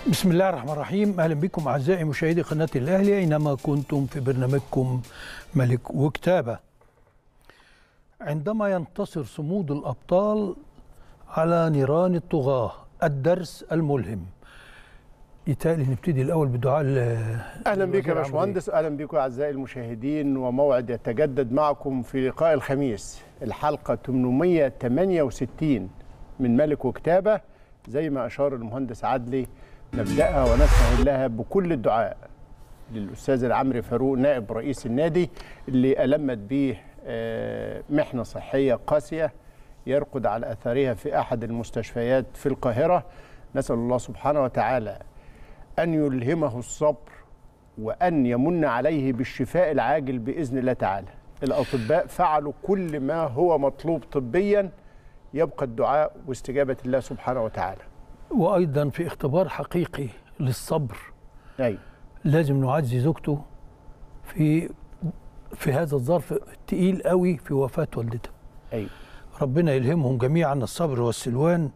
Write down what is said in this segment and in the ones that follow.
بسم الله الرحمن الرحيم. أهلا بكم أعزائي مشاهدي قناة الأهلي أينما كنتم في برنامجكم ملك وكتابة. عندما ينتصر صمود الأبطال على نيران الطغاة، الدرس الملهم. يتهيألي نبتدي الأول بدعاء. أهلا بك يا باشمهندس، أهلا بكم أعزائي المشاهدين، وموعد يتجدد معكم في لقاء الخميس، الحلقة 868 من ملك وكتابة. زي ما أشار المهندس عدلي، نبدأها ونستهل لها بكل الدعاء للأستاذ العمري فاروق نائب رئيس النادي اللي ألمت به محنة صحية قاسية يرقد على أثرها في أحد المستشفيات في القاهرة. نسأل الله سبحانه وتعالى أن يلهمه الصبر وأن يمن عليه بالشفاء العاجل بإذن الله تعالى. الأطباء فعلوا كل ما هو مطلوب طبيا، يبقى الدعاء واستجابة الله سبحانه وتعالى. وأيضا في اختبار حقيقي للصبر. أي. لازم نعزي زوجته في هذا الظرف التقيل قوي في وفاة والدته. أي. ربنا يلهمهم جميعا الصبر والسلوان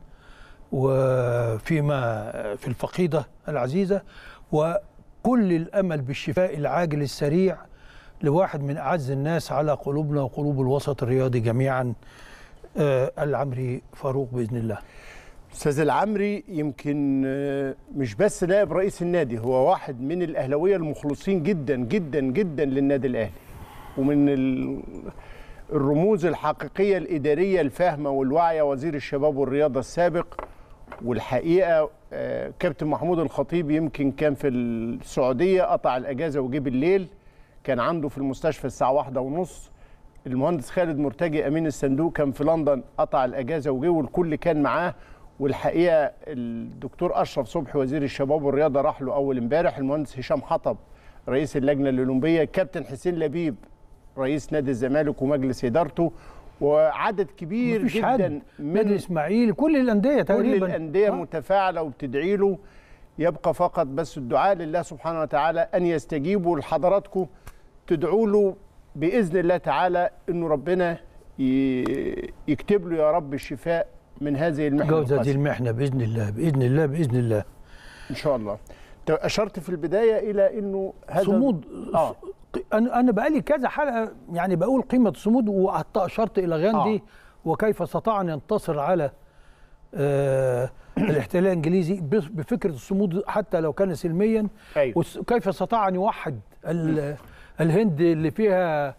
وفيما في الفقيدة العزيزة، وكل الأمل بالشفاء العاجل السريع لواحد من أعز الناس على قلوبنا وقلوب الوسط الرياضي جميعا، العمري فاروق بإذن الله. أستاذ العمري يمكن مش بس نائب رئيس النادي، هو واحد من الأهلاوية المخلصين جدا جدا جدا للنادي الأهلي، ومن الرموز الحقيقية الإدارية الفاهمة والواعية، وزير الشباب والرياضة السابق. والحقيقة كابتن محمود الخطيب يمكن كان في السعودية، قطع الأجازة وجه بالليل، كان عنده في المستشفى الساعة 1:30. المهندس خالد مرتجي أمين الصندوق كان في لندن، قطع الأجازة وجه، والكل كان معاه. والحقيقة الدكتور أشرف صبحي وزير الشباب والرياضة راح له أول امبارح، المهندس هشام حطب رئيس اللجنة الأولمبية، كابتن حسين لبيب رئيس نادي الزمالك ومجلس إدارته، وعدد كبير جدا من نادي الإسماعيلي، كل الأندية تقريبا، كل الأندية متفاعلة وبتدعي له. يبقى فقط بس الدعاء لله سبحانه وتعالى أن يستجيبوا لحضراتكم، تدعوا له بإذن الله تعالى إنه ربنا يكتب له يا رب الشفاء من هذه المحنة، جوز هذه المحنة بإذن الله بإذن الله بإذن الله إن شاء الله. أشرت في البداية إلى إنه هذا صمود. أنا بقالي كذا حلقة يعني بقول قيمة الصمود، وحتى أشرت إلى غاندي وكيف استطاع أن ينتصر على الاحتلال الإنجليزي بفكرة الصمود حتى لو كان سلميا. أيوة. وكيف استطاع أن يوحد الهند اللي فيها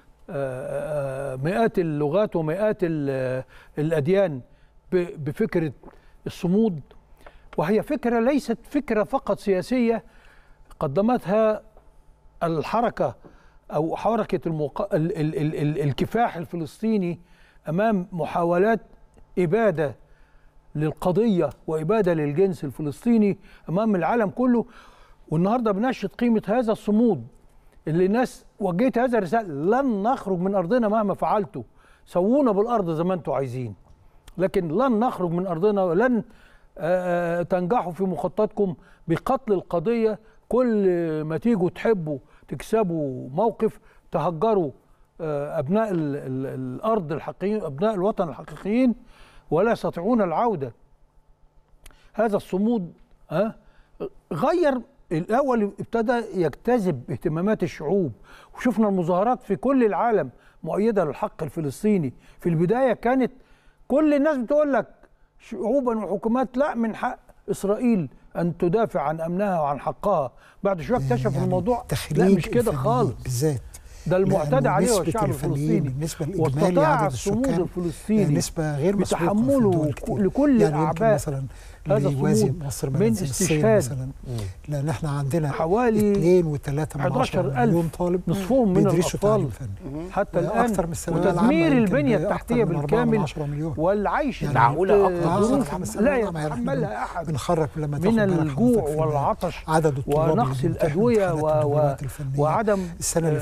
مئات اللغات ومئات الأديان بفكرة الصمود. وهي فكرة ليست فكرة فقط سياسية قدمتها الحركة أو حركة الكفاح الفلسطيني أمام محاولات إبادة للقضية وإبادة للجنس الفلسطيني أمام العالم كله. والنهاردة بنشهد قيمة هذا الصمود اللي الناس وجهت هذا الرسالة: لن نخرج من أرضنا مهما فعلتوا، سوونا بالأرض زي ما أنتوا عايزين، لكن لن نخرج من أرضنا ولن تنجحوا في مخططكم بقتل القضية. كل ما تيجوا تحبوا تكسبوا موقف تهجروا أبناء الأرض الحقيقيين، أبناء الوطن الحقيقيين، ولا يستطيعون العودة. هذا الصمود غير الأول، ابتدى يجتذب اهتمامات الشعوب، وشفنا المظاهرات في كل العالم مؤيدة للحق الفلسطيني. في البداية كانت كل الناس بتقول لك شعوبا وحكومات لا من حق إسرائيل أن تدافع عن أمنها وعن حقها. بعد شوية اكتشف يعني الموضوع لا مش كده خالص، بالذات ده المعتدى عليه هو الشعب الفلسطيني، واستطاع الصمود الفلسطيني نسبة غير بتحمله لكل يعني الأعباء مثلا هذا الصمود من استشهاد مثلا. لأن احنا عندنا حوالي 2.3 مليون طالب، نصفهم من الأطفال حتى الآن، وتدمير البنية التحتية بالكامل والعيش يعني معقولة ظروف لا يتحملها أحد بنخرج لما من الجوع والعطش عدد الطلاب ونقص الأدوية وعدم السنة اللي فاتت دي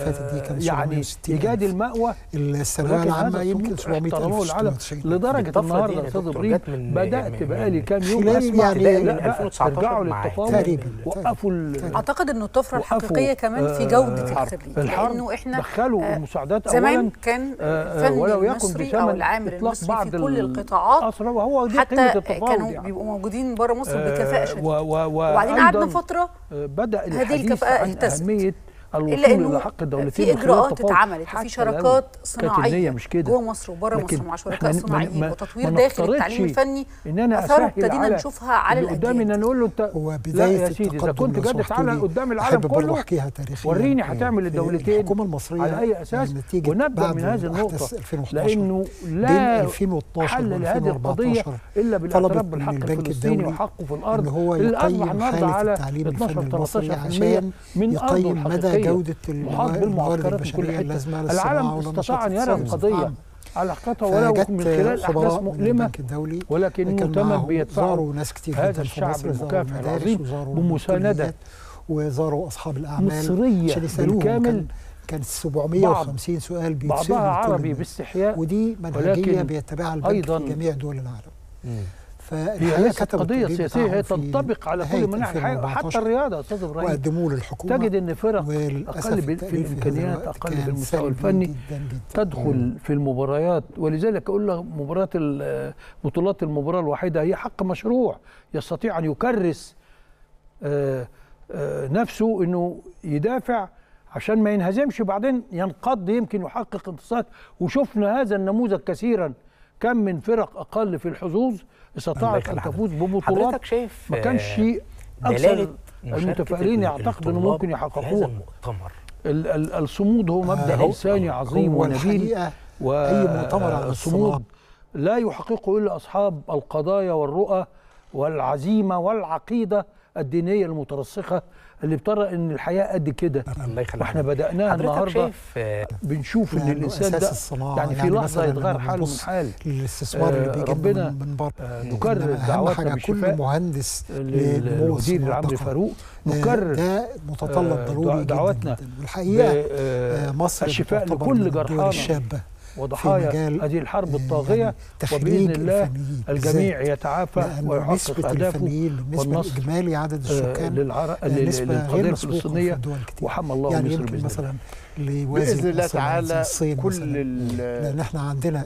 كان يعني إيجاد المأوى. الثانويه العامه يمكن 700,000 لدرجه النهارده يا استاذ ابراهيم بدات بقالي كام يوم اسمع يعني من 2019 ارجعوا للتفاوض وقفوا. اعتقد انه الطفره الحقيقيه كمان في جوده الخريج، لانه احنا دخلوا المساعدات زمان كان الفن المصري او العامل المصري في كل القطاعات وهو دي حتى قيمة التفاوض كانوا يعني. بيبقوا موجودين بره مصر بكفاءه شديده. وبعدين قعدنا فتره بدأ هذه الكفاءه اهتزت، إلا إنه حق الدولتين في إجراءات اتعملت وفي شراكات صناعية جوه مصر وبره مصر مع شركاء صناعيين وتطوير داخل التعليم الفني. أثاره ابتدينا نشوفها على قدامي ان نقول له انت لا يا سيدي اذا كنت جد تعالى قدام العالم كله وريني هتعمل الدولتين الحكومه المصريه على اي اساس، ونبدا من هذه النقطه لانه لا حل لهذه القضيه الا بالاعتراف بالحق الفلسطيني وحقه في الارض اللي اصبح النهارده على 12-13% من ارضه الحقيقيه جودة محاط بالمعسكرات في كل حته. العالم استطاع ان يرى القضيه على حقيقتها ولو من خلال احداث مؤلمه، ولكنه تمن بيدفعوا هذا الشعب المكافح العظيم بمسانده وزاروا اصحاب الاعمال مصريه بالكامل. كان 750 سؤال بعضها عربي باستحياء، ودي منهجيه بيتبعها البنك في جميع دول العالم. هي ليست قضيه سياسيه، هي تنطبق على كل مناحي الحياه حتى الرياضه يا استاذ ابراهيم. وقدموه للحكومه، تجد ان فرق اقل في الامكانيات، اقل في المستوى الفني جداً تدخل في المباريات. ولذلك اقول لك بطولات المباراه الواحده هي حق مشروع يستطيع ان يكرس نفسه انه يدافع عشان ما ينهزمش بعدين ينقض، يمكن يحقق انتصارات. وشفنا هذا النموذج كثيرا، كم من فرق اقل في الحظوظ استطاعت ان تفوز ببطولات ما كانش اكثر المتفائلين يعتقدوا انه ممكن يحققوها. الصمود هو مبدا انساني عظيم ونبيل، والصمود لا يحققه الا اصحاب القضايا والرؤى والعزيمه والعقيده الدينيه المترسخه اللي بترى ان الحياه قد كده. واحنا بدأناها النهارده بنشوف ان الانسان ده يعني في لحظه يتغير حاله من حال. الاستثمار اللي بيجي ربنا من بره، نكرر دعواتنا بالشفاء كل مهندس للمدير العام فاروق، نكرر ده متطلب ضروري دعواتنا جدا. والحقيقه مصر الشفاء لكل جرحانا وضحايا هذه الحرب الطاغية، وبإذن الله الجميع يتعافى ويحقق أهدافه. والنصر إجمالي عدد السكان للقضية الفلسطينية، وحمى الله يعني مصر يمكن مثلا بإذن الله تعالى كل لأن احنا عندنا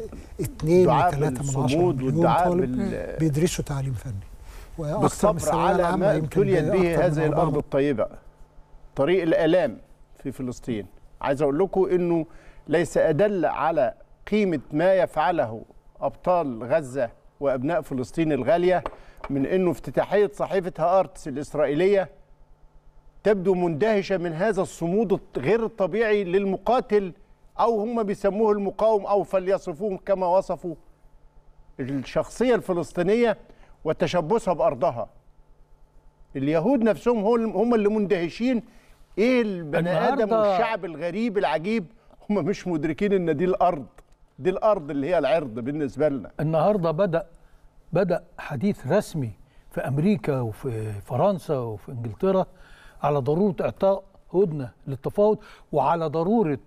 2.3 مليون طالب بيدرسوا تعليم فني، بالصبر على ما ابتليت به هذه الأرض الطيبة. طريق الآلام في فلسطين. عايز أقول لكم إنه ليس أدل على قيمة ما يفعله أبطال غزة وأبناء فلسطين الغالية من أنه افتتاحية صحيفة هآرتس الإسرائيلية تبدو مندهشة من هذا الصمود غير الطبيعي للمقاتل، أو هم بيسموه المقاوم، أو فليصفوه كما وصفوا الشخصية الفلسطينية وتشبثها بأرضها. اليهود نفسهم هم اللي مندهشين. إيه البني آدم والشعب الغريب العجيب، هم مش مدركين ان دي الارض اللي هي العرض بالنسبه لنا. النهارده بدا حديث رسمي في امريكا وفي فرنسا وفي انجلترا على ضروره اعطاء هدنه للتفاوض، وعلى ضروره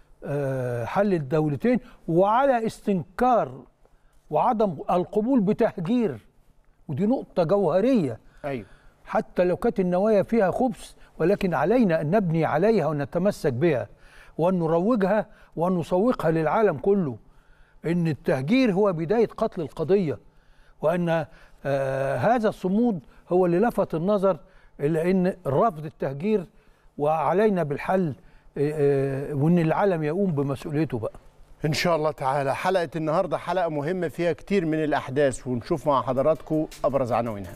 حل الدولتين، وعلى استنكار وعدم القبول بتهجير. ودي نقطه جوهريه. ايوه، حتى لو كانت النوايا فيها خبث، ولكن علينا ان نبني عليها ونتمسك بها، وأن نروجها وأن نسوقها للعالم كله، إن التهجير هو بداية قتل القضية، وأن هذا الصمود هو اللي لفت النظر إلى أن رفض التهجير وعلينا بالحل، وأن العالم يقوم بمسؤوليته بقى. إن شاء الله تعالى. حلقة النهاردة حلقة مهمة فيها كتير من الأحداث، ونشوف مع حضراتكم أبرز عناوينها.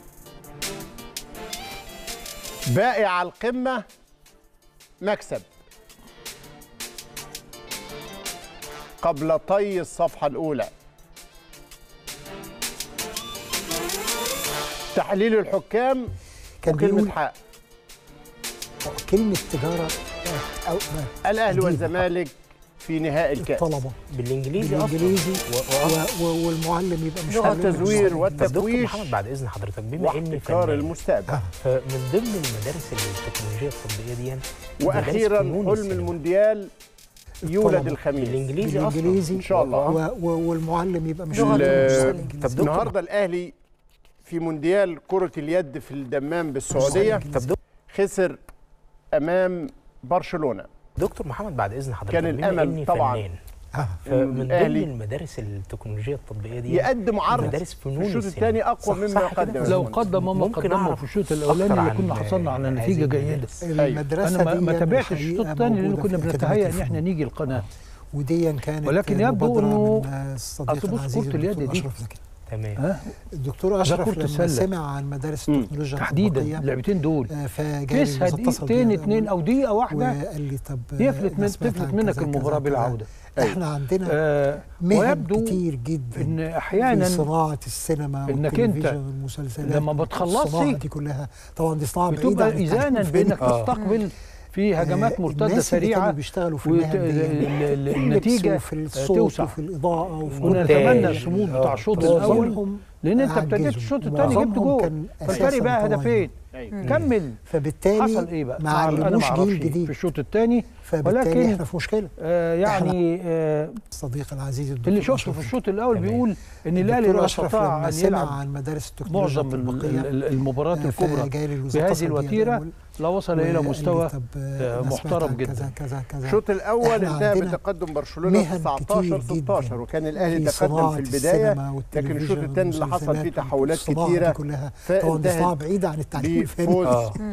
بائع القمة مكسب قبل طي الصفحة الأولى. تحليل الحكام وكلمة حق. كلمة تجارة الأهلي والزمالك في نهائي الكأس. الطلبة بالإنجليزي والمعلم يبقى مش التزوير والتفويش. محمد بعد إذن حضرتك، بما إن واحتكار المستقبل، فمن ضمن المدارس التكنولوجية التطبيقية دي وأخيرا حلم المونديال يولد الخميس. الانجليزي ان شاء الله. والمعلم يبقى مش الانجليزي. النهارده الاهلي في مونديال كرة اليد في الدمام بالسعودية خسر أمام برشلونة. دكتور محمد بعد إذن حضرتك، كان الأمل طبعا من ضمن المدارس التكنولوجية التطبيقية دي يقدم عرض مدارس فنون في الشوط الثاني أقوى مما قدم. لو قدم ما قدمه في الشوط الأولاني كنا حصلنا على نتيجة جيدة. المدرسة أنا ما تابعتش الشوط الثاني لأن كنا بنتهيأ إن إحنا نيجي القناة، ودي كانت ولكن يبدو إنه الصديق العزيز كرة اليد دي تمام. الدكتور اشرف لما سمع عن مدارس التكنولوجيا تحديدا اللعبتين دول كيسها دقيقتين 2 او دقيقه واحده وقال لي طب تفلت منك المباراه بالعوده. احنا عندنا مهن كتير جدا ان احيانا في صناعه السينما والتلفزيون والمسلسلات لما بتخلصي دي كلها طبعا دي صناعه بتبقى اذانا بانك تستقبل في هجمات مرتده سريعه بيشتغلوا في النتيجه في الصوت وفي الاضاءه ونتمنى الصمود بتاع الشوط الاول لان انت ابتديت الشوط الثاني جبت جول فالفرق بقى هدفين. كمل. فبالتالي حصل ايه بقى؟ ما علموش جيل جديد في الشوط الثاني، ولكن احنا في مشكله. يعني الصديق العزيز اللي شفته في الشوط الاول بيقول ان الاهلي لا يستطيع ان يلعب عن مدارس التكنولوجيا معظم المباريات الكبرى بهذه الوتيره، لا وصل الى مستوى محترم جدا. الشوط الاول انتهى بتقدم برشلونه 19-16 وكان الاهلي تقدم في البدايه، لكن الشوط الثاني اللي حصل فيه تحولات كثيره فانتهى بعيد عن التعليم الفني.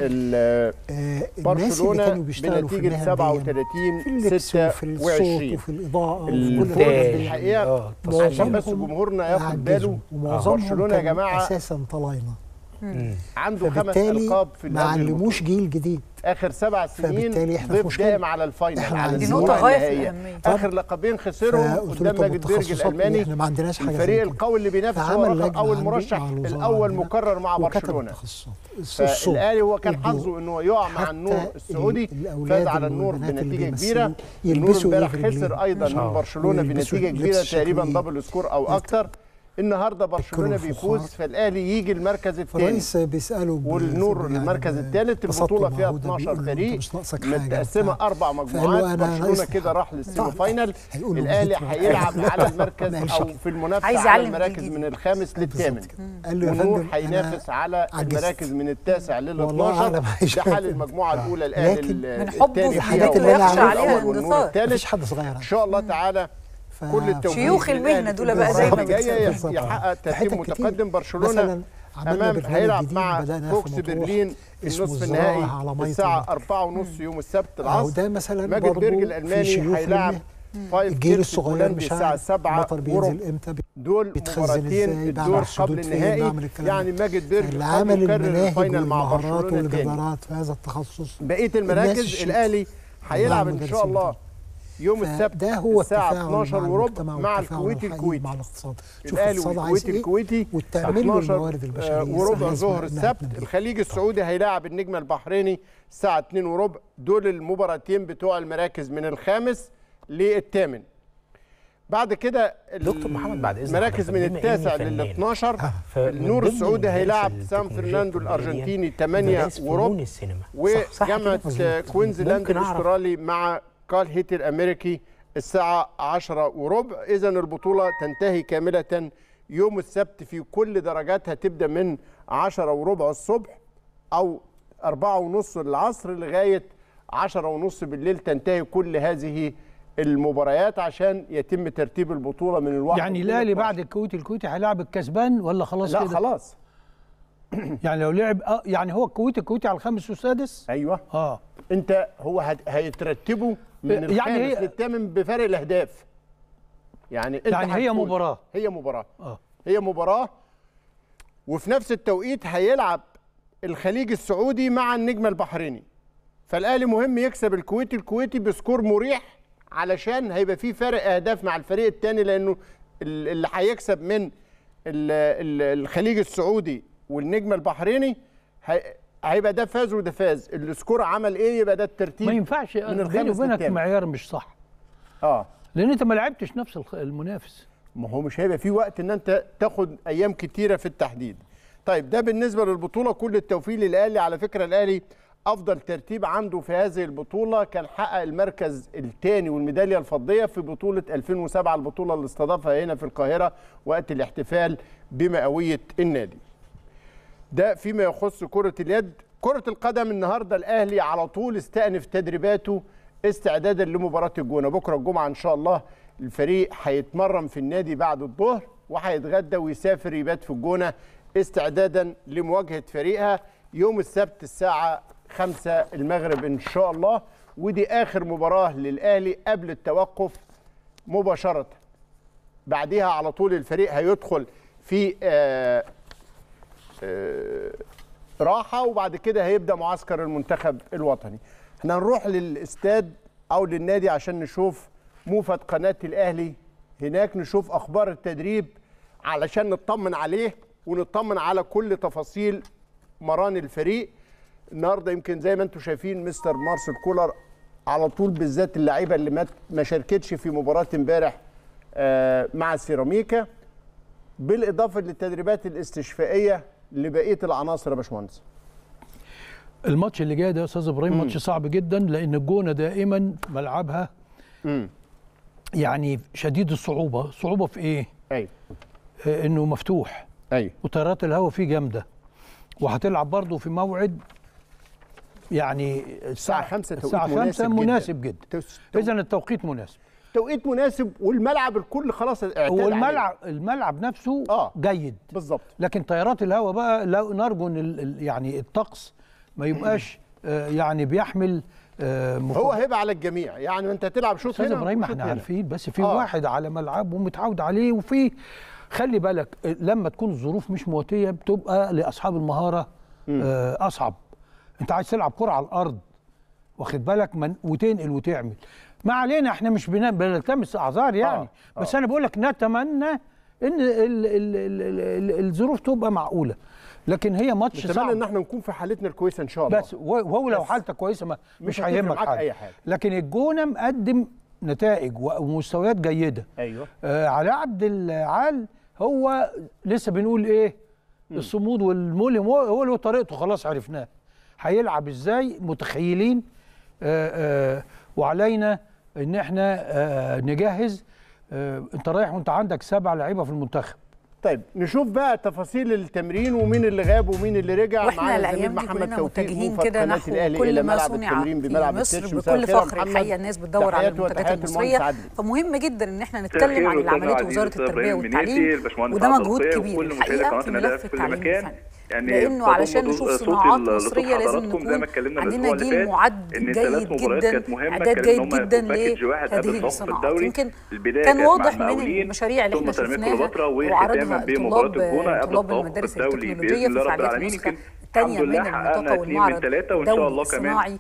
برشلونه بنتيجه 37-26 في الصوت وفي الاضاءه وفي كل حاجه. الحقيقه عشان بس جمهورنا ياخد باله، برشلونه يا جماعه اساسا طلاينه عنده 5 ألقاب في ما علموش جيل جديد اخر 7 سنين ضيف دائم على الفاينل، على دي نقطه غايه في الاهميه. اخر لقبين خسرهم قدام ماجد بيرج الالماني. احنا ما عندناش حاجه الفريق القوي اللي بينافس هو اول مرشح الاول مكرر مع برشلونه. الاهلي هو كان حظه انه يقع مع النور السعودي، فاز على النور بنتيجه كبيره. النور امبارح خسر ايضا من برشلونه بنتيجه كبيره تقريبا دبل سكور او اكتر. النهارده برشلونه بيفوز، فالاهلي يجي المركز الثاني الرئيس بيساله والنور المركز الثالث. البطوله فيها 12 فريق متقسمه 4 مجموعات. برشلونه كده راح للسيمي فاينل. الاهلي هيلعب على المركز او في المنافسه على المراكز من الخامس للثامن، والنور هينافس على المراكز من التاسع لل12. ده حال المجموعه الاولى. الاهلي الثاني الحاجات اللي يخشى عليها والنور الثالث. حد صغير ان شاء الله تعالى كل التوفيق. شيوخ المهنه دول بقى دايما يحقق ترتيب متقدم. برشلونه امام هيلعب مع فوكس برلين في النصف النهائي الساعه 4:30 يوم السبت العصر. ماجد بيرج الالماني هيلاعب الجيل الصغير مش الساعه 7:15. دول مباراتين الدور قبل النهائي. يعني ماجد بيرج عمل مكرر الفاينل مع برشلونه والجدارات في هذا التخصص. بقيه المراكز الاهلي هيلعب ان شاء الله يوم السبت الساعة 12:15 مع الكويتي. مع الاقتصاد. الاهلي والكويتي 12:15 ظهر السبت. الخليج السعودي هيلاعب النجم البحريني الساعة 2:15. دول المباراتين بتوع المراكز من الخامس للثامن. بعد كده دكتور محمد بعد اذنك المراكز من التاسع لل12. النور السعودي هيلاعب سان فرناندو الارجنتيني 8:15. وجامعة كوينزلاند الاسترالي مع كال هيتي الامريكي الساعه 10:15. اذا البطوله تنتهي كامله يوم السبت في كل درجاتها، تبدا من 10:15 الصبح او 4:30 العصر لغايه 10:30 بالليل. تنتهي كل هذه المباريات عشان يتم ترتيب البطوله من الواحد. يعني الاهلي بعد الكويتي هيلاعب الكسبان ولا خلاص كده؟ لا خلاص. يعني لو لعب يعني هو الكويتي على الخامس والسادس. ايوه. انت هو هيترتبوا من الخامس للثامن بفرق الاهداف. يعني انت هي مباراه. هي مباراه. وفي نفس التوقيت هيلعب الخليج السعودي مع النجم البحريني. فالاهلي مهم يكسب الكويتي بسكور مريح علشان هيبقى فيه فرق اهداف مع الفريق الثاني، لانه اللي هيكسب من الخليج السعودي والنجم البحريني هيبقى ده فاز وده فاز. السكور عمل ايه يبقى ده الترتيب. ما ينفعش بيني وبينك معيار مش صح. لان انت ما لعبتش نفس المنافس. ما هو مش هيبقى في وقت ان انت تاخد ايام كتيره في التحديد. طيب ده بالنسبه للبطوله. كل التوفيق للاهلي. على فكره الاهلي افضل ترتيب عنده في هذه البطوله كان حقق المركز الثاني والميداليه الفضيه في بطوله 2007، البطوله اللي استضافها هنا في القاهره وقت الاحتفال بمئويه النادي. ده فيما يخص كره اليد. كره القدم النهارده الاهلي على طول استأنف تدريباته استعدادا لمباراه الجونه بكره الجمعه ان شاء الله. الفريق هيتمرن في النادي بعد الظهر وهيتغدى ويسافر يبات في الجونه استعدادا لمواجهه فريقها يوم السبت الساعه 5 المغرب ان شاء الله. ودي اخر مباراه للاهلي قبل التوقف مباشره. بعدها على طول الفريق هيدخل في راحه، وبعد كده هيبدا معسكر المنتخب الوطني. احنا هنروح للاستاد او للنادي عشان نشوف موفد قناه الاهلي هناك، نشوف اخبار التدريب علشان نطمن عليه ونطمن على كل تفاصيل مران الفريق النهارده. يمكن زي ما انتم شايفين مستر مارسيل كولر على طول، بالذات اللعيبه اللي ما شاركتش في مباراه امبارح مع سيراميكا، بالاضافه للتدريبات الاستشفائيه لبقيه العناصر. يا باشمهندس، الماتش اللي جاي ده يا استاذ ابراهيم ماتش صعب جدا، لان الجونه دائما ملعبها يعني شديد الصعوبه. صعوبه في ايه؟ ايوه انه مفتوح، ايوه، وتيارات الهواء فيه جامده، وهتلعب برضه في موعد يعني الساعه 5 الساعه 5 مناسب جدا. اذا التوقيت مناسب، توقيت مناسب، والملعب الكل خلاص اعتاد عليه. الملعب نفسه جيد بالظبط، لكن تيارات الهواء بقى نرجو ان يعني الطقس ما يبقاش يعني بيحمل هو هيبقى على الجميع. يعني انت تلعب شوط هنا. استاذ ابراهيم احنا عارفين، بس في واحد على ملعبه ومتعود عليه، وفي خلي بالك لما تكون الظروف مش مواتيه بتبقى لاصحاب المهاره اصعب. انت عايز تلعب كره على الارض واخد بالك وتنقل وتعمل. ما علينا، احنا مش بنلتمس اعذار يعني. بس انا بقول لك نتمنى ان الظروف تبقى معقوله، لكن هي ماتش صعب. نتمنى ان احنا نكون في حالتنا الكويسه ان شاء الله. بس وهو لو حالتك كويسه مش هيهمك حاجه. لكن الجونه مقدم نتائج ومستويات جيده. ايوه على عبد العال هو لسه بنقول ايه؟ الصمود والملهم هو له طريقته، خلاص عرفناه هيلعب ازاي، متخيلين. وعلينا ان احنا نجهز. انت رايح وانت عندك 7 لعيبه في المنتخب. طيب نشوف بقى تفاصيل التمرين ومين اللي غاب ومين اللي رجع. واحنا الايام دي كلنا متجهين كده نحو كل ما صنع في مصر بكل فخر. الحقيقه الناس بتدور على المنتجات المصريه، فمهم جدا ان احنا نتكلم عن اللي عملته وزاره التربيه والتعليم، وده مجهود كبير الحقيقه في ملف التعليم الفني. يعني لانه علشان نشوف صناعات مصريه لازم نكون عندنا جيل معد جيد جدا، اعداد جيد جدا لهذه الصناعات. يمكن كان واضح من المشاريع اللي احنا شفناها وعرضها طلاب المدارس التكنولوجيه في فعاليات النسخه الثانيه من المنطقه والمعرض الدولي الصناعي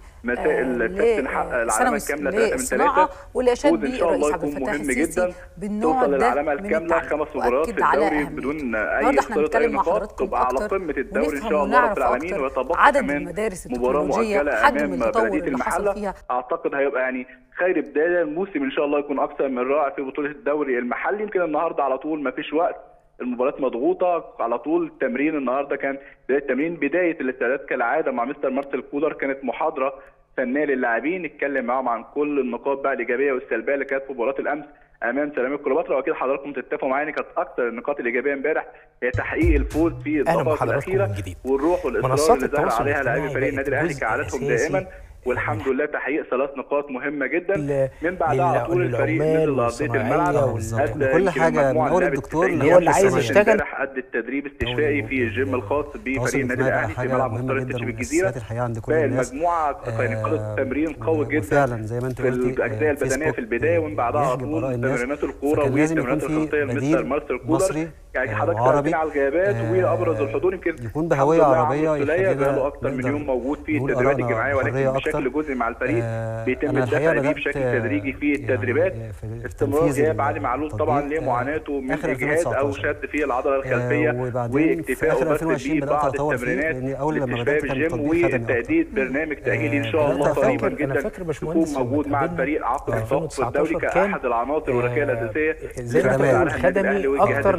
السنوي للصناعه، واللي اشاد به الرئيس عبد الفتاح السيسي بالنوع ده من التعليم، واكد على اهميته. النهارده احنا بنتكلم مع حضراتكم اكتر ونفهم ونعرف اكتر عدد المدارس التكنولوجيه، حجم التطور اللي حصل فيها. اعتقد هيبقى يعني خير بدايه الموسم ان شاء الله يكون اكثر من رائع في بطوله الدوري المحلي. يمكن النهارده على طول ما فيش وقت، المباريات مضغوطه على طول. التمرين النهارده كان بدايه الاستعداد كالعاده مع مستر مارسيل كولر، كانت محاضره فنيه للاعبين اتكلم معاهم عن كل النقاط بقى الايجابيه والسلبيه اللي كانت في مباراه الامس امام سيراميكا كليوباترا. واكيد حضراتكم تتفقوا معايا ان كانت اكثر النقاط الايجابيه امبارح هي تحقيق الفوز في الدقائق الاخيره والروح والاصرار اللي ظهر عليها لاعبي فريق النادي الاهلي كعادتهم دائما، والحمد لله تحقيق 3 نقاط مهمه جدا. من بعدها على طول الفريق نزل ارضيه الملعب، كل حاجه من اول الدكتور اللي هو اللي عايز يشتغل قد التدريب استشفائي في الجيم الخاص بفريق النادي الاهلي في ملعب مختار التتش بالجزيره. المجموعه كانت تمرين قوي جدا فعلا زي ما انت قلت في الاجزاء البدنيه في البدايه، ومن بعدها على طول تمرينات الكوره والتمرينات الخطيه لمستر مارسيل كولر. يعني حضرتك عربي على الغيابات وابرز الحضور يمكن يكون بهويه عربيه بقاله اكثر من يوم موجود في التدريبات الجماعيه، ولكن بشكل جزئي مع الفريق بيتم الدفع بيه بشكل تدريجي في التدريبات. استمرار غياب علي معلول طبعا ليه معاناته من اجهاد او شد في العضله الخلفيه، واكتفاءه بس ببعض التمرينات لاستشفاء الجيم وتأديد برنامج تاهيلي ان شاء الله قريبا جدا يكون موجود مع الفريق عقب التوقف الدولي كاحد العناصر والركائز الاساسيه الخدمي اكثر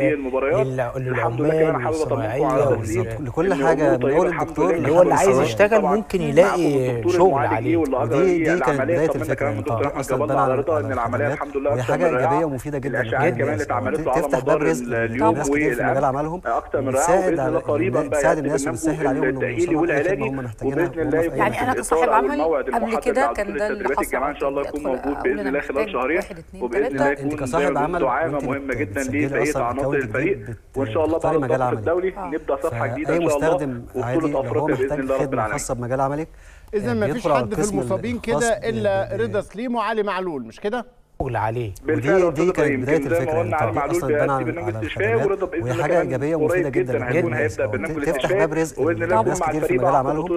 هذه المباريات. الحمد لله كمان حابب اطمنكم على لكل حاجه من اول الدكتور اللي هو اللي عايز يشتغل ممكن يلاقي شغل عليه. ودي كانت بدايه الفكره من الدكتور اصلا على رضا ان العمليه الحمد لله وهي حاجه ايجابيه ومفيده جدا الاشعاعات كمان اللي اتعملت له على مدار اليوم والامس اكتر من رائع باذن الله قريبا بقى تساعد الناس وتسهل عليهم التاهيلي والعلاجي وباذن الله يعني انا كصاحب عمل قبل كده كان ده اللي حصل. الجماعه ان شاء الله يكون موجود باذن الله خلال شهرين وباذن الله يكون كصاحب عمل دعامه مهمه جدا لبقيه عناصر الفريق وان شاء الله بعد الضغط الدولي نبدا صفحه جديده ان شاء الله وبطوله افريقيا باذن الله رب العالمين. خاصه بمجال عملك اذا ما فيش حد في المصابين كده الا رضا سليم وعلي معلول مش كده؟ شغل عليه. دي كانت بدايه الفكره ان اصلا اتبنى على الخدمات وهي حاجه ايجابيه ومفيده جدا تفتح باب رزق لناس كتير في مجال عملهم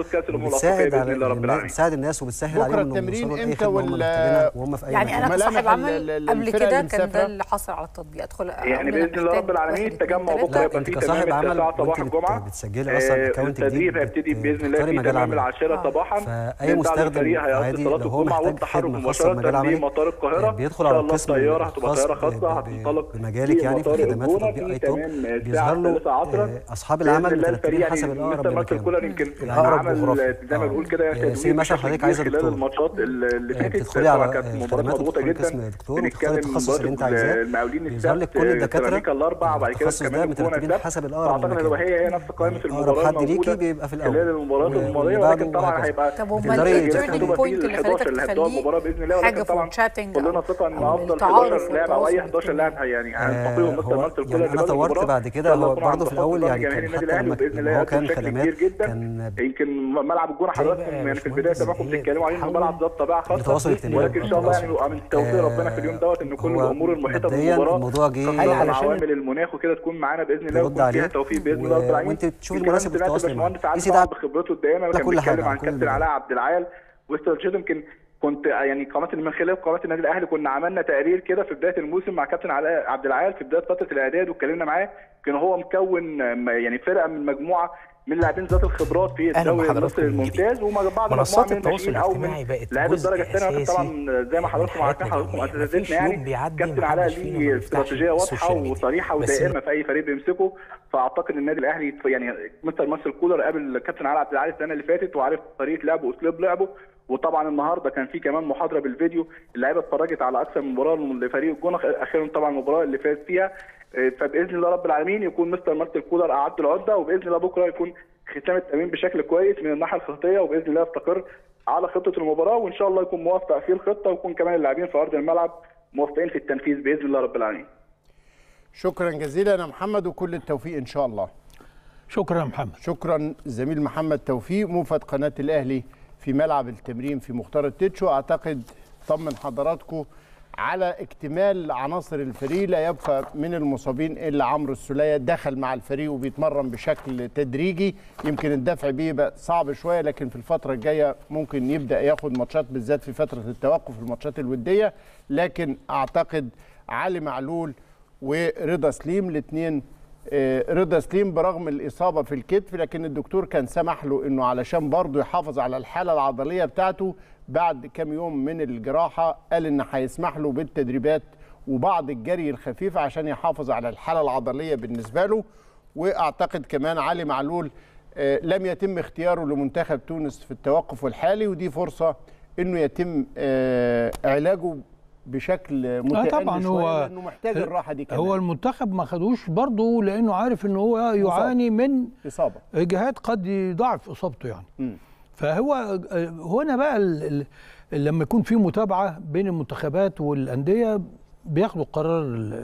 وبتساعد الناس وبتسهل عليهم انهم يوصلوا لاي خدمه وهم في اي يعني انا كصاحب عمل قبل كده كان ده اللي حصل على التطبيق ادخل يعني باذن الله رب العالمين التجمع بكره يبقى فيه كصاحب عمل صباح الجمعه بتسجلي اصلا اكونت جديد هيبتدي باذن الله في تمام العاشره صباحا فاي مستخدم عادي لو هو محتاج خدمه خاصه بمجال عملك مطار القاهره بيدخل على القسم هتبقى طياره خاصه هتنطلق بمجالك يعني في خدمات تطبيق اي توب بيظهر له اصحاب العمل مترتبين حسب الاقرب لمكانه يمكن الاقرب زي ما بنقول كده يعني مثلا حضرتك عايزه خلال الماتشات اللي فاتت تدخلي على كانت مباراه مضغوطه جدا قسم الدكتور وتختاري التخصص اللي انت عايزاه المقاولين بيظهر لك كل الدكاتره الاربعه بعد كده التخصص ده مترتبين حسب الاقرب اعتقد ان هي نفس قائمه المباراه حد ليكي بيبقى في الاول خلال المباريات الماضيه ولكن طبعا هيبقى طب امال التيرنينج بوينت اللي خلتك تخليه حاجه فور تشاتنج كلنا ثقه ان افضل 11 لاعب او اي 11 لاعب يعني هنستقيهم مثل مارسيل كولر انا طورت بعد كده هو برضه في الاول يعني حتى لما هو كان خدمات كان يمكن ملعب الجونه حضراتكم يعني في البدايه سمعكم بتتكلموا عليه انه ملعب ذات طبيعه خاصه ولكن ان شاء الله يعني من توفيق ربنا في اليوم دوت ان كل الامور المحيطه بالمباراه الموضوع جه على عوامل المناخ وكده تكون معانا باذن الله ويكون فيها توفيق باذن الله رب العالمين وانت تشوف المناسب تتواصلي معاه طبعا بخبرته الدائمه كان بيتكلم عن كابتن علاء عبد العال واستراتيجيته يمكن كنت يعني من خلال قناه النادي الاهلي كنا عملنا تقرير كده في بدايه الموسم مع كابتن علاء عبد العال في بدايه فتره الاعداد واتكلمنا معاه. كان هو مكون يعني فرقه من مجموعه من لاعبين ذات الخبرات في الدوري المصري الممتاز ومع بعض منصات التواصل الاجتماعي بقت لاعبي الدرجه الثانيه طبعا زي ما حضراتكم عارفين حضراتكم اساتذتنا يعني كابتن علاء ليه استراتيجيه واضحه وصريحه ودائمه في اي فريق بيمسكه. فاعتقد النادي الاهلي يعني مستر مارسيل كولر قابل كابتن علاء عبد العال السنه اللي فاتت وعارف طريقه لعبه واسلوب لعبه. وطبعا النهارده كان في كمان محاضره بالفيديو اللعيبه اتفرجت على اكثر من مباراه لفريق الجونه اخيرا طبعا المباراه اللي فاز فيها. فباذن الله رب العالمين يكون مستر مارسيل كولر اعد العده وباذن الله بكره يكون ختام التمرين بشكل كويس من الناحيه الخططيه وباذن الله يستقر على خطه المباراه وان شاء الله يكون موفق في الخطه ويكون كمان اللاعبين في ارض الملعب موفقين في التنفيذ باذن الله رب العالمين. شكرا جزيلا يا محمد وكل التوفيق ان شاء الله. شكرا يا محمد. شكرا زميل محمد توفيق موفد قناه الاهلي في ملعب التمرين في مختار التتشو. اعتقد طمن حضراتكم على اكتمال عناصر الفريق. لا يبقى من المصابين الا عمرو السوليه دخل مع الفريق وبيتمرن بشكل تدريجي. يمكن الدفع بيه بقى صعب شويه لكن في الفتره الجايه ممكن يبدا ياخد ماتشات بالذات في فتره التوقف الماتشات الوديه. لكن اعتقد علي معلول ورضا سليم الاثنين رضا سليم برغم الإصابة في الكتف لكن الدكتور كان سمح له أنه علشان برضه يحافظ على الحالة العضلية بتاعته بعد كام يوم من الجراحة قال أنه هيسمح له بالتدريبات وبعض الجري الخفيف عشان يحافظ على الحالة العضلية بالنسبة له. وأعتقد كمان علي معلول لم يتم اختياره لمنتخب تونس في التوقف الحالي ودي فرصة أنه يتم علاجه بشكل متأني طبعا شويه لانه محتاج الراحه دي كمان. هو المنتخب ما خدوش برضه لانه عارف ان هو يعاني من اصابه جهات قد يضاعف اصابته يعني. فهو هنا بقى لما يكون في متابعه بين المنتخبات والانديه بياخدوا القرار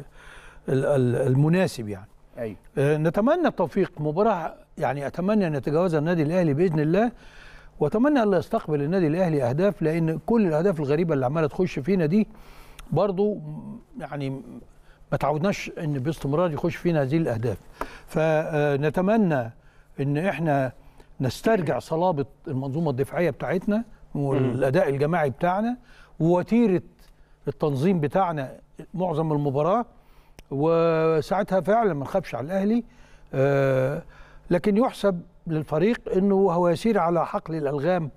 المناسب يعني. ايوه نتمنى التوفيق. مباراه يعني اتمنى ان يتجاوزها النادي الاهلي باذن الله واتمنى ان يستقبل النادي الاهلي اهداف لان كل الاهداف الغريبه اللي عماله تخش فينا دي برضو يعني ما تعودناش ان باستمرار يخش فينا هذه الاهداف. فنتمنى ان احنا نسترجع صلابه المنظومه الدفاعيه بتاعتنا والاداء الجماعي بتاعنا ووتيره التنظيم بتاعنا معظم المباراه وساعتها فعلا ما نخافش على الاهلي. لكن يحسب للفريق انه هو يسير على حقل الالغام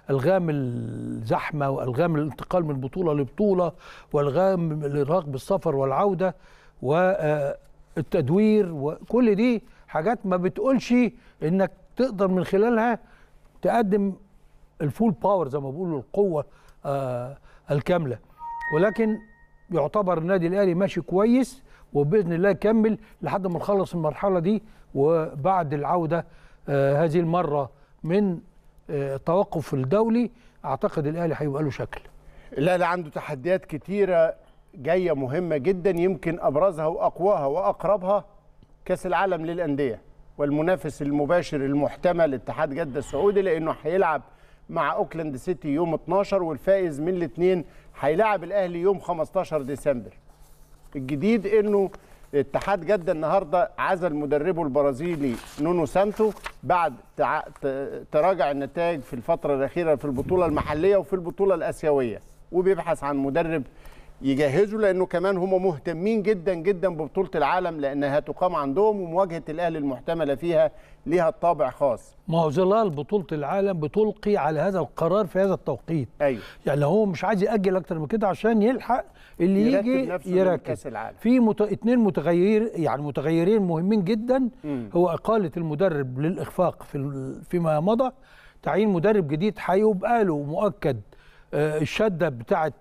الزحمه والغام الانتقال من بطوله لبطوله والغام الارهاق بالسفر والعوده التدوير، وكل دي حاجات ما بتقولش انك تقدر من خلالها تقدم الفول باور زي ما بيقولوا، القوه الكامله. ولكن يعتبر النادي الاهلي ماشي كويس، وباذن الله يكمل لحد ما نخلص المرحله دي، وبعد العوده هذه المره من التوقف الدولي اعتقد الاهلي هيبقى له شكل. الاهلي عنده تحديات كتيره جايه مهمه جدا، يمكن ابرزها واقواها واقربها كاس العالم للانديه والمنافس المباشر المحتمل اتحاد جده السعودي، لانه هيلعب مع اوكلاند سيتي يوم 12، والفائز من الاثنين هيلاعب الاهلي يوم 15 ديسمبر. الجديد انه اتحاد جده النهارده عزل مدربه البرازيلي نونو سانتو بعد تراجع النتائج في الفتره الاخيره في البطوله المحليه وفي البطوله الاسيويه، وبيبحث عن مدرب يجهزه، لانه كمان هم مهتمين جدا جدا ببطوله العالم لانها هتقام عندهم، ومواجهه الاهلي المحتمله فيها ليها طابع خاص. ما هو ظلال بطوله العالم بتلقي على هذا القرار في هذا التوقيت. ايوه، يعني هو مش عايز ياجل اكتر من كده عشان يلحق اللي يجي يركز. في اتنين متغيرين مهمين جدا. هو اقاله المدرب للاخفاق فيما مضى، تعيين مدرب جديد هيبقى له مؤكد الشده بتاعه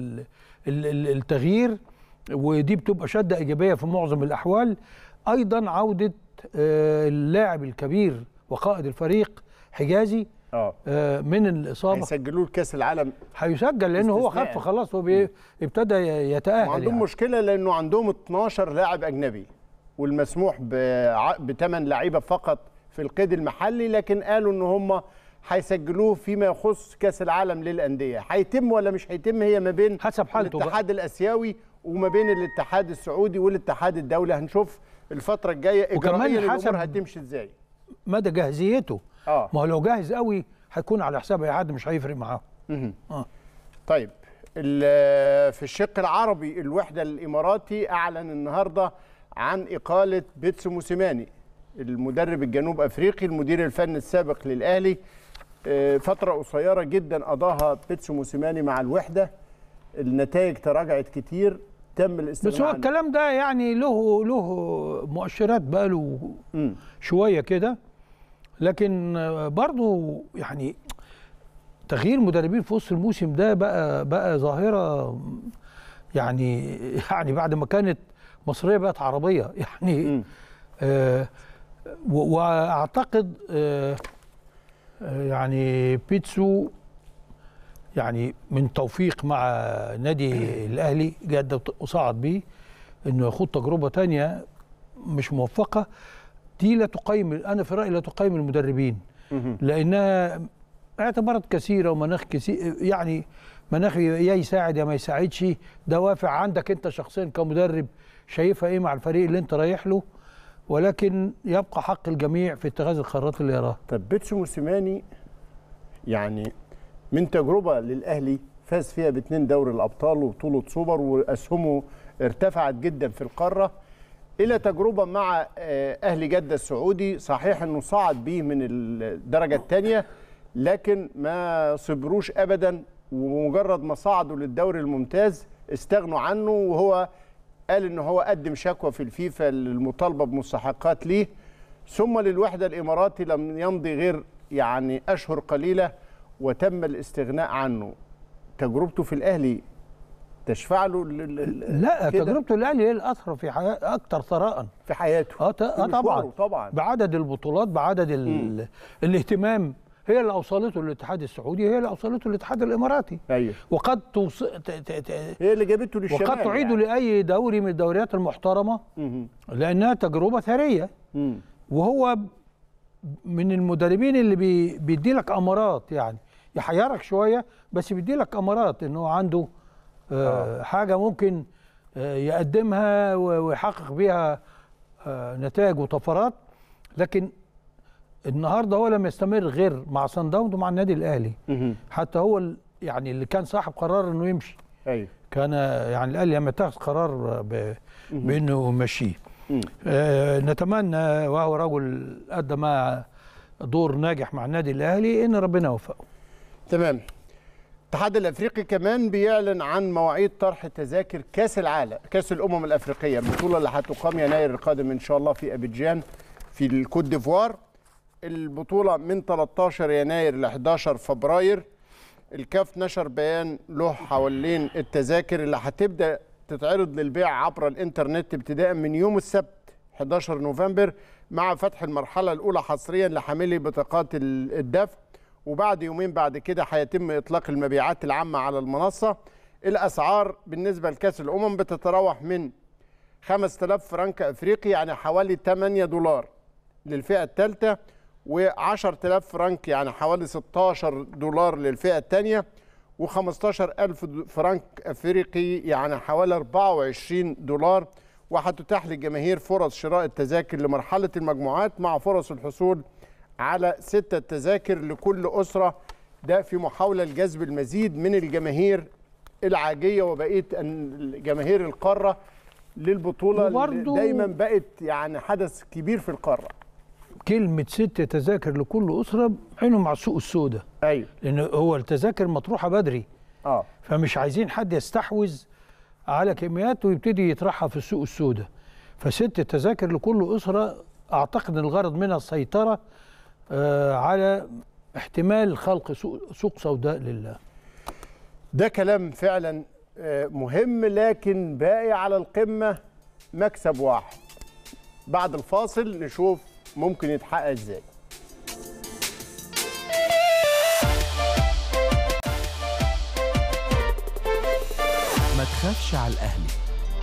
التغيير، ودي بتبقى شده ايجابيه في معظم الاحوال. ايضا عوده اللاعب الكبير وقائد الفريق حجازي من الاصابه. هيسجلوه لكاس العالم، هيسجل لانه هو خف خلاص، هو ابتدى يتاهل. وعندهم يعني مشكله لانه عندهم 12 لاعب اجنبي، والمسموح ب8 لعيبه فقط في القيد المحلي، لكن قالوا ان هم هيسجلوه فيما يخص كاس العالم للانديه. هيتم ولا مش هيتم هي ما بين حسب حالته الاتحاد الاسيوي وما بين الاتحاد السعودي والاتحاد الدولي. هنشوف الفتره الجايه اجرائيا الامور هتمشي ازاي، مدى جاهزيته. ما هو لو جاهز قوي هيكون على حساب اي حد، مش هيفرق معاه. طيب، في الشق العربي الوحده الاماراتي اعلن النهارده عن اقاله بيتسو موسيماني المدرب الجنوب افريقي المدير الفني السابق للاهلي. فتره قصيره جدا قضاها بيتسو موسيماني مع الوحده، النتائج تراجعت كتير، تم الاستغناء بس هو الكلام ده يعني له مؤشرات بقاله شويه كده، لكن برضه يعني تغيير مدربين في وسط الموسم ده بقى ظاهره، يعني بعد ما كانت مصريه بقت عربيه يعني. واعتقد يعني بيتسو يعني من توفيق مع نادي الاهلي جده وصعد بيه انه يخوض تجربه تانية مش موفقه، دي لا تقيم، انا في رايي لا تقيم المدربين، لانها اعتبارات كثيره ومناخ كثير، يعني مناخ يا يساعد يا ما يساعدش، دوافع عندك انت شخصيا كمدرب شايفها ايه مع الفريق اللي انت رايح له، ولكن يبقى حق الجميع في اتخاذ القرارات اللي يراها. طب بيتسو موسيماني يعني من تجربه للاهلي فاز فيها ب2 دوري الابطال وبطوله سوبر واسهمه ارتفعت جدا في القاره، الى تجربه مع اهلي جده السعودي، صحيح انه صعد بيه من الدرجه الثانيه لكن ما صبروش ابدا، ومجرد ما صعدوا للدوري الممتاز استغنوا عنه، وهو قال ان هو قدم شكوى في الفيفا للمطالبه بمستحقات ليه، ثم للوحده الاماراتي لم يمضي غير يعني اشهر قليله وتم الاستغناء عنه. تجربته في الاهلي تشفع له؟ لا، تجربته الاهلي هي الاثر في حياته، اكثر ثراء في حياته. طبعا بعدد البطولات، بعدد الاهتمام، هي اللي اوصلته للاتحاد السعودي، هي اللي اوصلته للاتحاد الاماراتي. ايوه، وقد هي اللي جابته للشمال، وقد تعيده يعني لاي دوري من الدوريات المحترمه، لانها تجربه ثريه. وهو من المدربين اللي بيدي لك امارات، يعني يحيرك شويه بس بيدي لك امارات انه عنده حاجه ممكن يقدمها ويحقق بيها نتائج وطفرات. لكن النهارده هو لم يستمر غير مع صن داونز ومع النادي الاهلي. حتى هو يعني اللي كان صاحب قرار انه يمشي. ايوه، كان يعني الاهلي لما اتخذ قرار بانه يمشيه. نتمنى، وهو رجل ادى مع دور ناجح مع النادي الاهلي، ان ربنا يوفقه. تمام. الاتحاد الافريقي كمان بيعلن عن مواعيد طرح تذاكر كاس العالم، كاس الامم الافريقيه، البطوله اللي هتقام يناير القادم ان شاء الله في ابيجان في الكوت ديفوار. البطوله من 13 يناير ل 11 فبراير. الكاف نشر بيان له حوالين التذاكر اللي هتبدا تتعرض للبيع عبر الانترنت ابتداء من يوم السبت 11 نوفمبر، مع فتح المرحله الاولى حصريا لحاملي بطاقات الدفع، وبعد يومين بعد كده هيتم اطلاق المبيعات العامه على المنصه. الاسعار بالنسبه لكاس الامم بتتراوح من 5000 فرنك افريقي يعني حوالي 8 دولار للفئه الثالثه، و10000 فرنك يعني حوالي 16 دولار للفئه الثانيه، و15000 فرنك افريقي يعني حوالي 24 دولار. وهتتاح للجماهير فرص شراء التذاكر لمرحله المجموعات مع فرص الحصول على 6 تذاكر لكل أسرة، ده في محاولة لجذب المزيد من الجماهير العاجية وبقية جماهير القارة للبطولة اللي دايما بقت يعني حدث كبير في القارة. كلمة 6 تذاكر لكل أسرة عينهم مع السوق السوداء. أيوه، لأن هو التذاكر مطروحة بدري، فمش عايزين حد يستحوذ على كميات ويبتدي يطرحها في السوق السوداء. ف6 تذاكر لكل أسرة أعتقد أن الغرض منها السيطرة على احتمال خلق سوق سوداء لله. ده كلام فعلا مهم، لكن باقي على القمة مكسب واحد. بعد الفاصل نشوف ممكن يتحقق ازاي. ما تخافش على الأهلي.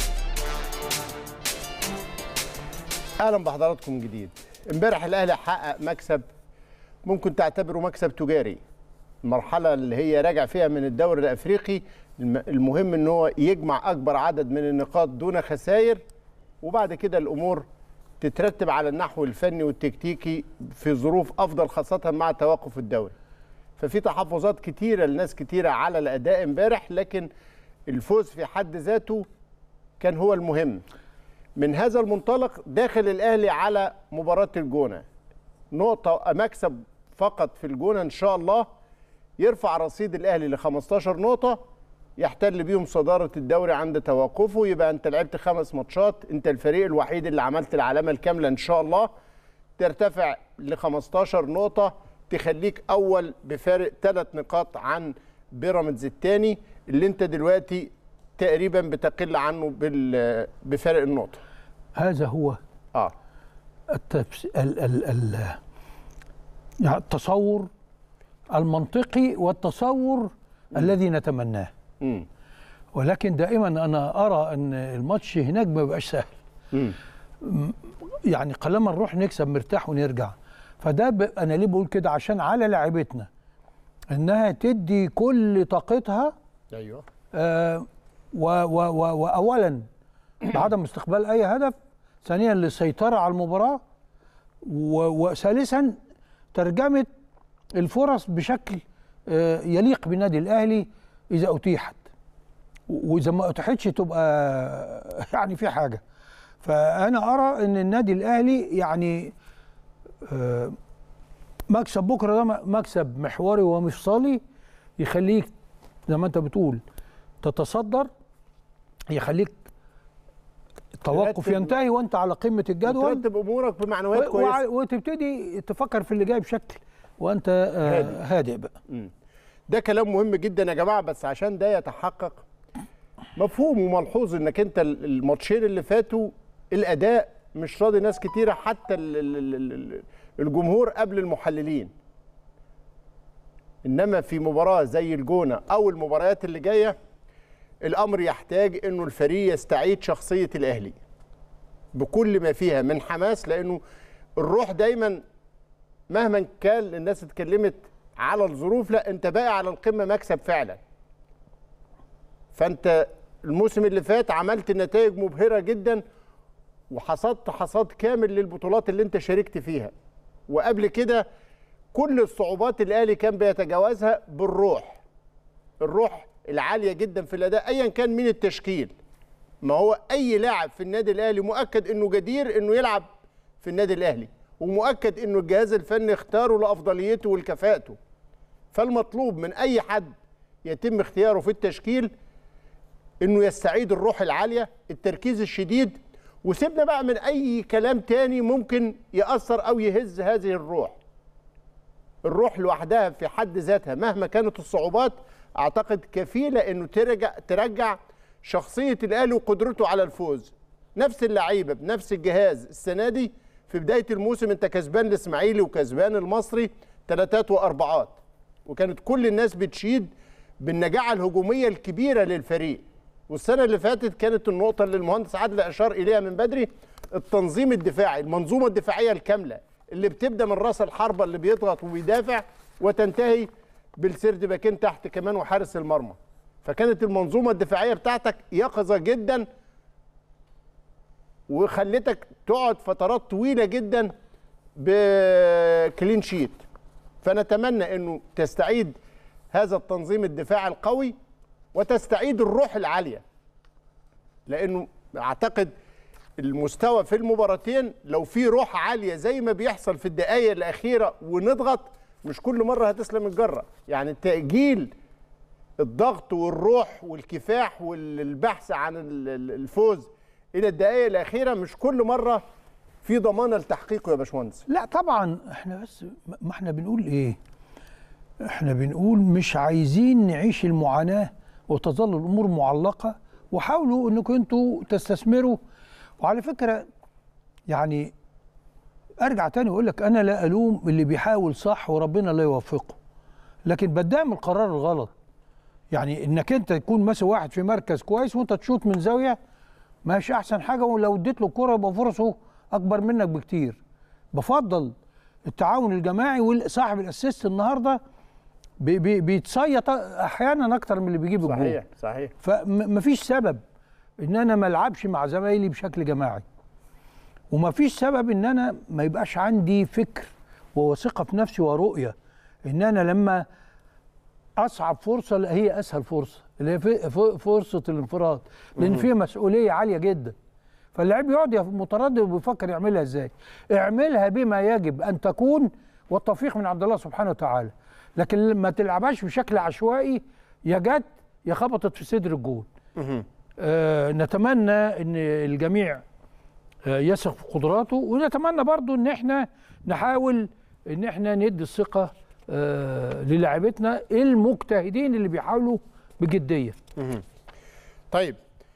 اهلا بحضراتكم جديد. امبارح الاهلي حقق مكسب ممكن تعتبره مكسب تجاري. المرحله اللي هي راجع فيها من الدوري الافريقي المهم ان هو يجمع اكبر عدد من النقاط دون خسائر، وبعد كده الامور تترتب على النحو الفني والتكتيكي في ظروف افضل، خاصه مع توقف الدوري. ففي تحفظات كتيره لناس كتيره على الاداء امبارح، لكن الفوز في حد ذاته كان هو المهم. من هذا المنطلق داخل الأهلي على مباراة الجونة، نقطة مكسب فقط في الجونة إن شاء الله يرفع رصيد الأهلي ل 15 نقطة، يحتل بيهم صدارة الدوري عند توقفه. يبقى أنت لعبت 5 ماتشات، أنت الفريق الوحيد اللي عملت العلامة الكاملة إن شاء الله، ترتفع ل 15 نقطة تخليك أول بفارق 3 نقاط عن بيراميدز الثاني اللي أنت دلوقتي تقريبا بتقل عنه بفارق النقطة. هذا هو يعني التصور المنطقي والتصور الذي نتمناه. ولكن دائما أنا أرى أن الماتش هناك ما بيبقاش سهل. يعني قلما نروح نكسب مرتاح ونرجع. فده أنا ليه بقول كده؟ عشان على لاعبتنا إنها تدي كل طاقتها. أيوه. وأولا بعدم استقبال أي هدف، ثانيا للسيطرة على المباراة، وثالثا ترجمة الفرص بشكل يليق بالنادي الأهلي إذا أتيحت، وإذا ما أتيحتش تبقى يعني في حاجة. فأنا أرى أن النادي الأهلي يعني مكسب بكرة ده مكسب محوري ومفصلي يخليك زي ما أنت بتقول تتصدر، يخليك التوقف ينتهي وانت على قمه الجدول، وترتب امورك بمعنويات كويسه، وتبتدي تفكر في اللي جاي بشكل وانت هادئ بقى. ده كلام مهم جدا يا جماعه، بس عشان ده يتحقق مفهوم وملحوظ انك انت الماتشين اللي فاتوا الاداء مش راضي ناس كتيره، حتى الجمهور قبل المحللين. انما في مباراه زي الجونه او المباريات اللي جايه الامر يحتاج انه الفريق يستعيد شخصيه الاهلي بكل ما فيها من حماس، لانه الروح دايما مهما كان الناس اتكلمت على الظروف، لا انت باقي على القمه مكسب فعلا. فانت الموسم اللي فات عملت نتائج مبهره جدا وحصدت حصاد كامل للبطولات اللي انت شاركت فيها، وقبل كده كل الصعوبات الاهلي كان بيتجاوزها بالروح، الروح العاليه جدا في الاداء ايا كان مين التشكيل. ما هو اي لاعب في النادي الاهلي مؤكد انه جدير انه يلعب في النادي الاهلي، ومؤكد انه الجهاز الفني اختاره لافضليته ولكفاءته. فالمطلوب من اي حد يتم اختياره في التشكيل انه يستعيد الروح العاليه، التركيز الشديد، وسيبنا بقى من اي كلام تاني ممكن ياثر او يهز هذه الروح. الروح لوحدها في حد ذاتها مهما كانت الصعوبات اعتقد كفيله انه ترجع شخصيه الاهلي وقدرته على الفوز. نفس اللعيبه بنفس الجهاز السنه دي في بدايه الموسم انت كسبان الاسماعيلي وكسبان المصري 3 و4، وكانت كل الناس بتشيد بالنجاعه الهجوميه الكبيره للفريق. والسنه اللي فاتت كانت النقطه اللي المهندس عادل اشار اليها من بدري، التنظيم الدفاعي، المنظومه الدفاعيه الكامله اللي بتبدا من راس الحربه اللي بيضغط وبيدافع وتنتهي بالسرد باكين تحت كمان وحارس المرمى. فكانت المنظومه الدفاعيه بتاعتك يقظه جدا وخلتك تقعد فترات طويله جدا بكلين شيت. فنتمنى انه تستعيد هذا التنظيم الدفاعي القوي وتستعيد الروح العاليه، لانه اعتقد المستوى في المباراتين لو في روح عاليه زي ما بيحصل في الدقائق الاخيره ونضغط، مش كل مره هتسلم الجره. يعني تاجيل الضغط والروح والكفاح والبحث عن الفوز الى الدقائق الاخيره مش كل مره في ضمانه لتحقيقه يا باشمهندس. لا طبعا احنا بس ما احنا بنقول ايه؟ احنا بنقول مش عايزين نعيش المعاناه وتظل الامور معلقه، وحاولوا انكم انتوا تستثمروا. وعلى فكره يعني ارجع تاني واقول لك انا لا الوم اللي بيحاول صح وربنا لا يوفقه، لكن بدعم القرار الغلط. يعني انك انت تكون مثلا واحد في مركز كويس وانت تشوط من زاويه مش احسن حاجه، ولو اديت له الكوره يبقى فرصه اكبر منك بكتير. بفضل التعاون الجماعي، وصاحب الاسيست النهارده بيتصيط احيانا اكتر من اللي بيجيب الجول. صحيح صحيح. فمفيش سبب ان انا ما العبش مع زمايلي بشكل جماعي، ومفيش سبب ان انا ما يبقاش عندي فكر وثقه في نفسي ورؤيه ان انا لما اصعب فرصه هي اسهل فرصه اللي هي فرصه الانفراد، لان فيها مسؤوليه عاليه جدا. فاللاعب يقعد متردد وبيفكر يعملها ازاي. اعملها بما يجب ان تكون، والتوفيق من عند الله سبحانه وتعالى، لكن ما تلعبهاش بشكل عشوائي يا جت يا خبطت في صدر الجول. نتمنى ان الجميع يثق في قدراته، ونتمنى برضو ان احنا نحاول ان احنا ندي الثقه للاعبتنا المجتهدين اللي بيحاولوا بجديه. طيب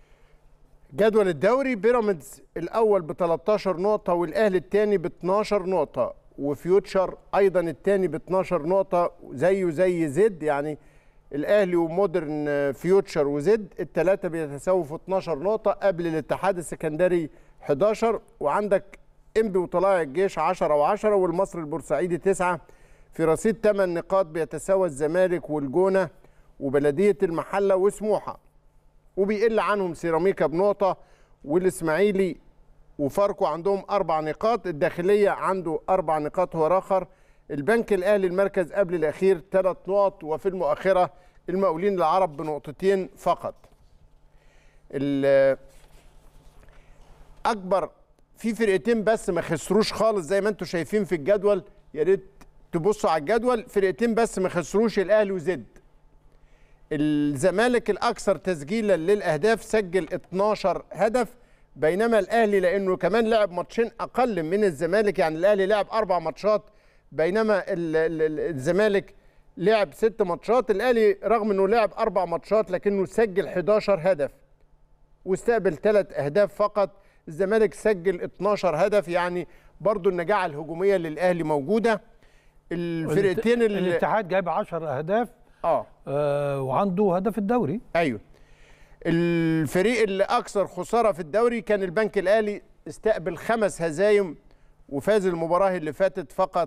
جدول الدوري، بيراميدز الاول ب 13 نقطه والاهلي الثاني ب 12 نقطه، وفيوتشر ايضا الثاني ب 12 نقطه زيه زي زد. يعني الاهلي ومودرن فيوتشر وزد الثلاثه بيتساووا في 12 نقطه، قبل الاتحاد السكندري 11، وعندك انبي وطلائع الجيش 10 و10، والمصري البورسعيدي 9. في رصيد 8 نقاط بيتساوى الزمالك والجونه وبلديه المحله وسموحه، وبيقل عنهم سيراميكا بنقطه، والاسماعيلي وفاركو عندهم 4 نقاط، الداخليه عنده 4 نقاط هو راخر، البنك الاهلي المركز قبل الاخير 3 نقط، وفي المؤخره المقاولين العرب بنقطتين فقط. اكبر في فرقتين بس ما خسروش خالص زي ما انتم شايفين في الجدول، يا ريت تبصوا على الجدول، فرقتين بس ما خسروش، الاهلي وزد. الزمالك الاكثر تسجيلا للاهداف سجل 12 هدف، بينما الاهلي لانه كمان لعب ماتشين اقل من الزمالك، يعني الاهلي لعب 4 ماتشات بينما الزمالك لعب 6 ماتشات. الاهلي رغم انه لعب 4 ماتشات لكنه سجل 11 هدف واستقبل 3 اهداف فقط، الزمالك سجل 12 هدف. يعني برضو النجاعه الهجوميه للاهلي موجوده. الفرقتين الاتحاد جايب 10 اهداف وعنده هدف الدوري. ايوه. الفريق اللي اكثر خساره في الدوري كان البنك الاهلي، استقبل 5 هزايم وفاز المباراه اللي فاتت فقط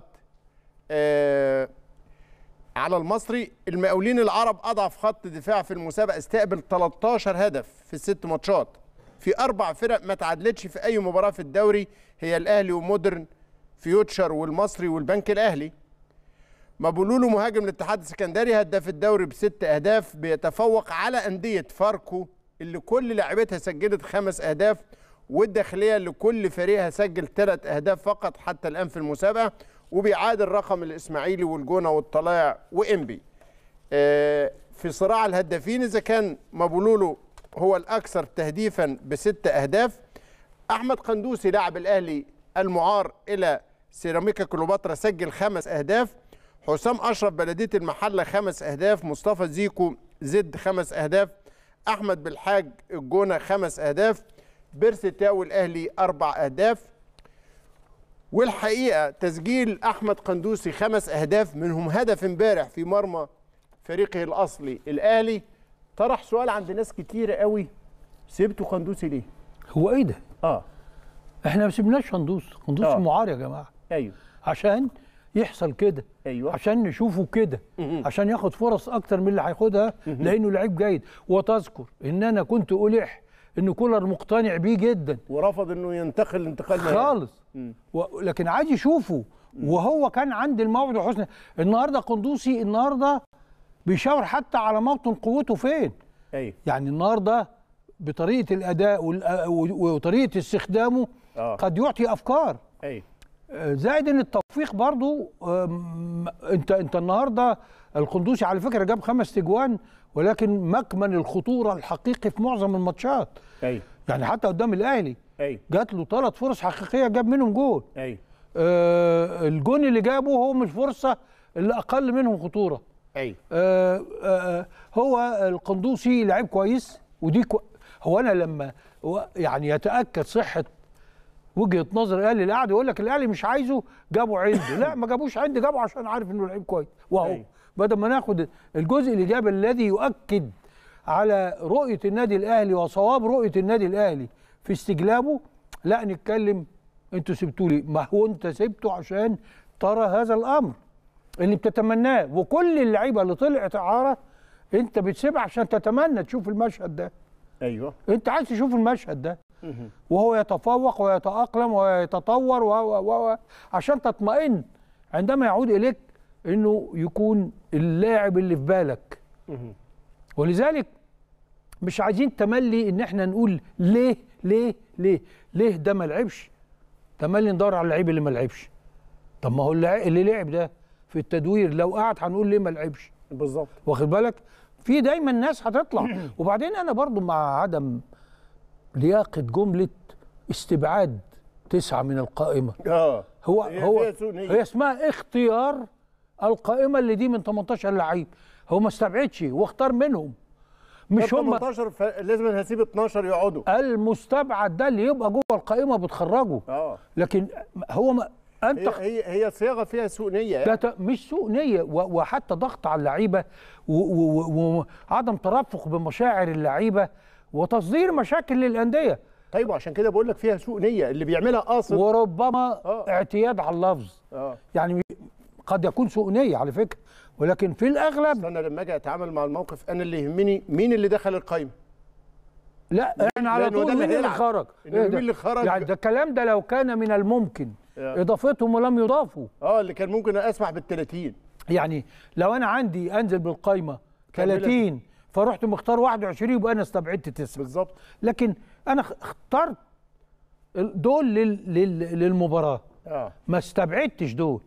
على المصري. المقاولين العرب اضعف خط دفاع في المسابقه، استقبل 13 هدف في ال6 ماتشات. في 4 فرق ما تعادلتش في اي مباراه في الدوري، هي الاهلي ومودرن فيوتشر والمصري والبنك الاهلي. مابولولو مهاجم الاتحاد السكندري هداف الدوري ب6 اهداف، بيتفوق على انديه فاركو اللي كل لاعبتها سجلت 5 اهداف، والداخليه اللي كل فريقها سجل 3 اهداف فقط حتى الان في المسابقه، وبيعادل رقم الاسماعيلي والجونه والطلائع وانبي. في صراع الهدافين، إذا كان مابولولو هو الأكثر تهديفا ب6 أهداف. أحمد قندوسي لاعب الأهلي المعار إلى سيراميكا كليوباترا سجل 5 أهداف. حسام أشرف بلدية المحلة 5 أهداف. مصطفى زيكو زد 5 أهداف. أحمد بالحاج الجونة 5 أهداف. بيرسي تاو الأهلي 4 أهداف. والحقيقة تسجيل أحمد قندوسي 5 أهداف منهم هدف امبارح في مرمى فريقه الأصلي الأهلي طرح سؤال عند ناس كتيرة قوي، سيبتوا قندوسي ليه؟ هو إيه ده؟ احنا ما سيبناش قندوسي معار يا جماعة. أيوه عشان يحصل كده. أيوه عشان نشوفه كده. عشان ياخد فرص أكتر من اللي هياخدها لأنه لعيب جيد. وتذكر إن أنا كنت ألح إن كولر مقتنع بيه جدا ورفض إنه ينتقل انتقال خالص. لكن عايز يشوفه وهو كان عند الموعد الحسنى. النهارده قندوسي النهارده بيشاور حتى على موطن قوته فين. أيوه يعني النهارده بطريقه الاداء وطريقه استخدامه قد يعطي افكار. أيوه زائد ان التوفيق برضو. انت النهارده القندوسي على فكره جاب 5 تجوان ولكن مكمن الخطوره الحقيقي في معظم الماتشات. ايوه يعني حتى قدام الاهلي ايوه جات له 3 فرص حقيقيه جاب منهم جول. ايوه الجون اللي جابه هو من الفرصه اللي اقل منهم خطوره. ايوه هو القندوسي لعيب كويس ودي هو انا لما يعني يتاكد صحه وجهه نظر الاهلي اللي قاعد يقول لك الاهلي مش عايزه جابه عنده. لا ما جابوش عندي، جابه عشان عارف انه لعيب كويس. وهو بدل ما ناخد الجزء الايجابي الذي يؤكد على رؤيه النادي الاهلي وصواب رؤيه النادي الاهلي في استجلابه، لا نتكلم انتوا سبتوا لي. ما هو انت سبته عشان ترى هذا الامر اللي بتتمناه. وكل اللعيبه اللي طلعت اعاره انت بتسيبها عشان تتمنى تشوف المشهد ده. ايوه انت عايز تشوف المشهد ده وهو يتفوق ويتاقلم ويتطور عشان تطمئن عندما يعود اليك انه يكون اللاعب اللي في بالك. ولذلك مش عايزين تملي ان احنا نقول ليه ليه ليه ليه ده ما لعبش. تملي ندور على اللعيب اللي ما لعبش. طب ما هو اللي لعب ده في التدوير لو قعد هنقول ليه ما لعبش. بالظبط. واخد بالك؟ في دايما ناس هتطلع. وبعدين انا برضو مع عدم لياقه جمله استبعاد 9 من القائمه. هي اسمها اختيار القائمه اللي دي من 18 لعيب. هو ما استبعدش واختار منهم. مش هم 18 لازم هسيب 12 يقعدوا. المستبعد ده اللي يبقى جوه القائمه بتخرجه. لكن هو ما انت هي صياغه فيها سوء نيه. لا مش سوء نيه وحتى ضغط على اللعيبه وعدم ترفق بمشاعر اللعيبه وتصدير مشاكل للانديه. طيب عشان كده بقول لك فيها سوء نيه اللي بيعملها قاصد وربما اعتياد على اللفظ. يعني قد يكون سوء نيه على فكره ولكن في الاغلب انا لما اجي اتعامل مع الموقف انا اللي يهمني مين اللي دخل القايمه. لا احنا على طول مين اللي خرج. مين اللي خرج يعني ده الكلام ده لو كان من الممكن اضافتهم ولم يضافوا. اللي كان ممكن اسمح بال30. يعني لو انا عندي انزل بالقايمه 30 فرحت مختار 21 يبقى انا استبعدت 9 بالظبط. لكن انا اخترت دول للمباراه ما استبعدتش دول.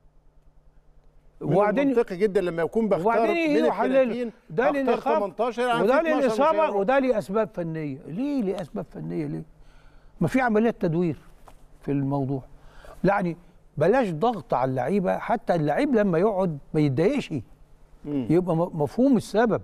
وبعدين منطقي جدا لما يكون بختار من ال30 ده للاصابه 18 وده للاصابه وده لاسباب فنيه. ليه لاسباب فنيه؟ ليه؟ ما في عمليات تدوير في الموضوع. يعني بلاش ضغط على اللعيبه حتى اللعيب لما يقعد ما يتضايقش يبقى مفهوم السبب.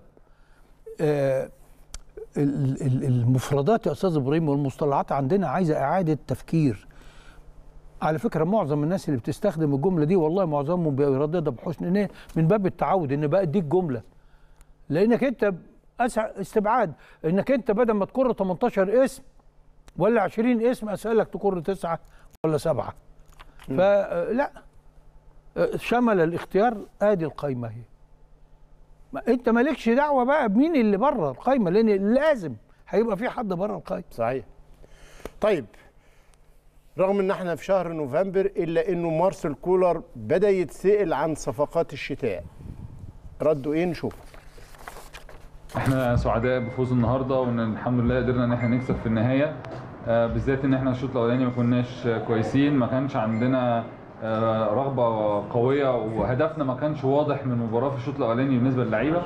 المفردات يا استاذ ابراهيم والمصطلحات عندنا عايزه اعاده تفكير. على فكره معظم الناس اللي بتستخدم الجمله دي والله معظمهم بيرددها بحسن نيه من باب التعود ان بقى دي الجمله. لانك انت استبعاد انك انت بدل ما تكر 18 اسم ولا 20 اسم اسالك تكر 9 ولا 7. فلا شمل الاختيار ادي القايمه اهي. انت مالكش دعوه بقى بمين اللي بره القايمه لان لازم هيبقى في حد بره القايمه. صحيح. طيب رغم ان احنا في شهر نوفمبر الا انه مارسيل كولر بدا يتسأل عن صفقات الشتاء. ردوا ايه نشوف. احنا سعداء بفوز النهارده وان الحمد لله قدرنا ان احنا نكسب في النهايه. بالذات ان احنا الشوط الاولاني ما كناش كويسين، ما كانش عندنا رغبه قويه وهدفنا ما كانش واضح من المباراه في الشوط الاولاني بالنسبه للعيبه.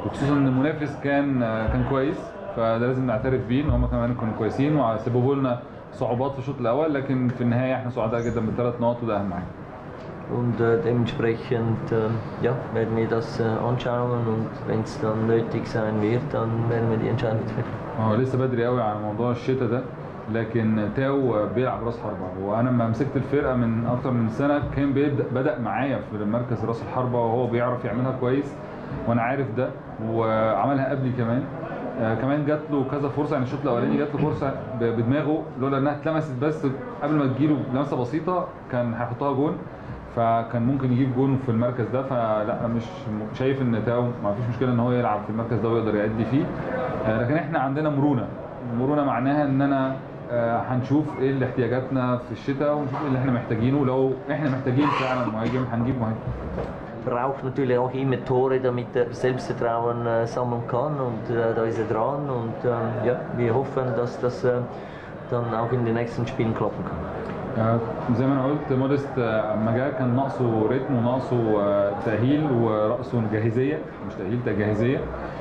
وخصوصا ان المنافس كان كويس، فده لازم نعترف بيه ان هم كمان كانوا كويسين وسببوا لنا صعوبات في الشوط الاول، لكن في النهايه احنا سعداء جدا ب3 نقط وده اهم حاجه. Und dementsprechend ja, werden wir das anschauen und wenn es dann nötig sein wird, dann werden wir die Entscheidung treffen. هو لسه بدري قوي على موضوع الشتاء ده، لكن تاو بيلعب راس حربة، وانا لما مسكت الفرقه من اكتر من سنه كان بدا معايا في مركز راس الحربة، وهو بيعرف يعملها كويس وانا عارف ده، وعملها قبلي كمان. كمان جات له كذا فرصه، يعني الشوط الاولاني جات له فرصه بدماغه، لولا انها اتلمست بس قبل ما تجيله لمسه بسيطه كان هيحطها جون، فكان ممكن يجيب جون في المركز ده. فلا مش شايف ان تاو ما فيش مشكله ان هو يلعب في المركز ده ويقدر يأدي فيه، لكن احنا عندنا مرونه معناها ان انا هنشوف ايه اللي احتياجاتنا في الشتاء ونشوف ايه اللي احنا محتاجينه. لو احنا محتاجين فعلا مهاجم هنجيب مهاجم. Braucht natürlich auch immer Tore, damit er Selbstvertrauen sammeln kann und da ist er dran und ja, wir hoffen, dass das dann auch in den nächsten Spielen klappen kann. زي ما انا قلت موديست اما جه كان ناقصه رتم وناقصه تأهيل ورأسه جاهزية، مش تأهيل جاهزية،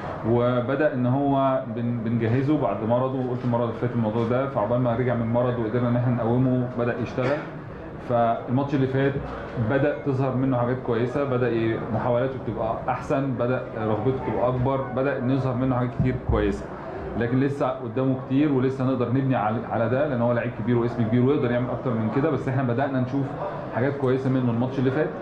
وبدأ ان هو بنجهزه بعد مرضه، وقلت المرة اللي فاتت الموضوع ده، فعقبال ما رجع من مرض وقدرنا ان احنا نقومه بدأ يشتغل. فالماتش اللي فات بدأ تظهر منه حاجات كويسة، بدأ محاولاته تبقى أحسن، بدأ رغبته تبقى أكبر، بدأ نظهر منه حاجات كتير كويسة، لكن لسه قدامه كتير ولسه نقدر نبني على ده، لأن هو لعيب كبير واسم كبير ويقدر يعمل أكتر من كده. بس احنا بدأنا نشوف حاجات كويسة منه الماتش اللي فات.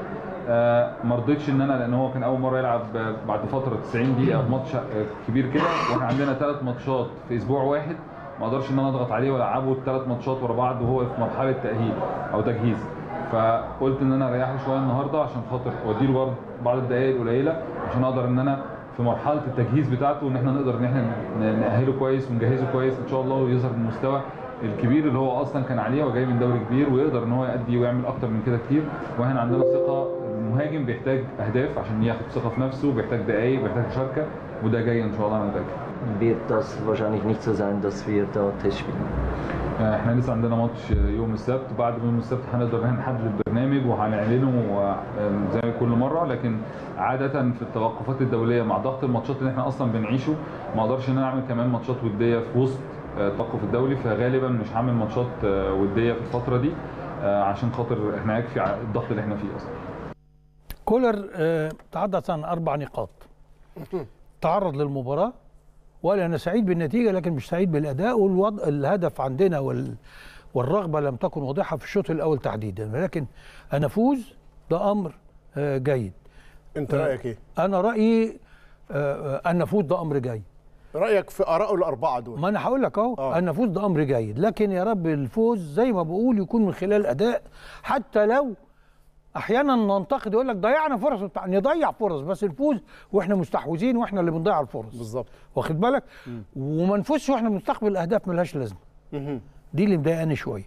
ما رضيتش ان انا، لان هو كان اول مره يلعب بعد فتره 90 دقيقه ماتش كبير كده، واحنا عندنا 3 ماتشات في اسبوع واحد، ما اقدرش ان انا اضغط عليه والعبه 3 ماتشات ورا بعض وهو في مرحله تاهيل او تجهيز. فقلت ان انا اريحه شويه النهارده عشان خاطر اوديله برضه بعض الدقائق القليله، عشان اقدر ان انا في مرحله التجهيز بتاعته ان احنا نقدر ان احنا نأهله كويس ونجهزه كويس ان شاء الله، ويظهر بالمستوى الكبير اللي هو اصلا كان عليه وجاي من دوري كبير، ويقدر ان هو يأدي ويعمل اكتر من كده كتير. واحنا عندنا ثقه، المهاجم بيحتاج اهداف عشان ياخد ثقه في نفسه، بيحتاج دقائق، بيحتاج مشاركه، وده جاي ان شاء الله انا متاكد. Wird das wahrscheinlich nicht so sein, dass wir da Test spielen. احنا لسه عندنا ماتش يوم السبت، بعد يوم السبت هنقدر نحدد البرنامج وهنعلنه زي كل مره، لكن عاده في التوقفات الدوليه مع ضغط الماتشات اللي احنا اصلا بنعيشه ما اقدرش ان انا اعمل كمان ماتشات وديه في وسط التوقف الدولي، فغالبا مش هعمل ماتشات وديه في الفتره دي عشان خاطر احنا يكفي الضغط اللي احنا فيه اصلا. كولر تحدث عن 4 نقاط، تعرض للمباراه وقال انا سعيد بالنتيجه لكن مش سعيد بالاداء، والهدف عندنا والرغبه لم تكن واضحه في الشوط الاول تحديدا، ولكن انا افوز ده امر جيد. انت رايك ايه؟ انا رايي ان نفوز ده امر جيد. رايك في ارائه ال4 دول؟ ما انا هقول لك اهو، ان نفوز ده امر جيد، لكن يا رب الفوز زي ما بقول يكون من خلال اداء، حتى لو احيانا ننتقد يقول لك ضيعنا فرص، نضيع فرص بس نفوز واحنا مستحوذين واحنا اللي بنضيع الفرص. بالظبط، واخد بالك؟ وما نفوزش واحنا بنستقبل اهداف ملهاش لازمه. دي اللي مضايقاني شويه.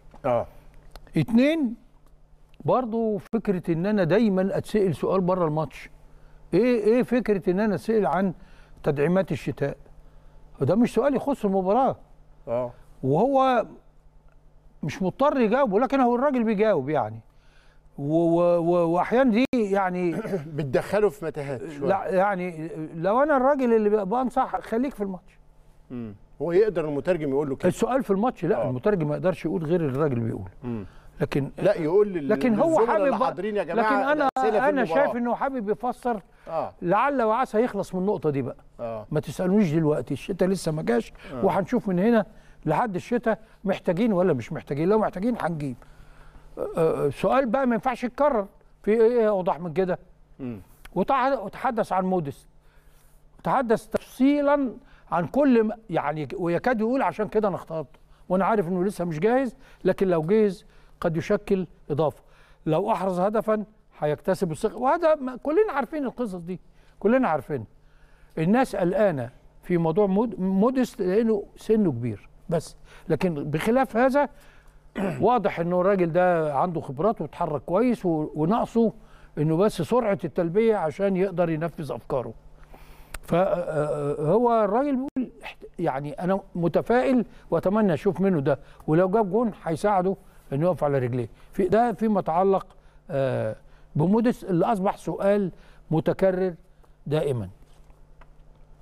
2 برضو فكره ان انا دايما اتسال سؤال بره الماتش، ايه فكره ان انا اتسال عن تدعيمات الشتاء؟ وده مش سؤال يخص المباراه. وهو مش مضطر يجاوب، ولكن هو الراجل بيجاوب يعني، واحيانا دي يعني بتدخله في متاهات شويه. لا يعني لو انا الراجل اللي بنصح خليك في الماتش. هو يقدر المترجم يقول له كده؟ السؤال في الماتش لا، المترجم ما يقدرش يقول غير الراجل بيقول. لكن لا يقول لكن هو حابب حاضرين يا جماعه، لكن انا شايف انه حابب يفسر لعل وعسى يخلص من النقطه دي بقى. ما تسالونيش دلوقتي، الشتاء لسه ما جاش، وهنشوف من هنا لحد الشتاء محتاجين ولا مش محتاجين. لو محتاجين هنجيب. سؤال بقى ما ينفعش يتكرر، في ايه اوضح من كده؟ وتحدث عن موديست، تحدث تفصيلا عن كل يعني، ويكاد يقول عشان كده انا اخترته، وانا عارف انه لسه مش جاهز، لكن لو جاهز قد يشكل اضافه. لو احرز هدفا هيكتسب الثقه، وهذا كلنا عارفين القصص دي، كلنا عارفين. الناس قلقانه في موضوع موديست لانه سنه كبير بس، لكن بخلاف هذا واضح انه الراجل ده عنده خبرات وتحرك كويس، وناقصه انه بس سرعه التلبيه عشان يقدر ينفذ افكاره. فهو الراجل بيقول يعني انا متفائل واتمنى اشوف منه ده، ولو جاب جون هيساعده انه يقف على رجليه. ده فيما يتعلق بموديست اللي اصبح سؤال متكرر دائما.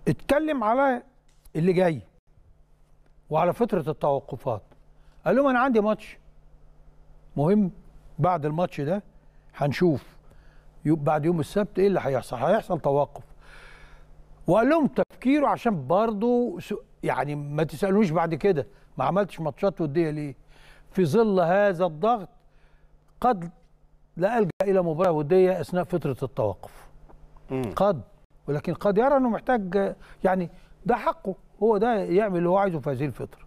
اتكلم على اللي جاي وعلى فتره التوقفات. قال لهم انا عندي ماتش مهم بعد الماتش ده، هنشوف بعد يوم السبت ايه اللي هيحصل، هيحصل توقف. وقال لهم تفكيره عشان برضه يعني ما تسالونيش بعد كده ما عملتش ماتشات وديه ليه؟ في ظل هذا الضغط قد لا ألجأ إلى مباراة ودية أثناء فترة التوقف. قد، ولكن قد يرى أنه محتاج، يعني ده حقه، هو ده يعمل اللي هو عايزه في هذه الفترة.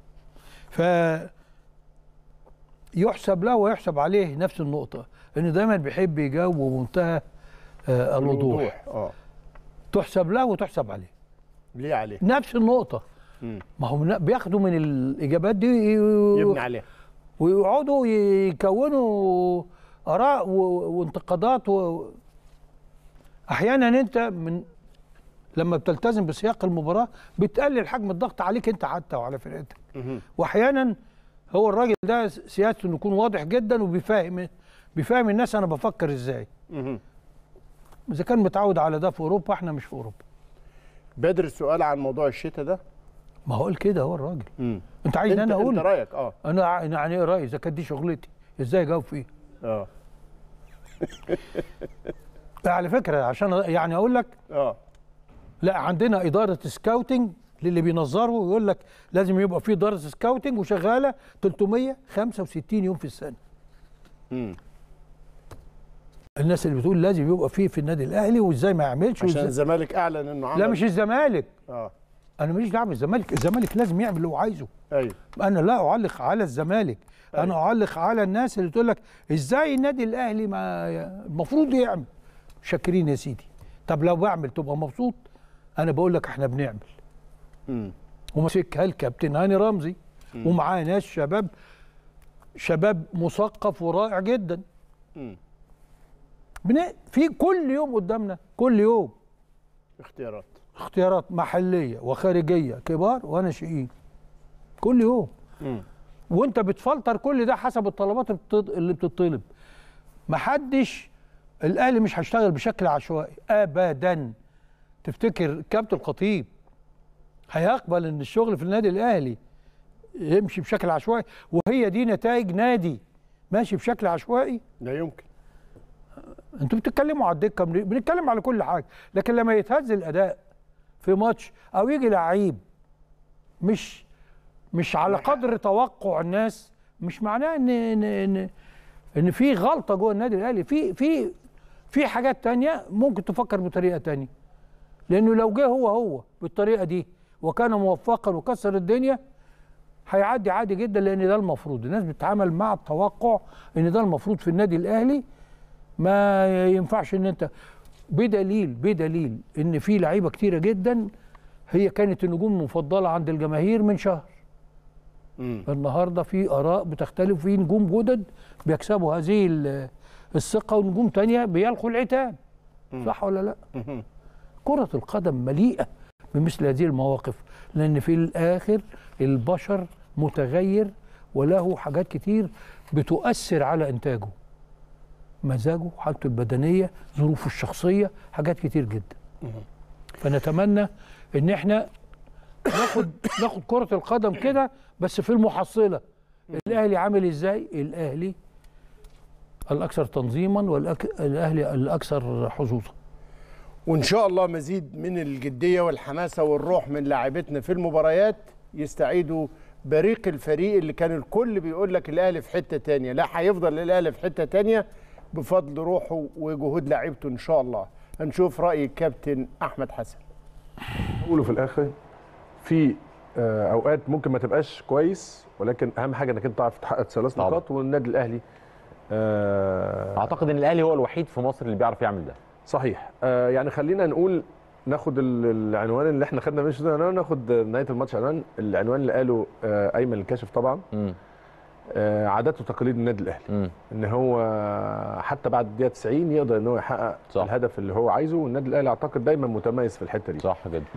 يحسب له ويحسب عليه نفس النقطة، إنه دايما بيحب يجاوب بمنتهى الوضوح. تحسب له وتحسب عليه. ليه عليه؟ نفس النقطة. ما هم بياخدوا من الإجابات دي يبني عليها ويقعدوا يكونوا آراء وانتقادات أحيانا أنت لما بتلتزم بسياق المباراة بتقلل حجم الضغط عليك أنت حتى وعلى فرقتك. وأحيانا هو الراجل ده سياسته إنه يكون واضح جدا وبيفهم الناس أنا بفكر إزاي. إذا كان متعود على ده في أوروبا، إحنا مش في أوروبا. بدر السؤال عن موضوع الشتاء ده، ما هو قال كده هو الراجل. انت عايز انا اقول انت رايك؟ انا يعني ايه رايي؟ اذا كانت دي شغلتي ازاي اجاوب فيه؟ على فكره عشان يعني اقول لك لا، عندنا اداره سكاوتنج للي بينظروا، ويقول لك لازم يبقى في اداره سكاوتنج وشغاله 365 يوم في السنه. الناس اللي بتقول لازم يبقى في النادي الاهلي وازاي ما يعملش، عشان الزمالك اعلن انه عمل. لا مش الزمالك. انا ماليش دعوه بالزمالك، الزمالك لازم يعمل اللي هو عايزه. ايوه، انا لا اعلق على الزمالك. أيوة. انا اعلق على الناس اللي تقول لك ازاي النادي الاهلي ما المفروض يعمل. شاكرين يا سيدي. طب لو بعمل تبقى مبسوط؟ انا بقول لك احنا بنعمل. وماسكها الكابتن هاني رمزي ومعاه ناس شباب مثقف ورائع جدا. في كل يوم قدامنا، كل يوم اختيارات محليه وخارجيه، كبار وناشئين، كل يوم. وانت بتفلتر كل ده حسب الطلبات اللي بتطلب. محدش، الاهلي مش هيشتغل بشكل عشوائي ابدا. تفتكر كابتن الخطيب هيقبل ان الشغل في النادي الاهلي يمشي بشكل عشوائي وهي دي نتائج نادي ماشي بشكل عشوائي؟ لا يمكن. انتوا بتتكلموا على الدكه، بنتكلم على كل حاجه، لكن لما يتهز الاداء في ماتش او يجي لعيب مش على قدر توقع الناس، مش معناه ان في غلطه جوه النادي الاهلي. في حاجات تانية ممكن تفكر بطريقه تانية، لانه لو جه هو بالطريقه دي وكان موفقا وكسر الدنيا هيعدي عادي جدا، لان ده المفروض. الناس بتتعامل مع التوقع ان ده المفروض في النادي الاهلي. ما ينفعش ان انت بدليل ان في لعيبه كتيره جدا هي كانت النجوم المفضله عند الجماهير من شهر. النهارده في اراء بتختلف، في نجوم جدد بيكسبوا هذه الثقه ونجوم تانية بيلقوا العتاب. صح ولا لا؟ كرة القدم مليئة بمثل هذه المواقف، لأن في الآخر البشر متغير وله حاجات كتير بتؤثر على إنتاجه، مزاجه، حالته البدنية، ظروفه الشخصية، حاجات كتير جدا. فنتمنى إن احنا ناخد كرة القدم كده بس في المحصلة. الأهلي عامل إزاي؟ الأهلي الأكثر تنظيما والأهلي الأكثر حظوظا. وإن شاء الله مزيد من الجدية والحماسة والروح من لاعبتنا في المباريات، يستعيدوا بريق الفريق اللي كان الكل بيقول لك الأهلي في حتة تانية. لا، هيفضل الأهلي في حتة تانية بفضل روحه وجهود لاعيبته إن شاء الله. هنشوف رأي الكابتن أحمد حسن. أقوله في الآخر، في أوقات ممكن ما تبقاش كويس، ولكن أهم حاجة إنك أنت تعرف تحقق 3 نقاط. والنادي الأهلي أعتقد إن الأهلي هو الوحيد في مصر اللي بيعرف يعمل ده. صحيح. يعني خلينا نقول ناخد العنوان اللي احنا خدنا منه ده، ناخد نهايه الماتش. العنوان اللي قاله ايمن الكاشف طبعا. عادات وتقاليد النادي الاهلي، ان هو حتى بعد الدقيقه 90 يقدر ان هو يحقق الهدف اللي هو عايزه. والنادي الاهلي اعتقد دايما متميز في الحته دي. صح جدا.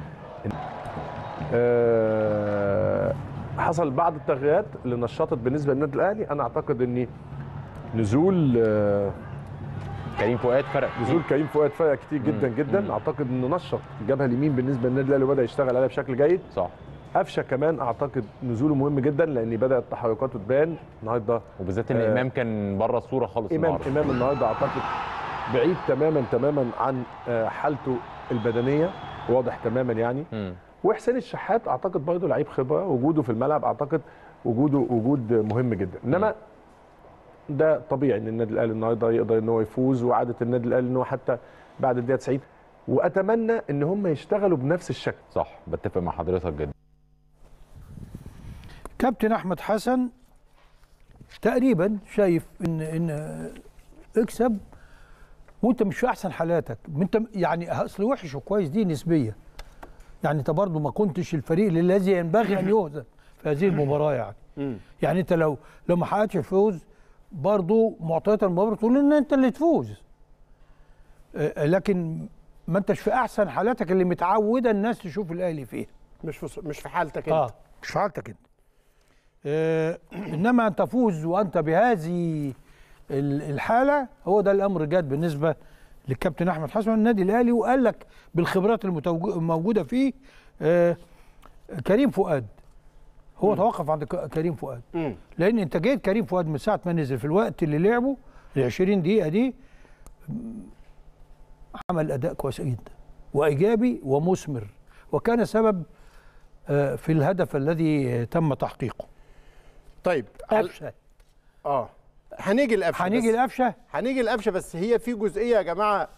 حصل بعض التغييرات اللي نشطت بالنسبه للنادي الاهلي. انا اعتقد ان نزول كريم فؤاد فرق، نزول كريم فؤاد فرق كتير جدا جدا. اعتقد انه نشط الجبهه اليمين بالنسبه للنادي الاهلي وبدا يشتغل عليها بشكل جيد. صح. قفشه كمان اعتقد نزوله مهم جدا لان بدات تحركاته تبان النهارده، وبالذات ان امام كان بره الصوره خالص. امام النهارده اعتقد بعيد تماما عن حالته البدنيه، واضح تماما يعني. وحسين الشحات اعتقد برضه لعيب خبره، وجوده في الملعب اعتقد وجود مهم جدا. انما ده طبيعي ان النادي الاهلي النهارده يقدر ان هو يفوز، وعاده النادي الاهلي ان هو حتى بعد الدقيقه 90 واتمنى ان هم يشتغلوا بنفس الشكل. صح، بتفق مع حضرتك جدا. كابتن احمد حسن تقريبا شايف ان اكسب وانت مش في احسن حالاتك، انت يعني اصل وحش وكويس دي نسبيه، يعني انت برضه ما كنتش الفريق الذي ينبغي ان يهزم في هذه المباراه يعني. يعني انت لو ما حققتش الفوز برضه معطيات المباراه تقول ان انت اللي تفوز، لكن ما انتش في احسن حالاتك اللي متعوده الناس تشوف الاهلي فيها. مش في حالتك انت. مش في حالتك انت. انما ان تفوز وانت بهذه الحاله، هو ده الامر جاد بالنسبه للكابتن احمد حسن النادي الاهلي. وقال لك بالخبرات الموجوده فيه كريم فؤاد، هو توقف عند كريم فؤاد، لان انتاجيه كريم فؤاد من ساعه ما نزل في الوقت اللي لعبه ال 20 دقيقه دي عمل اداء كويس جدا وايجابي ومثمر، وكان سبب في الهدف الذي تم تحقيقه. طيب قفشه هنيجي القفشه بس هي في جزئيه يا جماعه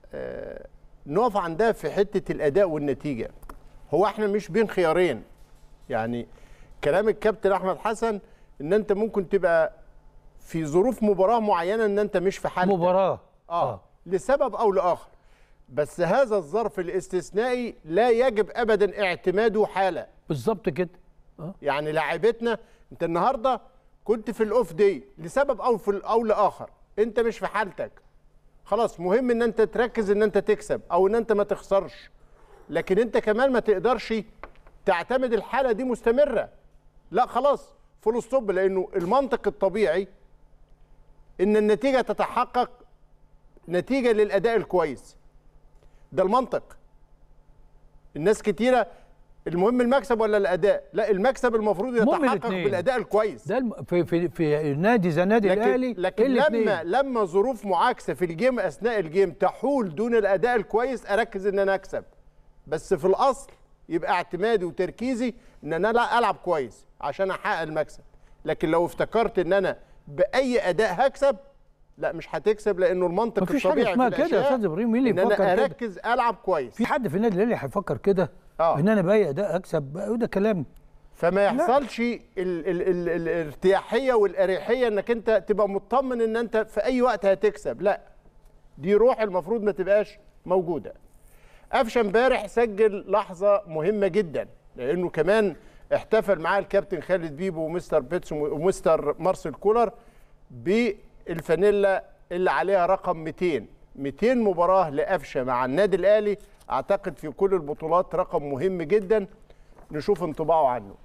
نقف عندها في حته الاداء والنتيجه. هو احنا مش بين خيارين، يعني كلام الكابتن احمد حسن ان انت ممكن تبقى في ظروف مباراه معينه ان انت مش في حالتك مباراه لسبب او لاخر، بس هذا الظرف الاستثنائي لا يجب ابدا اعتماده حاله. بالظبط كده. يعني لاعبتنا انت النهارده كنت في الاوف دي لسبب او لاخر، انت مش في حالتك، خلاص مهم ان انت تركز ان انت تكسب او ان انت ما تخسرش، لكن انت كمان ما تقدرش تعتمد الحاله دي مستمره. لا خلاص فول ستوب، لانه المنطق الطبيعي ان النتيجه تتحقق نتيجه للاداء الكويس. ده المنطق. الناس كتيره المهم المكسب ولا الاداء؟ لا، المكسب المفروض يتحقق بالاداء الكويس. ده في نادي زي النادي الاهلي. لكن لما ظروف معاكسه في الجيم اثناء الجيم تحول دون الاداء الكويس، اركز ان انا اكسب، بس في الاصل يبقى اعتمادي وتركيزي ان انا لا العب كويس عشان احقق المكسب. لكن لو افتكرت ان انا باي اداء هكسب، لا مش هتكسب، لانه المنطق الطبيعي مفيش حاجه اسمها كده يا استاذ ابراهيم. مين اللي يفكر كده؟ ان انا اركز العب كويس. في حد في النادي الاهلي هيفكر كده؟ ان انا باي اداء اكسب، وده كلام. فما يحصلش الارتياحيه والاريحيه انك انت تبقى مطمن ان انت في اي وقت هتكسب. لا، دي روح المفروض ما تبقاش موجوده. قفشه امبارح سجل لحظه مهمه جدا، لانه كمان احتفل معاه الكابتن خالد بيبو ومستر بيتس ومستر مارسيل كولر بالفانيلا اللي عليها رقم 200 مباراه لقفشه مع النادي الاهلي. اعتقد في كل البطولات رقم مهم جدا. نشوف انطباعه عنه.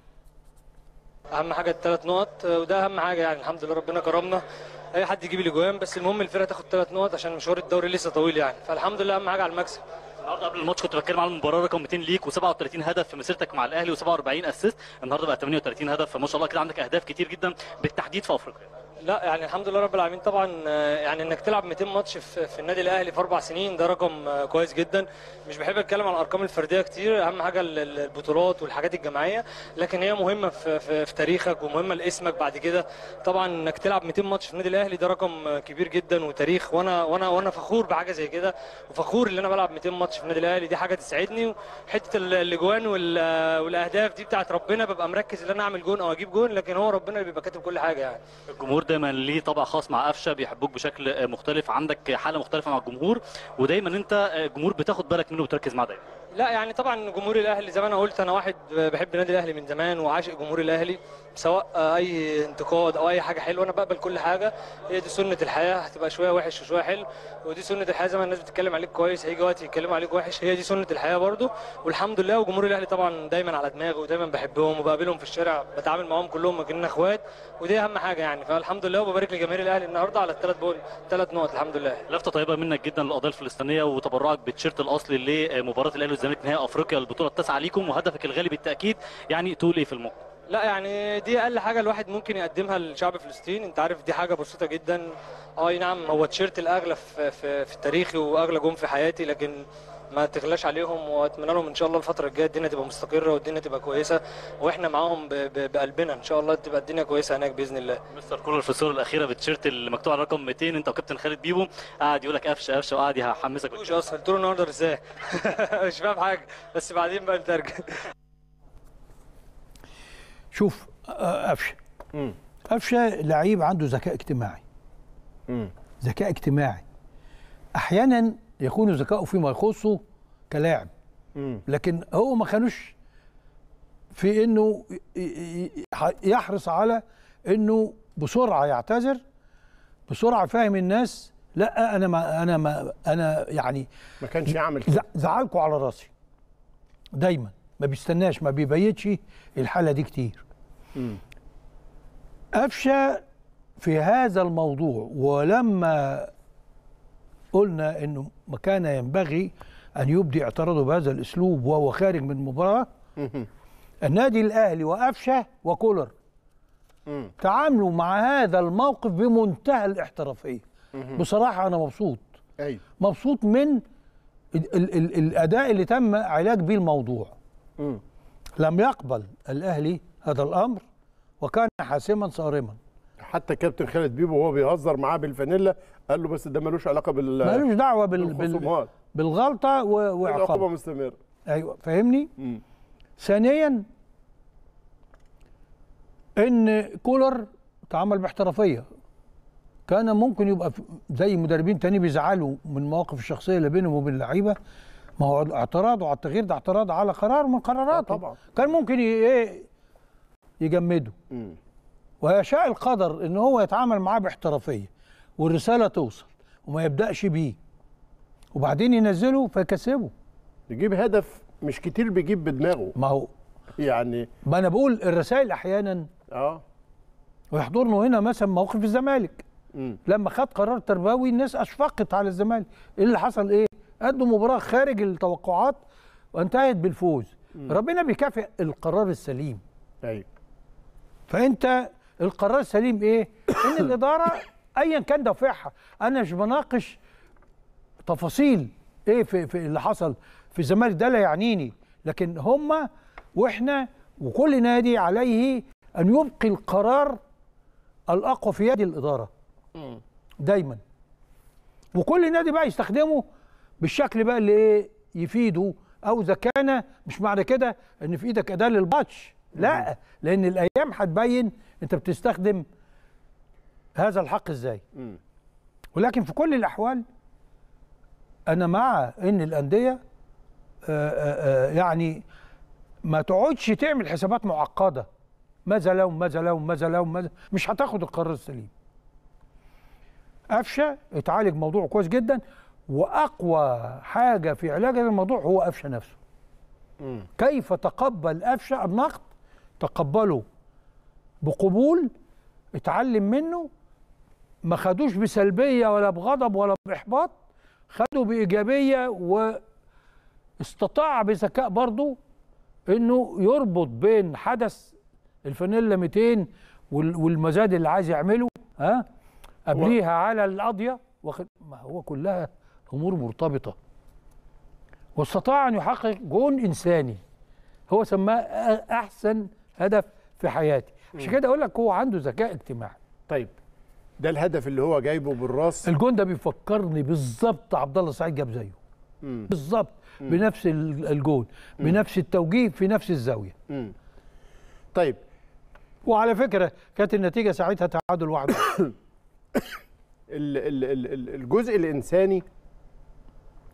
اهم حاجه ال3 نقط، وده اهم حاجه يعني. الحمد لله ربنا كرمنا، اي حد يجيب الاجوان، بس المهم الفرقه تاخد 3 نقط عشان مشوار الدوري لسه طويل يعني. فالحمد لله اهم حاجه على المكسب. النهارده قبل الماتش كنت بتكلم على المباراه رقم 200 ليك و37 هدف في مسيرتك مع الاهلي و47 اسيست، النهارده بقى 38 هدف، فما شاء الله كده عندك اهداف كتير جدا بالتحديد في افريقيا. لا يعني الحمد لله رب العالمين. طبعا يعني انك تلعب 200 ماتش في النادي الاهلي في 4 سنين ده رقم كويس جدا. مش بحب اتكلم عن الارقام الفرديه كتير، اهم حاجه البطولات والحاجات الجماعيه، لكن هي مهمه في تاريخك ومهمه لاسمك بعد كده. طبعا انك تلعب 200 ماتش في النادي الاهلي ده رقم كبير جدا وتاريخ، وانا فخور بحاجه زي كده، وفخور ان انا بلعب 200 ماتش في النادي الاهلي. دي حاجه تسعدني. حته الاجوان والاهداف دي بتاعت ربنا، ببقى مركز ان انا اعمل جون او اجيب جون، لكن هو ربنا اللي بيبقى كاتب كل حاجه يعني. الجمهور دايما ليه طبع خاص مع قفشه، بيحبوك بشكل مختلف، عندك حاله مختلفه مع الجمهور، ودايما انت الجمهور بتاخد بالك منه وتركز معاه دايما. لا يعني طبعا جمهور الاهلي زي ما انا قلت، انا واحد بحب النادي الاهلي من زمان وعاشق جمهور الاهلي، سواء اي انتقاد او اي حاجه حلوه انا بقبل كل حاجه. هي دي سنه الحياه، هتبقى شويه وحش وشويه حلو، ودي سنه الحياه. زي ما الناس بتتكلم عليك كويس هيجي وقت يتكلموا عليك وحش، هي دي سنه الحياه برضو. والحمد لله وجمهور الاهلي طبعا دايما على دماغي ودايما بحبهم وبقابلهم في الشارع، بتعامل معاهم كلهم كأننا اخوات، ودي اهم حاجه يعني. فالحمد لله وببارك لجماهير الاهلي النهارده على الثلاث نقط الحمد لله. لفته طيبه منك جدا للقضيه الفلسطينيه وتبرعك بالتيشيرت الاصلي لمباراه الاهلي والزمالك نهائي افريقيا البطوله التاسعه ليكم، وهدفك الغالي بالتاكيد، يعني تقول ايه في الموقف؟ لا يعني دي اقل حاجه الواحد ممكن يقدمها لشعب فلسطين، انت عارف دي حاجه بسيطه جدا. اي نعم هو التيشيرت الاغلى في تاريخي واغلى جون في حياتي، لكن ما تغلاش عليهم، واتمنى لهم ان شاء الله الفتره الجايه الدنيا تبقى مستقره والدنيا تبقى كويسه، واحنا معاهم بقلبنا ان شاء الله تبقى الدنيا كويسه هناك باذن الله. مستر كولر في الصوره الاخيره بالتيشيرت اللي مكتوب على رقم 2 انت وكابتن خالد بيبو قاعد يقول لك قفشه قفشه وقاعد يحمسك. مش اصلا قلت له النهارده ازاي مش فاهم حاجه، بس بعدين بقى نترجم. شوف قفشه لعيب عنده ذكاء اجتماعي. ذكاء اجتماعي احيانا يكون ذكاؤه فيما يخصه كلاعب، لكن هو ما كانوش في انه يحرص على انه بسرعه يعتذر، بسرعه فاهم الناس. لا انا يعني ما كانش يعمل كده. زعلكوا على راسي دايما، ما بيستناش، ما بيبيتش الحاله دي كتير. قفشه في هذا الموضوع، ولما قلنا انه ما كان ينبغي ان يبدي اعتراضه بهذا الاسلوب وهو خارج من المباراه، النادي الاهلي وقفشه وكولر تعاملوا مع هذا الموقف بمنتهى الاحترافيه. بصراحه انا مبسوط، مبسوط من الاداء اللي تم علاج بيه الموضوع. لم يقبل الاهلي هذا الامر وكان حاسما صارما. حتى كابتن خالد بيبو وهو بيهزر معاه بالفانيلا قال له بس ده ملوش علاقه ملوش دعوه بالغلطه وعقاب، العقوبه مستمره. ايوه فاهمني. ثانيا ان كولر تعامل باحترافيه. كان ممكن يبقى زي مدربين تاني بيزعلوا من المواقف الشخصيه اللي بينهم وبين اللعيبه، ما هو اعتراضه على التغيير ده اعتراض على قرار من قراراته. طبعا كان ممكن يجمده. ويشاء القدر ان هو يتعامل معاه باحترافيه والرساله توصل وما يبداش بيه وبعدين ينزله فيكسبه، يجيب هدف مش كتير بيجيب بدماغه. ما هو يعني ما انا بقول الرسائل احيانا ويحضرنا هنا مثلا موقف الزمالك لما خد قرار تربوي الناس اشفقت على الزمالك. ايه اللي حصل؟ ايه؟ قدوا مباراه خارج التوقعات وانتهت بالفوز. ربنا بيكافئ القرار السليم. ايوه. فانت القرار السليم ايه؟ ان الاداره ايا كان دوافعها، انا مش بناقش تفاصيل ايه في اللي حصل في الزمالك، ده لا يعنيني، لكن هم واحنا وكل نادي عليه ان يبقي القرار الاقوى في يد الاداره دايما، وكل نادي بقى يستخدمه بالشكل بقى اللي ايه يفيده، او اذا كان مش معنى كده ان في ايدك اداه للماتش، لا، لان الايام هتبين انت بتستخدم هذا الحق ازاي. ولكن في كل الاحوال انا مع ان الانديه يعني ما تقعدش تعمل حسابات معقده، ماذا لو ماذا لو ماذا لو ماذا، مش هتاخد القرار السليم. قفشه اتعالج موضوع كويس جدا، واقوى حاجه في علاج هذا الموضوع هو قفشه نفسه. كيف تقبل قفشه النقد؟ تقبله بقبول، اتعلم منه، ما خدوش بسلبيه ولا بغضب ولا باحباط، خدوا بايجابيه، واستطاع بذكاء برضه انه يربط بين حدث الفانيلا 200 والمزاد اللي عايز يعمله قبليها على القضيه، ما هو كلها امور مرتبطه، واستطاع ان يحقق جون انساني هو سماه احسن هدف في حياتي. عشان كده اقول لك هو عنده ذكاء اجتماعي. طيب ده الهدف اللي هو جايبه بالراس، الجون ده بيفكرني بالظبط عبد الله السعيد جاب زيه بالظبط، بنفس الجون، بنفس التوجيه في نفس الزاويه. طيب وعلى فكره كانت النتيجه ساعتها تعادل 1. الجزء الانساني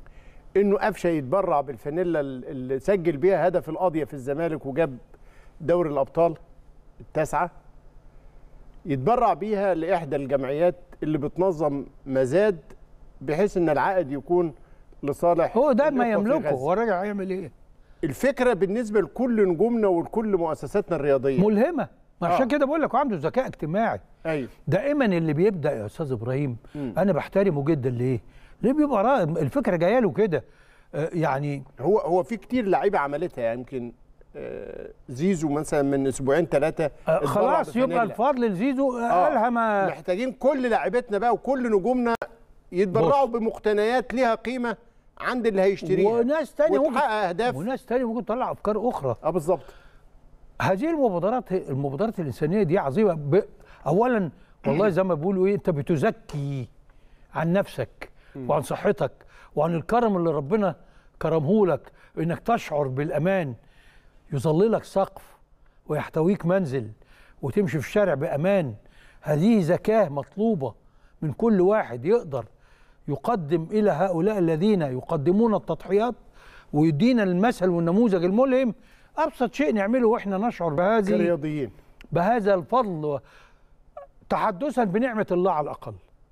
انه قفشه يتبرع بالفانيلا اللي سجل بيها هدف القاضيه في الزمالك وجاب دوري الابطال التاسعه، يتبرع بيها لاحدى الجمعيات اللي بتنظم مزاد بحيث ان العائد يكون لصالح هو ده ما يملكه. هو الراجل هيعمل ايه؟ الفكره بالنسبه لكل نجومنا ولكل مؤسساتنا الرياضيه ملهمه. عشان كده بقول لك عنده ذكاء اجتماعي. ايوه دائما اللي بيبدا يا استاذ ابراهيم انا بحترمه جدا. ليه بيبقى رائد، الفكره جايه له كده. يعني هو في كتير لعيبه عملتها، يعني يمكن زيزو مثلا من اسبوعين 3 خلاص يبقى الفضل لزيزو. قالها ما محتاجين كل لاعيبتنا بقى وكل نجومنا يتبرعوا بمقتنيات ليها قيمه عند اللي هيشتريها، وناس ثانيه ممكن تحقق اهداف، وناس ثانيه ممكن تطلع افكار اخرى. بالظبط. هذه المبادرات الانسانيه دي عظيمه. اولا والله زي ما بيقولوا ايه، انت بتزكي عن نفسك وعن صحتك وعن الكرم اللي ربنا كرمه لك، انك تشعر بالامان، يظللك سقف ويحتويك منزل وتمشي في الشارع بامان. هذه زكاه مطلوبه من كل واحد يقدر يقدم الى هؤلاء الذين يقدمون التضحيات ويدينا المثل والنموذج الملهم. ابسط شيء نعمله واحنا نشعر بهذه كرياضيين بهذا الفضل تحدثا بنعمه الله على الاقل.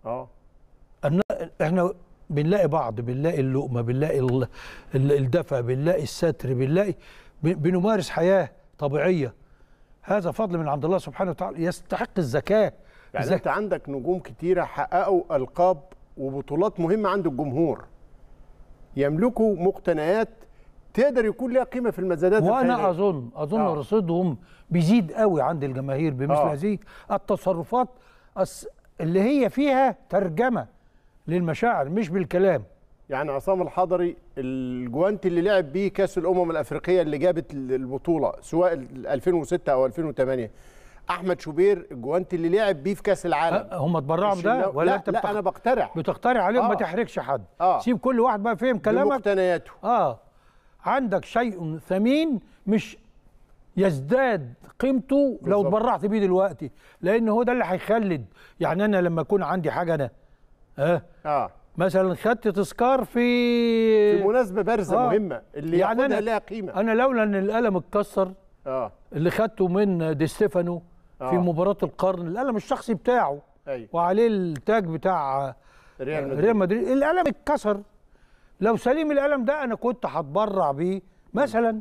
احنا بنلاقي بعض، بنلاقي اللقمه، بنلاقي الدفى، بنلاقي الستر، بنمارس حياه طبيعيه. هذا فضل من عند الله سبحانه وتعالى يستحق الزكاه. يعني انت عندك نجوم كتيره حققوا القاب وبطولات مهمه عند الجمهور، يملكوا مقتنيات تقدر يكون لها قيمه في المزادات. وانا اظن رصيدهم بيزيد قوي عند الجماهير بمثل هذه التصرفات اللي هي فيها ترجمه للمشاعر مش بالكلام. يعني عصام الحضري الجوانتي اللي لعب بيه كاس الامم الافريقيه اللي جابت البطوله سواء 2006 او 2008، احمد شوبير الجوانتي اللي لعب بيه في كاس العالم. هم اتبرعوا بده ولا لا انت لا انا بقترح عليهم. ما تحرجش حد. سيب كل واحد بقى فهم كلامك بمقتنياته. عندك شيء ثمين مش يزداد قيمته لو اتبرعت بيه دلوقتي، لان هو ده اللي هيخلد. يعني انا لما يكون عندي حاجه انا مثلا خدت تذكار في مناسبه بارزه مهمه اللي يعني ياخدها لها قيمه. انا لولا ان القلم اتكسر اللي خدته من دي ستيفانو في مباراه القرن، القلم الشخصي بتاعه وعليه التاج بتاع ريال مدريد، القلم اتكسر. لو سليم القلم ده انا كنت هتبرع بيه مثلا.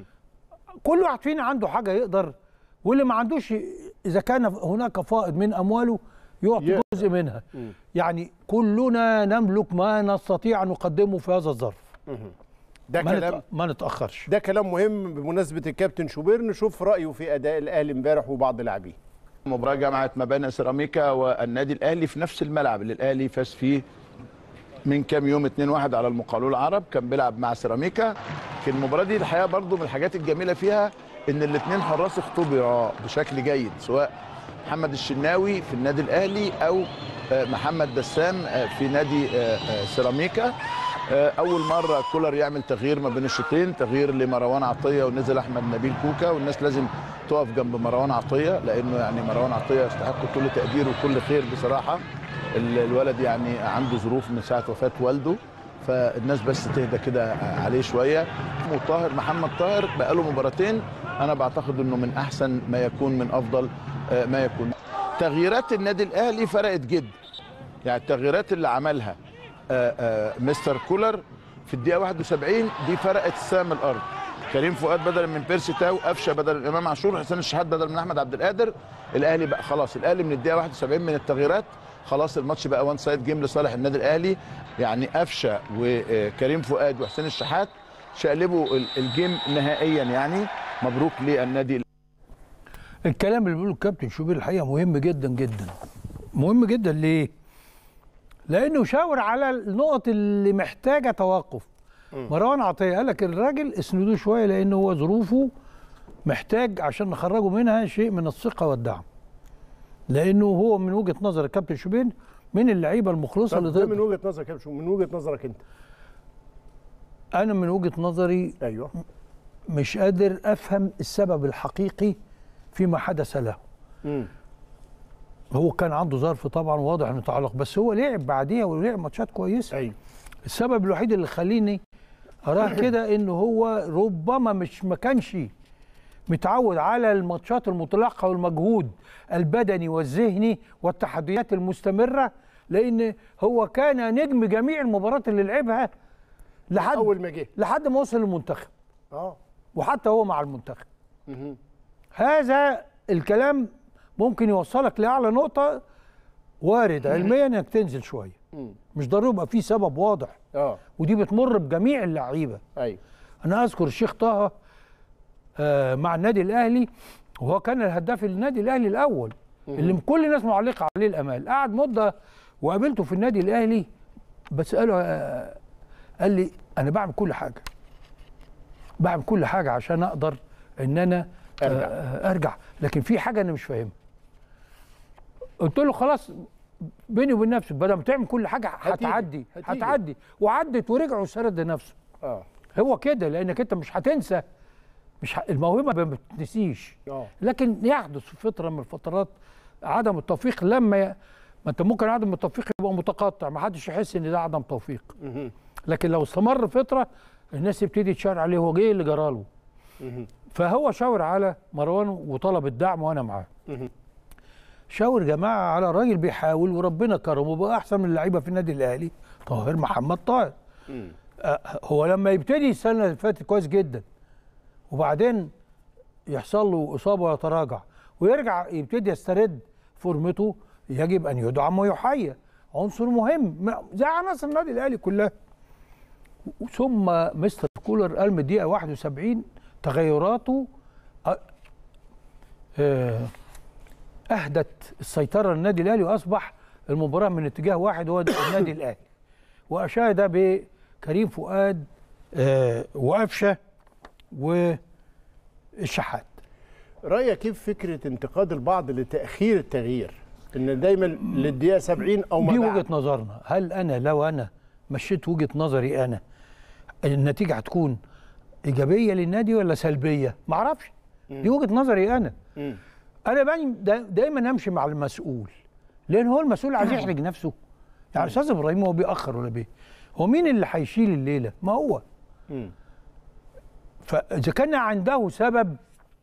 كل واحد فينا عنده حاجه يقدر، واللي ما عندوش اذا كان هناك فائض من امواله يعطي جزء منها. يعني كلنا نملك ما نستطيع ان نقدمه في هذا الظرف. ده كلام ما نتاخرش. ده كلام مهم. بمناسبه الكابتن شوبير نشوف رايه في اداء الاهلي امبارح وبعض لاعبيه. مباراه جمعت ما بين سيراميكا والنادي الاهلي في نفس الملعب اللي الاهلي فاز فيه من كام يوم 2-1 على المقاولون العرب، كان بيلعب مع سيراميكا. لكن المباراه دي الحقيقه برضو من الحاجات الجميله فيها ان الاثنين حراس اختبروا بشكل جيد، سواء محمد الشناوي في النادي الاهلي او محمد بسام في نادي سيراميكا. اول مره كولر يعمل تغيير ما بين الشوطين، تغيير لمروان عطيه ونزل احمد نبيل كوكا، والناس لازم تقف جنب مروان عطيه لانه يعني مروان عطيه يستحق كل تقدير وكل خير بصراحه. الولد يعني عنده ظروف من ساعه وفاه والده، فالناس بس تهدى كده عليه شويه. وطاهر محمد طاهر بقاله مباراتين انا بعتقد انه من احسن ما يكون، من افضل ما يكون. تغييرات النادي الاهلي فرقت جدا، يعني التغييرات اللي عملها مستر كولر في الدقيقه 71 دي فرقت السما من الارض. كريم فؤاد بدل من بيرسي تاو، قفشه بدل من امام عاشور، حسين الشحات بدل من احمد عبد القادر. الاهلي بقى خلاص، الاهلي من الدقيقه 71 من التغييرات خلاص الماتش بقى وان سايد جيم لصالح النادي الاهلي. يعني قفشه وكريم فؤاد وحسين الشحات شقلبوا الجيم نهائيا. يعني مبروك للنادي. الكلام اللي بيقوله الكابتن شوبير الحقيقه مهم جدا جدا، مهم جدا. ليه؟ لانه شاور على النقط اللي محتاجه توقف. مروان عطيه قال لك الراجل اسندوه شويه لانه هو ظروفه محتاج عشان نخرجه منها شيء من الثقه والدعم، لانه هو من وجهه نظر الكابتن شوبير من اللعيبه المخلصه اللي تقدر. من وجهه نظرك يا كابتن، من وجهه نظرك انت. انا من وجهه نظري مش قادر افهم السبب الحقيقي فيما حدث له. هو كان عنده ظرف طبعا واضح انه تعلق، بس هو لعب بعديها ولعب ماتشات كويسه. السبب الوحيد اللي خليني اراه كده انه هو ربما ما كانش متعود على الماتشات المتلاقه والمجهود البدني والذهني والتحديات المستمره، لان هو كان نجم جميع المباريات اللي لعبها لحد اول ما جه، لحد ما وصل للمنتخب. وحتى هو مع المنتخب. هذا الكلام ممكن يوصلك لاعلى نقطه، وارد علميا انك تنزل شويه. مش ضروري يبقى في سبب واضح. ودي بتمر بجميع اللعيبه. ايوه. انا اذكر الشيخ طه مع النادي الاهلي، وهو كان الهداف النادي الاهلي الاول اللي كل الناس معلقه عليه الامال. قعد مده وقابلته في النادي الاهلي، بساله قال لي انا بعمل كل حاجه، بعمل كل حاجه عشان اقدر ان انا ارجع، لكن في حاجه انا مش فاهمها. قلت له خلاص بيني وبين نفسي، بدل ما تعمل كل حاجه هتعدي. وعدت ورجعوا سرد نفسه. هو كده، لانك انت مش هتنسى، الموهبه ما بتنسيش. لكن يحدث في فتره من الفترات عدم التوفيق. لما ما انت ممكن عدم التوفيق يبقى متقطع، ما حدش يحس ان ده عدم توفيق. لكن لو استمر فتره الناس تبتدي تشاور عليه هو ايه اللي جراله. فهو شاور على مروان وطلب الدعم وانا معاه. شاور جماعه على راجل بيحاول وربنا كرمه وبقى احسن من اللعيبه في النادي الاهلي، طاهر محمد طاهر. هو لما يبتدي السنه اللي فاتت كويس جدا، وبعدين يحصل له اصابه ويتراجع ويرجع يبتدي يسترد فورمته، يجب ان يدعم ويحيى. عنصر مهم زي عناصر النادي الاهلي كلها. ثم مستر كولر قال من الدقيقه 71 تغيراته اهدت السيطره للنادي الاهلي، واصبح المباراه من اتجاه واحد هو النادي الاهلي. واشاد بكريم فؤاد وقفشه والشحات. رايك كيف فكره انتقاد البعض لتاخير التغيير، ان دايما للدقيقه 70 او ما دي بعد؟ وجهه نظرنا. هل انا لو انا مشيت وجهه نظري انا النتيجه هتكون ايجابيه للنادي ولا سلبيه؟ ما اعرفش. دي وجهه نظري انا. انا دايما امشي مع المسؤول، لان هو المسؤول عايز يحرج نفسه. يعني استاذ ابراهيم هو بيأخر ولا بيه؟ هو مين اللي هيشيل الليله؟ ما هو. فاذا كان عنده سبب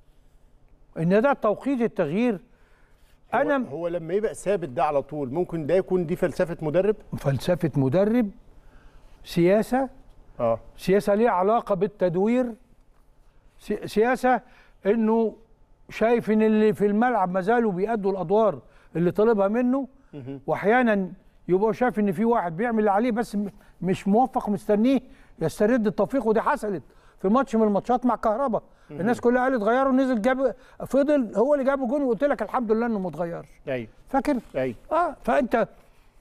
ان ده توقيت التغيير، هو لما يبقى ثابت ده على طول، ممكن ده يكون دي فلسفه مدرب؟ فلسفه مدرب، سياسه. سياسه ليها علاقه بالتدوير، سياسه انه شايف ان اللي في الملعب ما زالوا بيأدوا الادوار اللي طالبها منه، واحيانا يبقى شايف ان في واحد بيعمل اللي عليه بس مش موفق، مستنيه يسترد التوفيق. ودي حصلت في ماتش من الماتشات مع كهربا. الناس كلها قالت غيره، نزل جاب، فضل هو اللي جاب جون، وقلت لك الحمد لله انه ما اتغيرش. ايوه فاكر؟ ايوه. فانت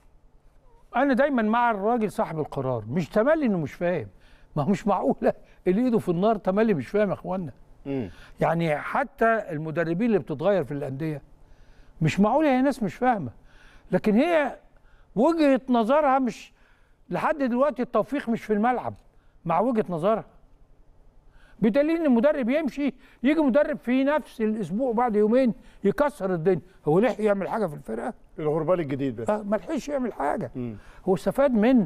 انا دايما مع الراجل صاحب القرار، مش تملي انه مش فاهم. ما هو مش معقوله اللي ايده في النار تملي مش فاهم يا اخوانا. يعني حتى المدربين اللي بتتغير في الانديه مش معقوله هي ناس مش فاهمه، لكن هي وجهه نظرها مش لحد دلوقتي. التوفيق مش في الملعب مع وجهه نظرها، بدليل ان المدرب يمشي يجي مدرب في نفس الاسبوع بعد يومين يكسر الدنيا. هو لحق يعمل حاجه في الفرقه؟ الغربال الجديد بس ما لحقش يعمل حاجه. هو استفاد من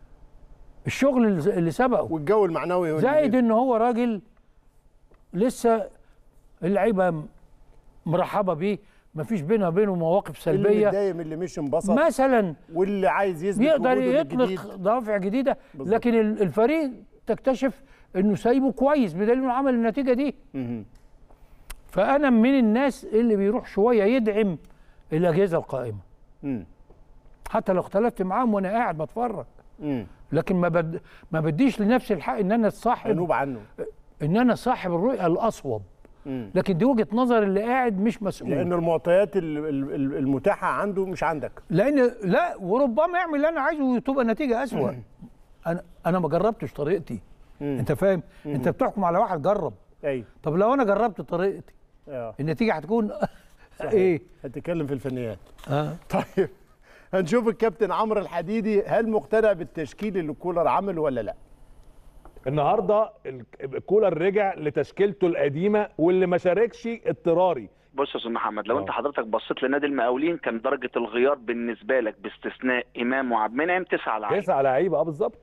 الشغل اللي سبقه والجو المعنوي، زائد ان هو راجل لسه اللعيبه مرحبه بيه، مفيش بينها وبينه مواقف سلبيه. اللي متضايق من اللي مش انبسط مثلا، واللي عايز يثبت يقدر يطلق دوافع جديده بالزبط. لكن الفريق تكتشف انه سايبه كويس بدليل انه عمل النتيجه دي. فانا من الناس اللي بيروح شويه يدعم الاجهزه القائمه، حتى لو اختلفت معاهم وانا قاعد بتفرج. لكن ما بديش لنفسي الحق ان انا صاحب انوب عنه، ان انا صاحب الرؤيه الاصوب. لكن دي وجهه نظر اللي قاعد مش مسؤول، لان المعطيات المتاحه عنده مش عندك. لان لا، وربما يعمل اللي انا عايزه وتبقى النتيجه اسوأ. انا ما جربتش طريقتي. انت فاهم؟ انت بتحكم على واحد جرب. ايوه. طب لو انا جربت طريقتي النتيجه هتكون ايه؟ هتتكلم في الفنيات. طيب هنشوف الكابتن عمرو الحديدي، هل مقتنع بالتشكيل اللي كولر عمله ولا لا؟ النهارده كولر رجع لتشكيلته القديمه واللي ما شاركش اضطراري. بص يا استاذ محمد، لو انت حضرتك بصيت لنادي المقاولين كان درجه الغيار بالنسبه لك باستثناء امام وعبد المنعم 9 لعيبه. 9 لعيبه بالظبط.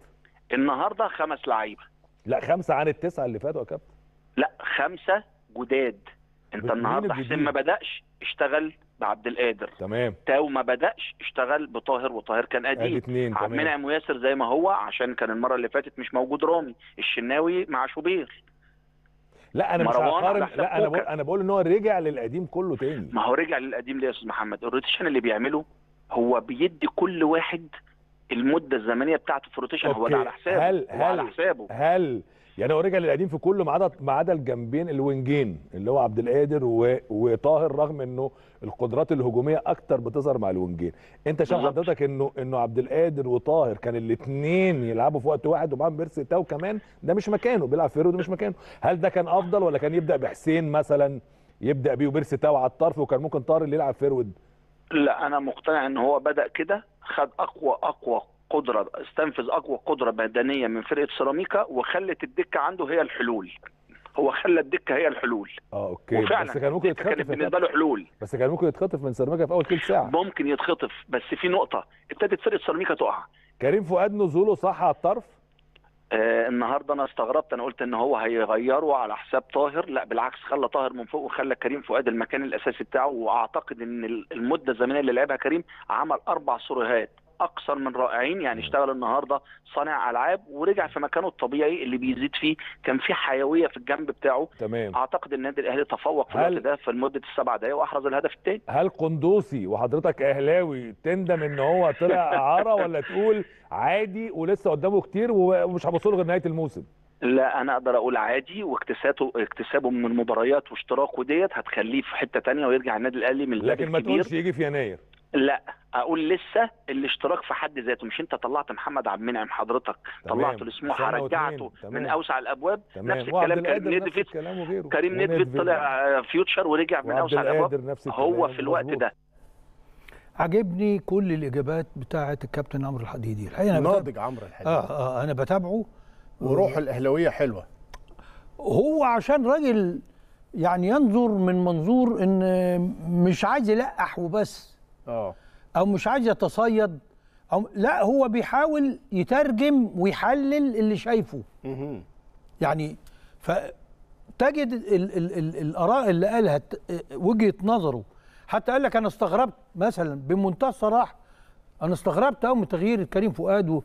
النهارده 5 لعيبه. لا 5 عن ال9 اللي فاتوا يا كابتن. لا 5 جداد. انت النهارده حسين ما بدأش، اشتغل بعبد القادر. تمام. تاو ما بدأش، اشتغل بطاهر، وطاهر كان قديم. عبد المنعم وياسر زي ما هو، عشان كان المره اللي فاتت مش موجود رامي. الشناوي مع شوبير. لا انا مش هقارن، لا انا بقول ان هو رجع للقديم كله تاني. ما هو رجع للقديم ليه يا استاذ محمد؟ الروتيشن اللي بيعمله هو بيدي كل واحد المده الزمنيه بتاعته في الروتيشن. هو ده على حسابه. هل يعني هو رجع للقديم في كله ما عدا الجنبين الوينجين اللي هو عبد القادر وطاهر، رغم انه القدرات الهجوميه اكتر بتظهر مع الوينجين. انت شايف حضرتك انه عبد القادر وطاهر كان الاثنين يلعبوا في وقت واحد ومعاهم بيرسي تاو كمان؟ ده مش مكانه، بيلعب فيرو، ده مش مكانه. هل ده كان افضل ولا كان يبدا بحسين مثلا، يبدا بيه وبيرسي تاو على الطرف، وكان ممكن طاهر اللي يلعب فيرود؟ لا انا مقتنع ان هو بدا كده، خد اقوى قدره، استنفذ اقوى قدره بدنيه من فرقه سيراميكا، وخلت الدكه عنده هي الحلول. هو خلى الدكه هي الحلول. اوكي. وفعلا بس كان ممكن يتخطف، كانت بالنسبه له حلول. بس كان ممكن يتخطف من سيراميكا في اول ثلث ساعه. ممكن يتخطف، بس في نقطه ابتدت فرقه سيراميكا تقع. كريم فؤاد نزوله صح على الطرف؟ النهارده انا استغربت، انا قلت ان هو هيغيره على حساب طاهر. لا بالعكس، خلى طاهر من فوق وخلى كريم فؤاد المكان الاساسي بتاعه. واعتقد ان المده الزمنيه اللي لعبها كريم عمل 4 سيروهات اكثر من رائعين. يعني اشتغل النهارده صانع العاب ورجع في مكانه الطبيعي اللي بيزيد فيه. كان في حيويه في الجنب بتاعه. تمام. اعتقد النادي الاهلي تفوق في الوقت ده في مده ال7 دقائق واحرز الهدف الثاني. هل قندوسي وحضرتك اهلاوي تندم ان هو طلع اعاره، ولا تقول عادي ولسه قدامه كتير ومش هبص له غير نهايه الموسم؟ لا انا اقدر اقول عادي، واكتسابه من المباريات واشتراكه ديت هتخليه في حته ثانيه ويرجع النادي الاهلي من الباب لكن ما تقولش يجي في يناير. لا اقول لسه الاشتراك في حد ذاته. مش انت طلعت محمد عبد المنعم، حضرتك طلعته لسموحه، رجعته من اوسع الابواب. نفس الكلام كريم ندفت طلع فيوتشر ورجع من اوسع الابواب. هو في الوقت ده عجبني كل الاجابات بتاعه الكابتن عمرو الحديدي. الحقيقه انا ناضج عمرو الحديدي. انا بتابعه، وروحه الاهلاويه حلوه. هو عشان راجل يعني ينظر من منظور ان مش عايز يلقح وبس، او مش عايز يتصيد، او لا، هو بيحاول يترجم ويحلل اللي شايفه. يعني فتجد الاراء اللي قالها وجهه نظره. حتى قال لك انا استغربت مثلا بمنتهى الصراحه، انا استغربت قوي من تغيير كريم فؤاد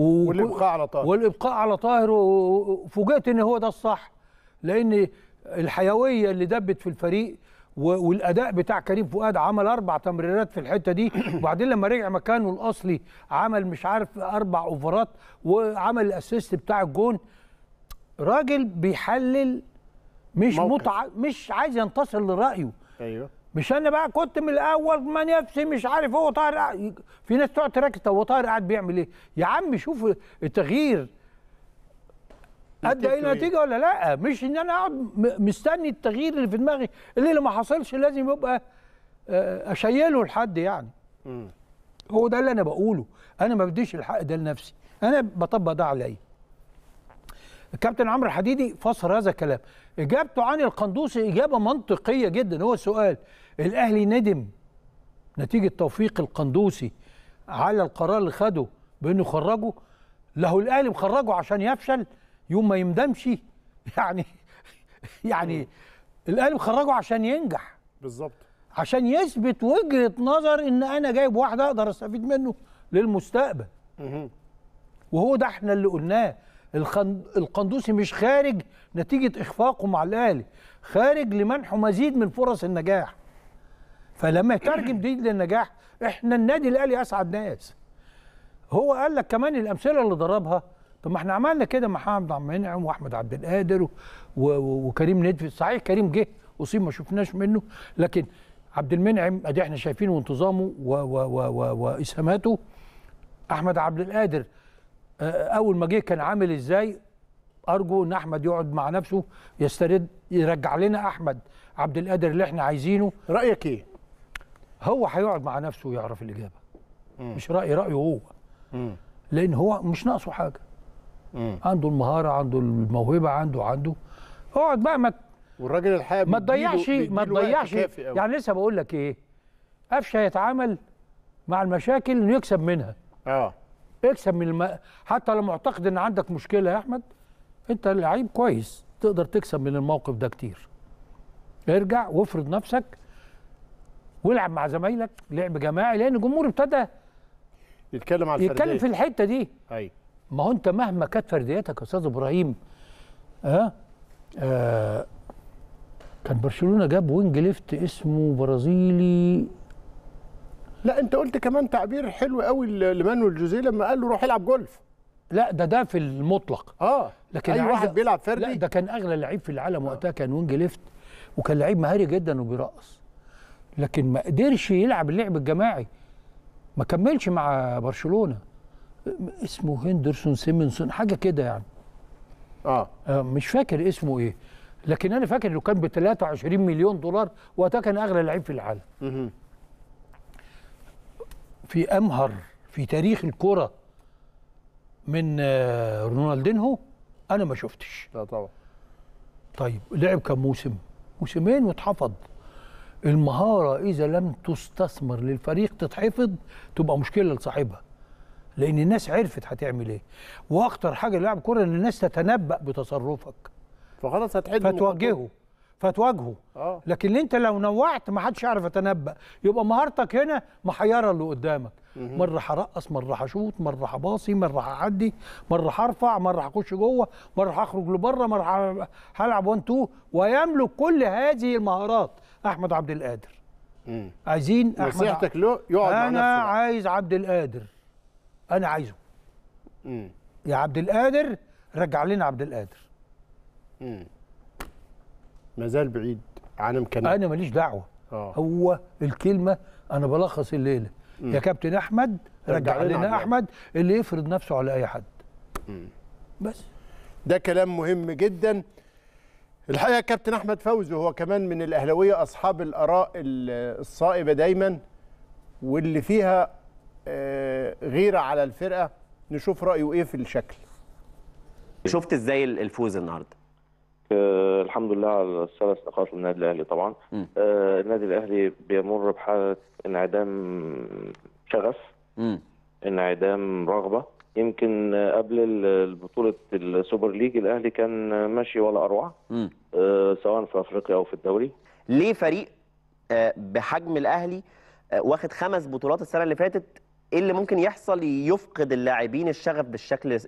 والابقاء على طاهر وفوجئت ان هو ده الصح، لان الحيويه اللي دبت في الفريق والاداء بتاع كريم فؤاد، عمل 4 تمريرات في الحته دي، وبعدين لما رجع مكانه الاصلي عمل مش عارف 4 اوفرات وعمل الاسيست بتاع الجون. راجل بيحلل، مش عايز ينتصر لرايه. ايوه، مش انا بقى كنت من الاول ما نفسي مش عارف هو طاهر. في ناس تقعد تركز هو طاهر قاعد بيعمل ايه؟ يا عم شوف التغيير ادى الى نتيجه ولا لا، مش ان انا اقعد مستني التغيير اللي في دماغي اللي ما حصلش لازم يبقى اشيله لحد يعني. هو ده اللي انا بقوله، انا ما بديش الحق ده لنفسي، انا بطبق ده عليا. الكابتن عمرو الحديدي فسر هذا الكلام، اجابته عن القندوسي اجابه منطقيه جدا. هو السؤال الاهلي ندم نتيجه توفيق القندوسي على القرار اللي خده بانه خرجه؟ له الاهلي مخرجه عشان يفشل يوم ما يندمش؟ يعني الاهلي مخرجه عشان ينجح بالظبط، عشان يثبت وجهه نظر ان انا جايب واحد اقدر استفيد منه للمستقبل. وهو ده احنا اللي قلناه. القندوسي مش خارج نتيجه اخفاقه مع الاهلي، خارج لمنحه مزيد من فرص النجاح. فلما يترجم دي للنجاح، احنا النادي الاهلي اسعد ناس. هو قال لك كمان الامثله اللي ضربها، طب ما احنا عملنا كده مع محمد عبد المنعم واحمد عبد القادر وكريم ندفت. صحيح كريم جه اصيب ما شفناش منه، لكن عبد المنعم ادي احنا شايفينه وانتظامه واسهاماته. احمد عبد القادر اول ما جه كان عامل ازاي؟ ارجو ان احمد يقعد مع نفسه يسترد، يرجع لنا احمد عبد القادر اللي احنا عايزينه. رايك ايه؟ هو هيقعد مع نفسه ويعرف الاجابه. مش رايه هو. لان هو مش ناقصه حاجه. عنده المهاره، عنده الموهبه، عنده اقعد بقى. والراجل الحقيقه ما تضيعش يعني. لسه بقول لك ايه، قفشه يتعامل مع المشاكل انه يكسب منها. اكسب من حتى لو معتقد ان عندك مشكله يا احمد، انت لعيب كويس تقدر تكسب من الموقف ده كتير. ارجع وافرض نفسك والعب مع زمايلك لعب جماعي، لان الجمهور ابتدى يتكلم على الفرديات، يتكلم في الحته دي. ايوه، ما هو انت مهما كانت فردياتك يا استاذ ابراهيم، كان برشلونه جاب وينج ليفت اسمه برازيلي. لا انت قلت كمان تعبير حلو قوي لمانويل جوزيه لما قال له روح العب جولف. لا ده في المطلق. لكن اي واحد بيلعب فردي. لا ده كان اغلى لعيب في العالم وقتها، كان وينج ليفت، وكان لعيب مهاري جدا وبيرقص، لكن ما قدرش يلعب اللعب الجماعي، ما كملش مع برشلونه. اسمه هندرسون سيمنسون حاجه كده يعني. مش فاكر اسمه ايه، لكن انا فاكر انه كان ب 23 مليون دولار وقتها، كان اغلى لعيب في العالم. في امهر في تاريخ الكره من رونالدينهو انا ما شفتش. لا طبعا. طيب لعب كم موسم؟ موسمين واتحفظ. المهاره اذا لم تستثمر للفريق تتحفظ تبقى مشكله لصاحبها، لان الناس عرفت هتعمل ايه. واخطر حاجه للاعب كوره ان الناس تتنبأ بتصرفك، فخلاص هتحد فتواجهه. لكن انت لو نوعت ما حدش يعرف يتنبأ، يبقى مهارتك هنا محيره اللي قدامك. مره هرقص، مره هشوط، مره هباصي، مره هعدي، مره هرفع، مره هخش جوه، مره هخرج لبره، مره هلعب 1 2، ويملك كل هذه المهارات احمد عبد القادر. عايزين احمد نصيحتك له يقعد مع نفسه. انا عايز عبد القادر، انا عايزه. يا عبد القادر رجع لنا عبد القادر. ما زال بعيد عن امكانياته. انا ماليش دعوه. هو الكلمه انا بلخص الليله. يا كابتن احمد رجع لنا احمد اللي يفرض نفسه على اي حد. بس ده كلام مهم جدا الحقيقه. كابتن احمد فوزي هو كمان من الاهلاويه اصحاب الاراء الصائبه دايما، واللي فيها غيره على الفرقه. نشوف رايه ايه في الشكل. شفت ازاي الفوز النهارده؟ الحمد لله على الثلاث نقاط للنادي الاهلي. طبعا النادي الاهلي بيمر بحاله انعدام شغف، انعدام رغبه. يمكن قبل بطوله السوبر ليج الاهلي كان ماشي ولا اروع، سواء في افريقيا او في الدوري. ليه فريق بحجم الاهلي واخد 5 بطولات السنه اللي فاتت، ايه اللي ممكن يحصل يفقد اللاعبين الشغف بالشكل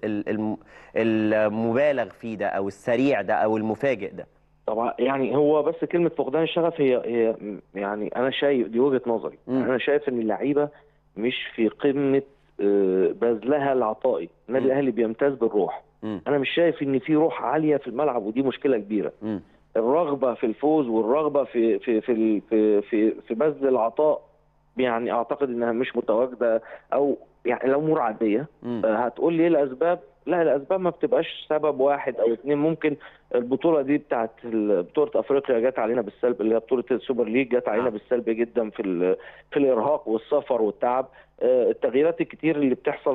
المبالغ فيه ده او السريع ده او المفاجئ ده؟ طبعا يعني هو بس كلمه فقدان الشغف هي يعني انا شايف دي وجهه نظري. انا شايف ان اللعيبه مش في قمه بذلها العطائي. النادي الاهلي بيمتاز بالروح. انا مش شايف ان في روح عاليه في الملعب، ودي مشكله كبيره. الرغبه في الفوز والرغبه في في في في في, في بذل العطاء يعني اعتقد انها مش متواجده، او يعني الامور عاديه. هتقول لي ايه الاسباب؟ لا، الاسباب ما بتبقاش سبب واحد او اثنين. ممكن البطوله دي بتاعت بطوله افريقيا جت علينا بالسلب، اللي هي بطوله السوبر ليج جت علينا بالسلب جدا في الارهاق والسفر والتعب. التغييرات الكتير اللي بتحصل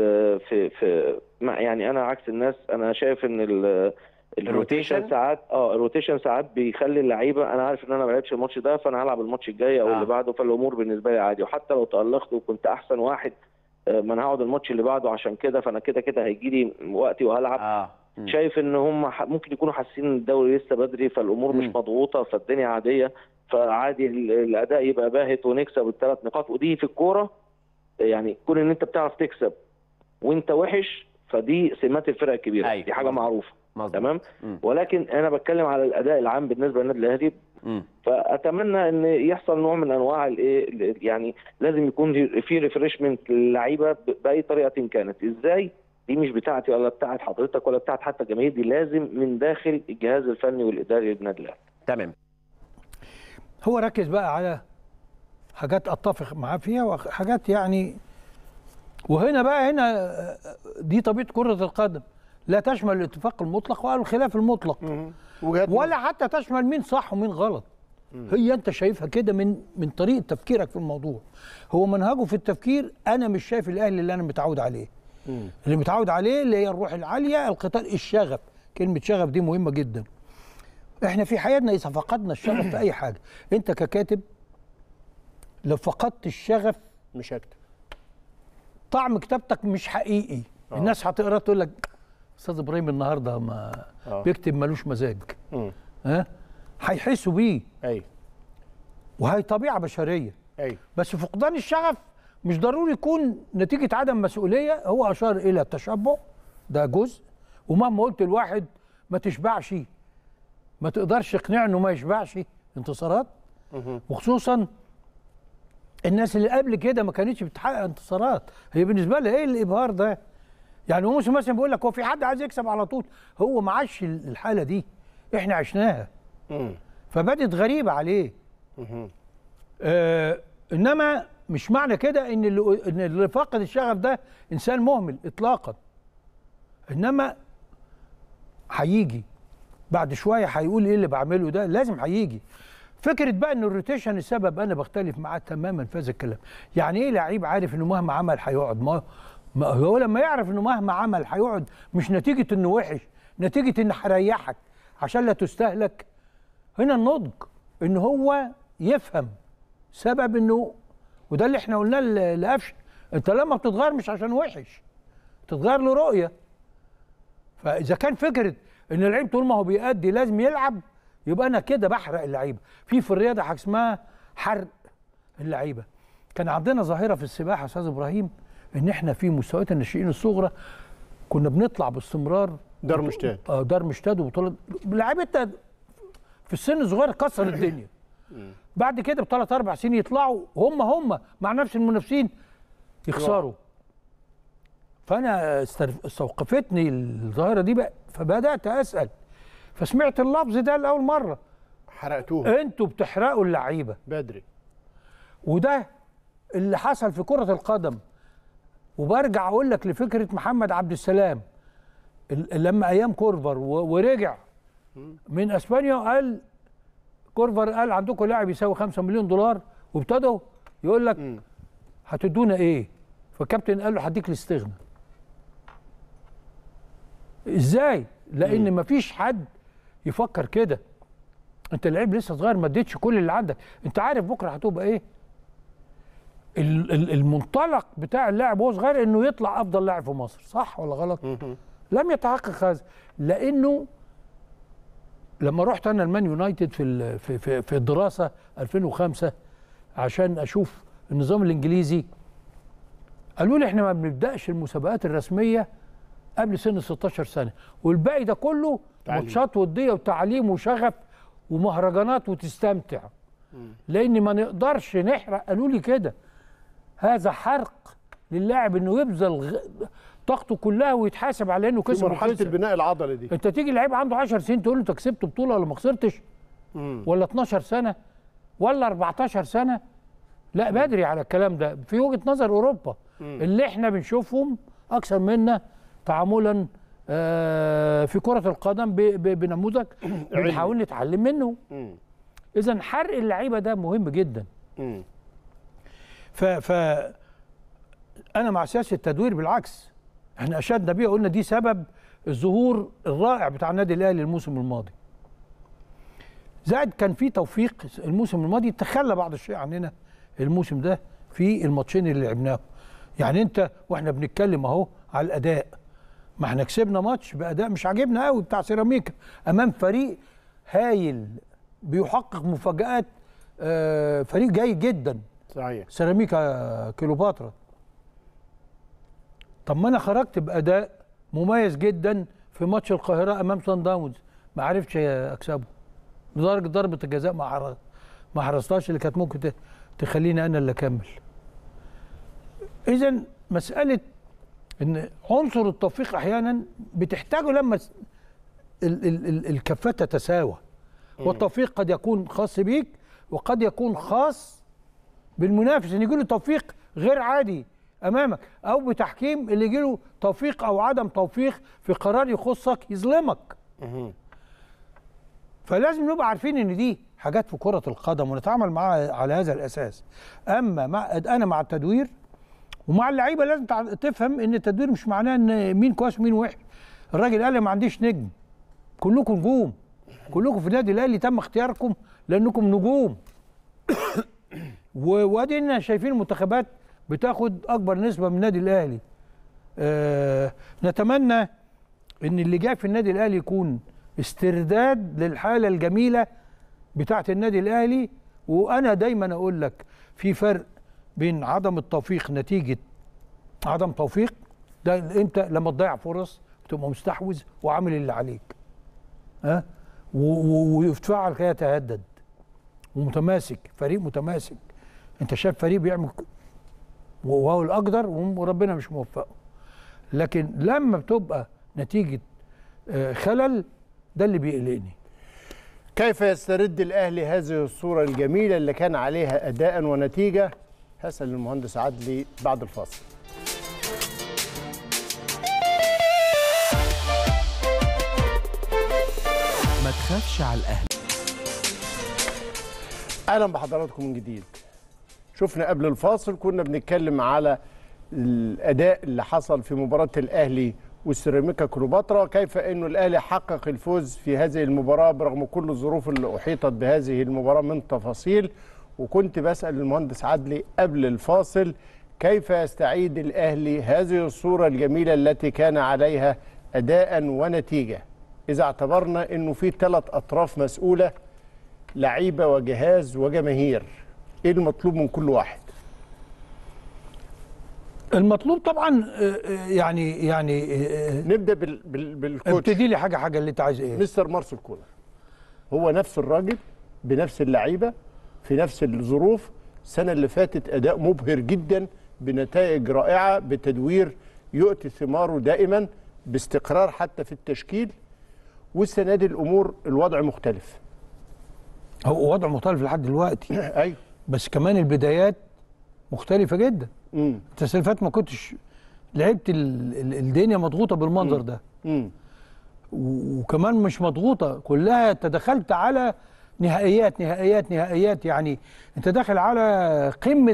في يعني انا عكس الناس. انا شايف ان الروتيشن ساعات الروتيشن ساعات بيخلي اللعيبه، انا عارف ان انا ما لعبتش الماتش ده فانا هلعب الماتش الجاي او اللي بعده، فالامور بالنسبه لي عادي. وحتى لو تالقت وكنت احسن واحد ما انا هقعد الماتش اللي بعده عشان كده، فانا كده هيجي لي وقتي وهلعب. شايف ان هم ممكن يكونوا حاسين ان الدوري لسه بدري، فالامور مش مضغوطه، فالدنيا عاديه، فعادي الاداء يبقى باهت ونكسب ال3 نقاط. ودي في الكوره يعني كون ان انت بتعرف تكسب وانت وحش، فدي سمات الفرق الكبيره. دي حاجه معروفه. تمام. ولكن انا بتكلم على الاداء العام بالنسبه للنادي الاهلي. فاتمنى ان يحصل نوع من انواع الايه، يعني لازم يكون في ريفريشمنت للعيبه باي طريقه كانت. ازاي؟ دي مش بتاعتي ولا بتاعت حضرتك ولا بتاعت حتى الجماهير، دي لازم من داخل الجهاز الفني والاداري للنادي الاهلي. تمام. هو ركز بقى على حاجات اتفق معاه فيها وحاجات يعني، وهنا بقى دي طبيعه كره القدم، لا تشمل الاتفاق المطلق ولا الخلاف المطلق، ولا حتى تشمل مين صح ومين غلط. هي انت شايفها كده من طريقه تفكيرك في الموضوع. هو منهجه في التفكير انا مش شايف الاهلي اللي انا متعود عليه. اللي متعود عليه اللي هي الروح العاليه، القتال، الشغف. كلمه شغف دي مهمه جدا. احنا في حياتنا اذا فقدنا الشغف في اي حاجه، انت ككاتب لو فقدت الشغف مش هكتب. طعم كتابتك مش حقيقي. الناس هتقرا تقول لك استاذ ابراهيم النهارده ما بيكتب ملوش مزاج. هيحسوا بيه. ايوه. وهي طبيعه بشريه. ايوه. بس فقدان الشغف مش ضروري يكون نتيجه عدم مسؤوليه. هو اشار الى التشبع، ده جزء. ومهما قلت الواحد ما تشبعش، ما تقدرش تقنعه انه ما يشبعش انتصارات. وخصوصا الناس اللي قبل كده ما كانتش بتحقق انتصارات. هي بالنسبه لها ايه الابهار ده؟ يعني هو مثلا بيقول لك هو في حد عايز يكسب على طول؟ هو ما عاش الحاله دي، احنا عشناها. فبدت غريبه عليه. انما مش معنى كده ان اللي فاقد الشغف ده انسان مهمل اطلاقا. انما هيجي بعد شويه هيقول ايه اللي بعمله ده، لازم هيجي. فكره بقى ان الروتيشن السبب، انا بختلف معاه تماما في هذا الكلام. يعني ايه لعيب عارف انه مهما عمل هيقعد؟ ما هو لما يعرف انه مهما عمل هيقعد، مش نتيجه انه وحش، نتيجه انه هريحك عشان لا تستهلك. هنا النضج ان هو يفهم سبب انه، وده اللي احنا قلناه لقفشه، انت لما بتتغير مش عشان وحش، تتغير له رؤيه. فاذا كان فكره ان اللعيب طول ما هو بيأدي لازم يلعب، يبقى انا كده بحرق اللعيبه. في الرياضه حاجه اسمها حرق اللعيبه. كان عندنا ظاهره في السباحه يا استاذ ابراهيم، ان احنا في مستويات الناشئين الصغرى كنا بنطلع باستمرار دار مشتاد. دار مشتاد وبطولات. لعيبتنا في السن الصغير كسر الدنيا. بعد كده بثلاث اربع سنين يطلعوا هم مع نفس المنافسين يخسروا. فانا استوقفتني الظاهره دي بقى، فبدات اسال، فسمعت اللفظ ده لاول مره. حرقتوه. انتوا بتحرقوا اللعيبه بدري. وده اللي حصل في كره القدم. وبرجع اقول لك لفكره محمد عبد السلام لما ايام كورفر ورجع من اسبانيا، قال كورفر قال عندكم لاعب يساوي 5 مليون دولار، وابتدوا يقول لك هتدونا ايه؟ فالكابتن قال له هديك الاستغنى. ازاي؟ لان مفيش حد يفكر كده. انت لعيب لسه صغير، ما اديتش كل اللي عندك. انت عارف بكره هتبقى ايه؟ المنطلق بتاع اللاعب وهو صغير انه يطلع افضل لاعب في مصر، صح ولا غلط؟ لم يتحقق هذا، لانه لما رحت انا المان يونايتد في الدراسه 2005 عشان اشوف النظام الانجليزي، قالوا لي احنا ما بنبداش المسابقات الرسميه قبل سن 16 سنه، والباقي ده كله ماتشات وديه وتعليم وشغف ومهرجانات وتستمتع. لان ما نقدرش نحرق، قالوا لي كده، هذا حرق للاعب انه يبذل طاقته كلها ويتحاسب على انه كسب. مرحله البناء العضلي دي، انت تيجي لعيب عنده 10 سنين تقول له انت كسبت بطوله ولا ما خسرتش؟ ولا 12 سنه ولا 14 سنه؟ لا، بدري على الكلام ده. في وجهه نظر اوروبا اللي احنا بنشوفهم اكثر منا تعاملا في كره القدم بنموذج بنحاول نتعلم منه. اذا حرق اللعيبه ده مهم جدا. انا مع سياسه التدوير، بالعكس احنا اشدنا بيها، قلنا دي سبب الظهور الرائع بتاع النادي الاهلي الموسم الماضي. زائد كان في توفيق الموسم الماضي، تخلى بعض الشيء عننا الموسم ده في الماتشين اللي لعبناهم. يعني انت واحنا بنتكلم اهو على الاداء، ما احنا كسبنا ماتش باداء مش عاجبنا قوي بتاع سيراميكا امام فريق هايل بيحقق مفاجآت، فريق جيد جدا صحيح، سيراميكا كليوباترا. طب ما انا خرجت باداء مميز جدا في ماتش القاهره امام صن داونز، ما عرفتش اكسبه لدرجه ضربه الجزاء ما حرصتهاش اللي كانت ممكن تخليني انا اللي اكمل. اذا مساله ان عنصر التوفيق احيانا بتحتاجه لما الكفات تتساوى. والتوفيق قد يكون خاص بيك وقد يكون خاص بالمنافس، ان يجي له توفيق غير عادي امامك، او بتحكيم اللي يجي له توفيق او عدم توفيق في قرار يخصك يظلمك. فلازم نبقى عارفين ان دي حاجات في كرة القدم ونتعامل معاها على هذا الاساس. اما انا مع التدوير ومع اللعيبه لازم تفهم ان التدوير مش معناه ان مين كويس ومين وحش. الراجل قال ما عنديش نجم، كلكم نجوم، كلكم في النادي الاهلي تم اختياركم لانكم نجوم. وادينا شايفين المنتخبات بتاخد اكبر نسبه من النادي الاهلي. نتمنى ان اللي جاي في النادي الاهلي يكون استرداد للحاله الجميله بتاعه النادي الاهلي. وانا دايما اقول لك في فرق بين عدم التوفيق نتيجه عدم توفيق، ده امتى؟ لما تضيع فرص وتبقى مستحوذ وعامل اللي عليك، ويتفعل كده يتهدد ومتماسك، فريق متماسك. انت شايف فريق بيعمل وهو الاقدر وربنا مش موفقه. لكن لما بتبقى نتيجه خلل، ده اللي بيقلقني. كيف يسترد الاهلي هذه الصوره الجميله اللي كان عليها اداء ونتيجه؟ هسأل المهندس عدلي بعد الفاصل. ما تخافش على الاهلي. اهلا بحضراتكم من جديد. شفنا قبل الفاصل كنا بنتكلم على الاداء اللي حصل في مباراه الاهلي والسيراميكا كليوباترا، كيف انه الاهلي حقق الفوز في هذه المباراه برغم كل الظروف اللي احيطت بهذه المباراه من تفاصيل. وكنت بسال المهندس عدلي قبل الفاصل كيف يستعيد الاهلي هذه الصوره الجميله التي كان عليها اداء ونتيجه، اذا اعتبرنا انه في 3 اطراف مسؤوله، لعيبه وجهاز وجماهير. ايه المطلوب من كل واحد؟ المطلوب طبعا يعني نبدا بالكوتش. ابتدي لي حاجه اللي انت عايز ايه. مستر مارسيل كولر هو نفس الراجل بنفس اللعيبه في نفس الظروف. السنه اللي فاتت اداء مبهر جدا بنتائج رائعه بتدوير يؤتي ثماره دائما باستقرار حتى في التشكيل. والسنه دي الامور الوضع مختلف. هو وضع مختلف لحد دلوقتي. ايوه بس كمان البدايات مختلفه جدا. انت السنه اللي فاتت ما كنتش لعبت الدنيا مضغوطه بالمنظر ده. وكمان مش مضغوطه كلها، انت دخلت على نهائيات نهائيات نهائيات، يعني انت داخل على قمه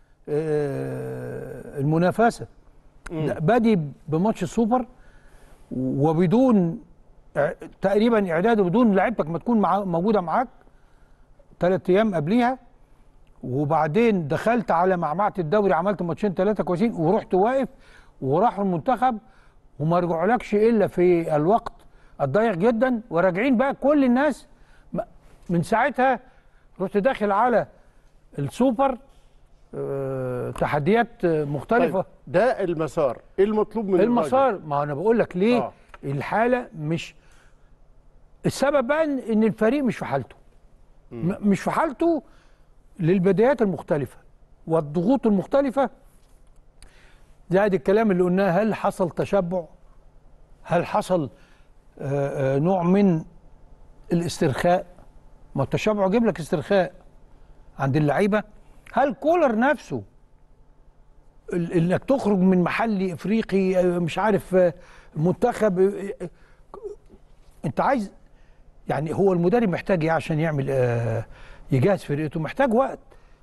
المنافسه. بادي بماتش السوبر وبدون تقريبا اعداد وبدون لعيبتك ما تكون موجوده معاك 3 ايام قبليها، وبعدين دخلت على معمعة الدوري عملت ماتشين 3 كويسين ورحت واقف وراحوا المنتخب وما رجعولكش الا في الوقت الضيق جدا، وراجعين بقى كل الناس من ساعتها. رحت داخل على السوبر، تحديات مختلفه. طيب ده المسار. ايه المطلوب من المسار؟ ما انا بقول لك ليه الحاله مش السبب بقى ان الفريق مش في حالته. مش في حالته للبدايات المختلفه والضغوط المختلفه، زائد الكلام اللي قلناه. هل حصل تشبع؟ هل حصل نوع من الاسترخاء؟ ما التشبع يجيب لك استرخاء عند اللعيبه. هل كولر نفسه انك تخرج من محلي افريقي مش عارف منتخب، انت عايز يعني هو المدرب محتاج ايه عشان يعمل يجهز فرقته؟ محتاج وقت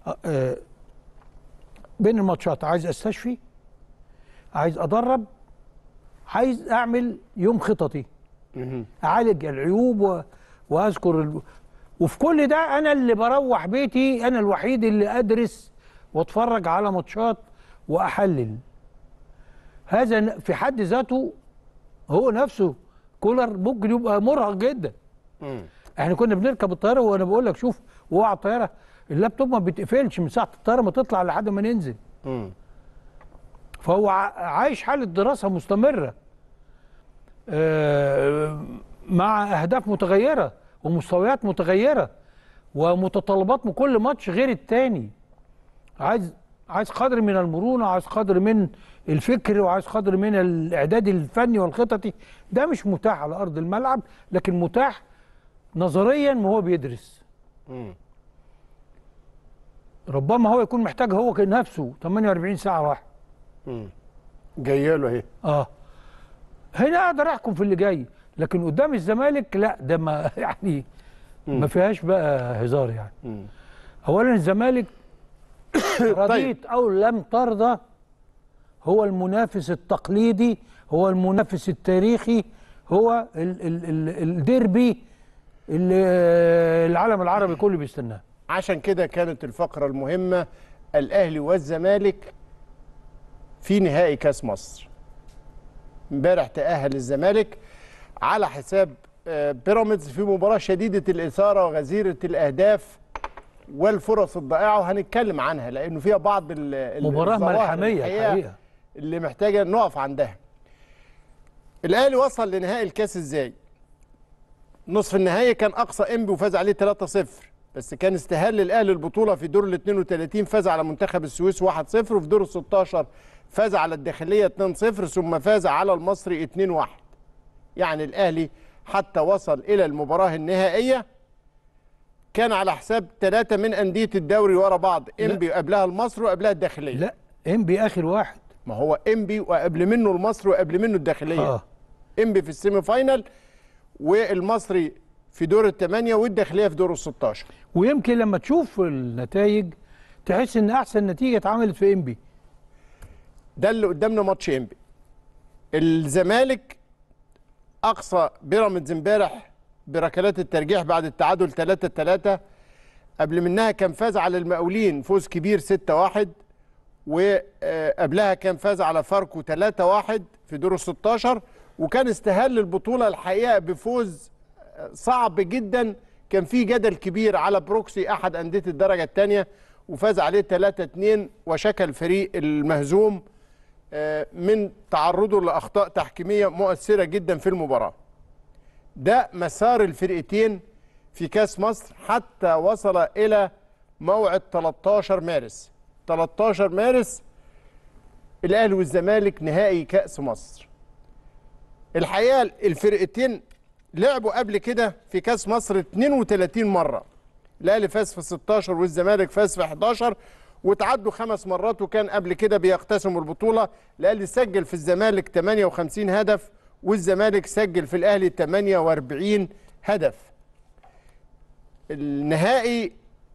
بين الماتشات. عايز استشفي، عايز ادرب، عايز اعمل يوم خططي اعالج العيوب واذكر وفي كل ده انا اللي بروح بيتي، انا الوحيد اللي ادرس واتفرج على ماتشات واحلل. هذا في حد ذاته هو نفسه كولر ممكن يبقى مرهق جدا. احنا كنا بنركب الطياره وانا بقول لك شوف وهو على الطياره اللابتوب ما بيتقفلش من ساعه الطياره ما تطلع لحد ما ننزل. فهو عايش حاله دراسه مستمره مع اهداف متغيره ومستويات متغيره ومتطلبات من كل ماتش غير التاني. عايز قدر من المرونه، عايز قدر من الفكر، وعايز قدر من الاعداد الفني والخططي. ده مش متاح على ارض الملعب، لكن متاح نظريا وهو بيدرس. ربما هو يكون محتاج هو نفسه 48 ساعه راحه. جايه له اهي. هنا اقدر احكم في اللي جاي، لكن قدام الزمالك لا، ده ما يعني ما فيهاش بقى هزار يعني. اولا الزمالك رضيت او لم ترضى هو المنافس التقليدي، هو المنافس التاريخي، هو الديربي اللي العالم العربي كله بيستناه. عشان كده كانت الفقره المهمه الاهلي والزمالك في نهائي كاس مصر. امبارح تأهل الزمالك على حساب بيراميدز في مباراة شديدة الإثارة وغزيرة الأهداف والفرص الضائعة، وهنتكلم عنها لأنه فيها بعض مباراة ملحمية الحقيقة اللي محتاجة نقف عندها. الأهلي وصل لنهائي الكاس إزاي؟ نصف النهائي كان أقصى إنبي وفاز عليه 3-0، بس كان استهال للأهلي البطولة في دور ال 32 فاز على منتخب السويس 1-0، وفي دور ال 16 فاز على الداخلية 2-0 ثم فاز على المصري 2-1. يعني الأهلي حتى وصل إلى المباراة النهائية كان على حساب 3 من أندية الدوري ورا بعض، إنبي وقبلها المصري وقبلها الداخلية. لا إنبي آخر واحد. ما هو إنبي وقبل منه المصري وقبل منه الداخلية. إنبي في السيمي فاينال والمصري في دور الثمانية والداخلية في دور ال 16. ويمكن لما تشوف النتائج تحس إن أحسن نتيجة اتعملت في إنبي. ده اللي قدامنا ماتش إنبي. الزمالك أقصى بيراميدز امبارح بركلات الترجيح بعد التعادل 3-3. قبل منها كان فاز على المقاولين فوز كبير 6-1، وقبلها كان فاز على فاركو 3-1 في دور ال 16، وكان استهل البطولة الحقيقة بفوز صعب جدا كان فيه جدل كبير على بروكسي أحد أندية الدرجة الثانية وفاز عليه 3-2 وشكى الفريق المهزوم من تعرضه لأخطاء تحكيمية مؤثرة جدا في المباراة. ده مسار الفرقتين في كاس مصر حتى وصل إلى موعد 13 مارس. 13 مارس الأهلي والزمالك نهائي كأس مصر. الحقيقة الفرقتين لعبوا قبل كده في كاس مصر 32 مرة. الأهلي فاز في 16 والزمالك فاز في 11 وتعدوا 5 مرات، وكان قبل كده بيقتسموا البطولة. الأهلي سجل في الزمالك 58 هدف والزمالك سجل في الأهلي 48 هدف. النهائي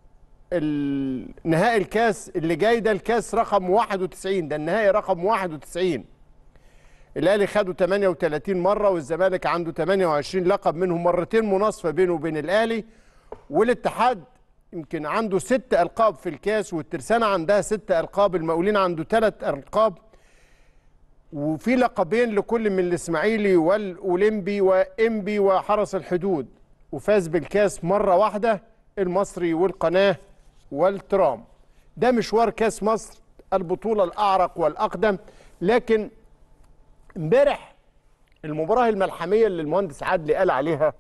الكاس اللي جاي ده الكاس رقم 91، ده النهائي رقم 91. الأهلي خدوا 38 مرة والزمالك عنده 28 لقب، منهم مرتين مناصفة بينه وبين الأهلي. والاتحاد يمكن عنده 6 ألقاب في الكاس، والترسانة عندها 6 ألقاب، المقاولين عنده 3 ألقاب، وفي لقبين لكل من الإسماعيلي والأولمبي وإنبي وحرس الحدود. وفاز بالكاس مرة واحدة المصري والقناة والترام. ده مشوار كاس مصر البطولة الأعرق والأقدم. لكن امبارح المباراة الملحمية اللي المهندس عدلي قال عليها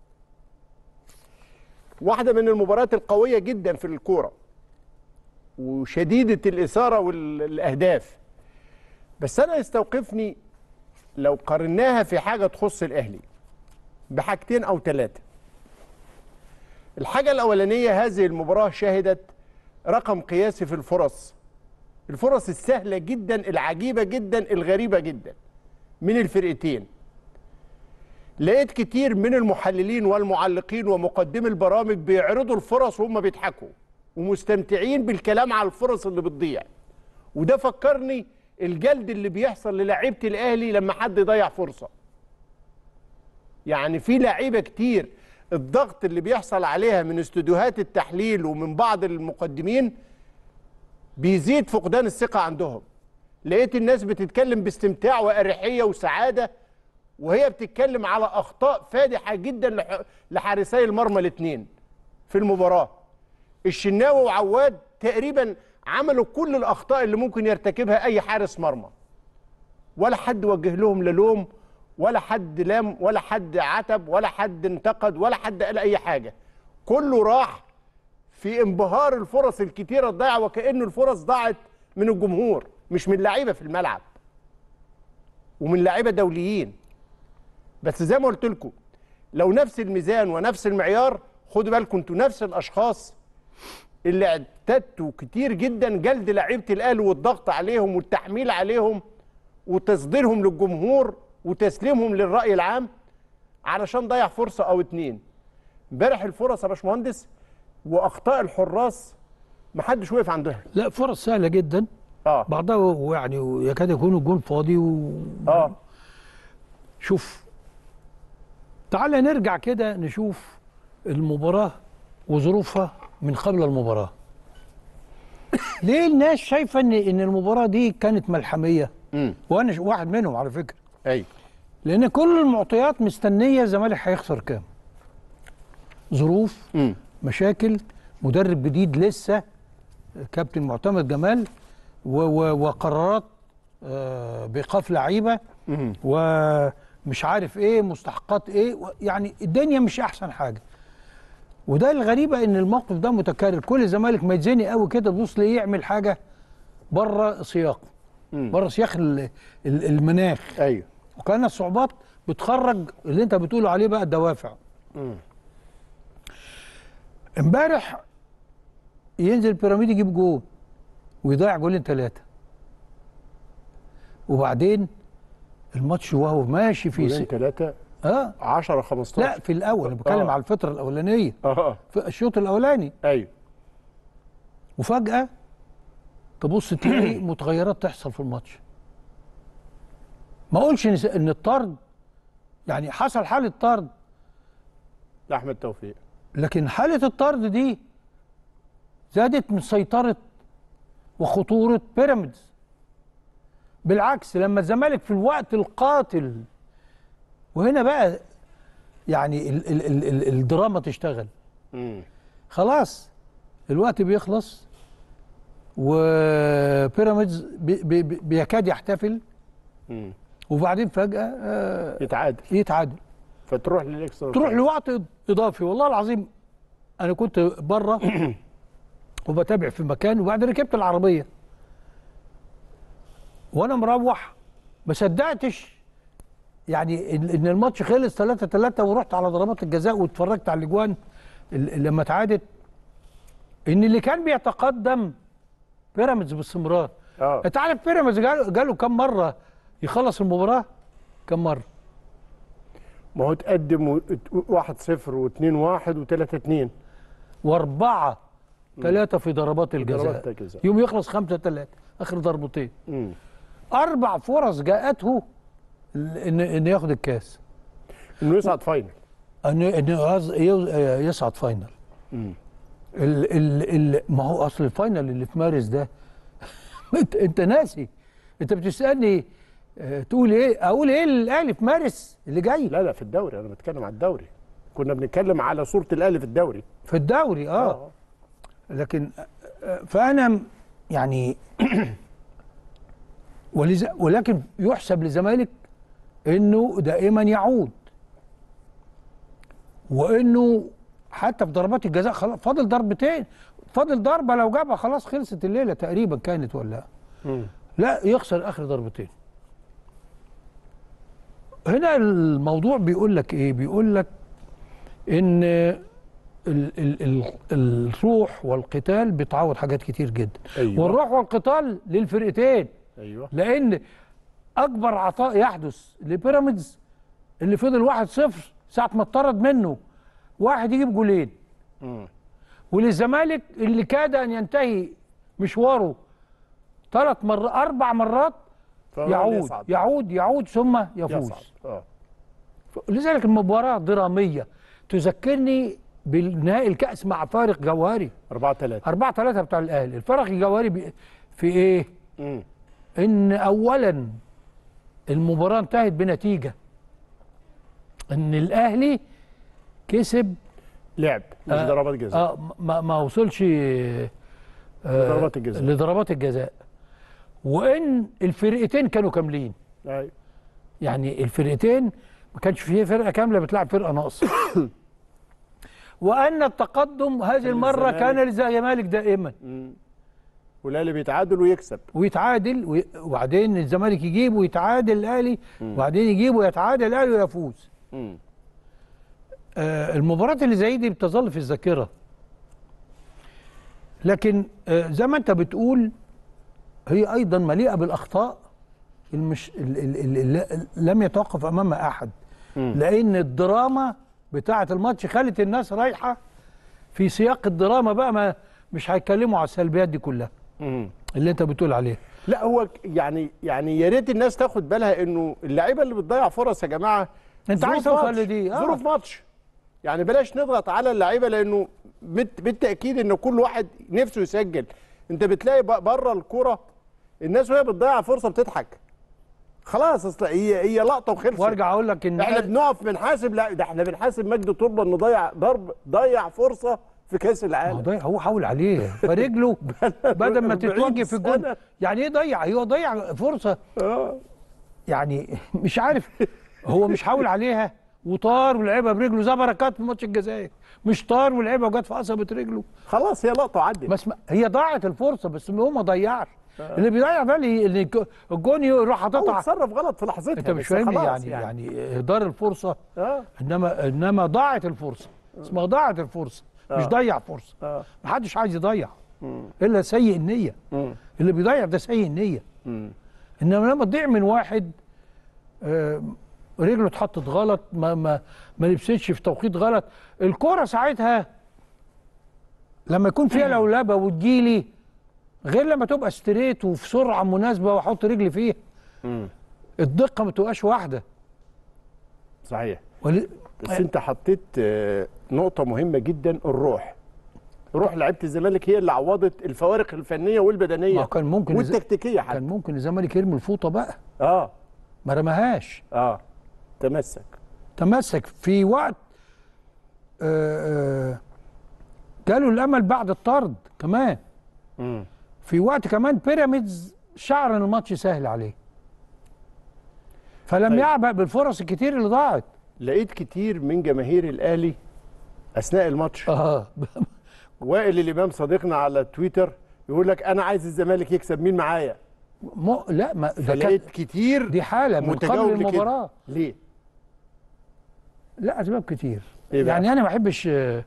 واحدة من المباريات القوية جدا في الكورة وشديدة الإثارة والأهداف. بس أنا يستوقفني لو قارناها في حاجة تخص الأهلي بحاجتين أو 3. الحاجة الأولانية، هذه المباراة شهدت رقم قياسي في الفرص السهلة جدا العجيبة جدا الغريبة جدا من الفرقتين. لقيت كتير من المحللين والمعلقين ومقدمي البرامج بيعرضوا الفرص وهم بيضحكوا ومستمتعين بالكلام على الفرص اللي بتضيع. وده فكرني الجلد اللي بيحصل للاعيبه الاهلي لما حد يضيع فرصه. يعني في لعيبه كتير الضغط اللي بيحصل عليها من استوديوهات التحليل ومن بعض المقدمين بيزيد فقدان الثقه عندهم. لقيت الناس بتتكلم باستمتاع واريحيه وسعاده وهي بتتكلم على اخطاء فادحه جدا لحارسي المرمى الاثنين في المباراه. الشناوي وعواد تقريبا عملوا كل الاخطاء اللي ممكن يرتكبها اي حارس مرمى. ولا حد وجه لهم لا لوم ولا حد لام ولا حد عتب ولا حد انتقد ولا حد قال اي حاجه. كله راح في انبهار الفرص الكتيره الضايعه، وكأن الفرص ضاعت من الجمهور مش من لعيبه في الملعب ومن لعيبه دوليين. بس زي ما قلت لكم لو نفس الميزان ونفس المعيار، خدوا بالكم انتوا نفس الاشخاص اللي اعتدتوا كتير جدا جلد لعيبه الاهلي والضغط عليهم والتحميل عليهم وتصديرهم للجمهور وتسليمهم للراي العام علشان ضيع فرصه او 2. امبارح الفرص يا باشمهندس واخطاء الحراس محدش وقف عندها. لا فرص سهله جدا بعضها يعني يكاد يكون الجون فاضي شوف تعالى نرجع كده نشوف المباراه وظروفها من قبل المباراه. ليه الناس شايفه ان المباراه دي كانت ملحميه؟ وانا واحد منهم على فكره. ايوه. لان كل المعطيات مستنيه الزمالك هيخسر كام. ظروف، مشاكل، مدرب جديد لسه، كابتن معتمد جمال، وقرارات بايقاف لعيبه، ومش عارف ايه، مستحقات ايه، يعني الدنيا مش احسن حاجه. وده الغريبه ان الموقف ده متكرر، كل الزمالك ما يتزنق قوي كده تبص ليه يعمل حاجه بره سياق، بره سياق المناخ. ايوه. وكان الصعوبات بتخرج اللي انت بتقول عليه بقى الدوافع. امبارح ينزل بيراميد يجيب جول ويضيع جولين 3، وبعدين الماتش وهو ماشي في جولين 3 10 15. لا في الاول انا بتكلم على الفتره الاولانيه في الشوط الاولاني. ايوه. وفجاه تبص تلاقي متغيرات تحصل في الماتش. ما اقولش ان الطرد يعني حصل حاله طرد لاحمد توفيق، لكن حاله الطرد دي زادت من سيطره وخطوره بيراميدز. بالعكس لما الزمالك في الوقت القاتل، وهنا بقى يعني الدراما تشتغل. خلاص الوقت بيخلص وبيراميدز بيكاد يحتفل، وبعدين فجأة يتعادل فتروح للاكسترا، تروح لوقت اضافي. والله العظيم انا كنت بره وبتابع في مكان، وبعدين ركبت العربيه وانا مروح ما صدقتش يعني ان الماتش خلص 3-3، ورحت على ضربات الجزاء واتفرجت على الاجوان لما اتعادت، ان اللي كان بيتقدم بيراميدز باستمرار. انت عارف بيراميدز جاله كم مره يخلص المباراه؟ كم مره؟ ما هو اتقدم 1-0 و2-1 و3-2 و4-3 في ضربات الجزاء، يوم يخلص 5-3 اخر ضربتين. 4 فرص جاءته ان ياخد الكاس، انه يصعد فاينل، انه يصعد فاينل. ما هو اصل الفاينل اللي في مارس ده انت ناسي، انت بتسالني تقول ايه؟ اقول ايه الاهلي في مارس اللي جاي؟ لا في الدوري، انا بتكلم على الدوري، كنا بنتكلم على صوره الاهلي في الدوري. في الدوري لكن فانا يعني ولكن يحسب للزمالك انه دائما يعود، وانه حتى في ضربات الجزاء خلاص فاضل ضربتين، فاضل ضربه لو جابها خلاص خلصت الليله تقريبا كانت ولا لا، يخسر اخر ضربتين. هنا الموضوع بيقول لك ايه؟ بيقول لك ان الروح والقتال بتعوض حاجات كتير جدا. أيوة. والروح والقتال للفرقتين. ايوه. لان اكبر عطاء يحدث لبيراميدز اللي فضل 1-0 ساعه ما اتطرد منه واحد يجيب جولين، وللزمالك اللي كاد ان ينتهي مشواره 4 مرات يعود ثم يفوز. لذلك المباراه دراميه تذكرني بالنهائي الكاس مع فارق جوهري 4-3 بتاع الاهلي. الفارق الجوهري في ايه؟ ان اولا المباراه انتهت بنتيجه ان الاهلي كسب لعب مش ضربات جزاء. ما وصلش لضربات الجزاء، وان الفرقتين كانوا كاملين. ايوه. يعني الفرقتين ما كانش فيه فرقه كامله بتلعب فرقه ناقصه. وان التقدم هذه المره كان للزمالك دائما. والاهلي بيتعادل ويكسب ويتعادل وبعدين الزمالك يجيب ويتعادل الاهلي، وبعدين يجيب ويتعادل الاهلي ويفوز. المباريات اللي زي دي بتظل في الذاكره، لكن زي ما انت بتقول هي ايضا مليئه بالاخطاء اللي لم يتوقف امامها احد. لان الدراما بتاعه الماتش خلت الناس رايحه في سياق الدراما بقى، ما مش هيتكلموا على السلبيات دي كلها اللي انت بتقول عليها. لا هو يعني يا ريت الناس تاخد بالها انه اللعيبه اللي بتضيع فرص يا جماعه انت عايز توصل لدي ظروف ماتش، يعني بلاش نضغط على اللعيبه، لانه بالتاكيد ان كل واحد نفسه يسجل، انت بتلاقي بره الكوره الناس وهي بتضيع فرصه بتضحك. خلاص اصل هي لقطه وخلصت. وارجع اقول لك ان احنا بنقف بنحاسب، لا ده احنا بنحاسب مجدي طلبه انه ضيع فرصه في كاس العالم. هو حاول عليها فرجله بدل ما تتوجه في الجون. يعني ايه ضيع؟ هو ضيع فرصه. يعني مش عارف، هو مش حاول عليها وطار ولعبها برجله زي بركات في ماتش الجزائر، مش طار ولعبها وجت في قصبه رجله. خلاص هي لقطه وعدت. بس هي ضاعت الفرصه، بس هو ما ضيعش. اللي بيضيع ده اللي الجون يروح حاططها. هو اتصرف غلط في لحظتها. انت مش فاهمني يعني اهدار الفرصه. انما ضاعت الفرصه، اسمها ضاعت الفرصه مش ضيع فرصه. ما حدش عايز يضيع الا سيء النيه. اللي بيضيع ده سيء النيه. انما لما تضيع من واحد رجله اتحطت غلط، ما لبستش في توقيت غلط، الكوره ساعتها لما يكون فيها لولبه وتجيلي غير لما تبقى ستريت وفي سرعه مناسبه واحط رجلي فيها. الدقه ما تبقاش واحده. صحيح. بس انت حطيت نقطه مهمه جدا، الروح لعيبه الزمالك هي اللي عوضت الفوارق الفنيه والبدنيه. ما كان ممكن والتكتيكيه حتى. كان ممكن الزمالك يرمي الفوطه بقى. ما رماهاش. تمسك في وقت جاله الامل بعد الطرد كمان. في وقت كمان بيراميدز شعر ان الماتش سهل عليه، فلم يعبأ بالفرص الكتير اللي ضاعت. لقيت كتير من جماهير الاهلي اثناء الماتش وائل الامام صديقنا على تويتر يقول لك انا عايز الزمالك يكسب، مين معايا؟ لا ما ده لقيت كتير. دي حاله من قبل المباراه. ليه؟ لا اسباب كتير. يعني انا ما بحبش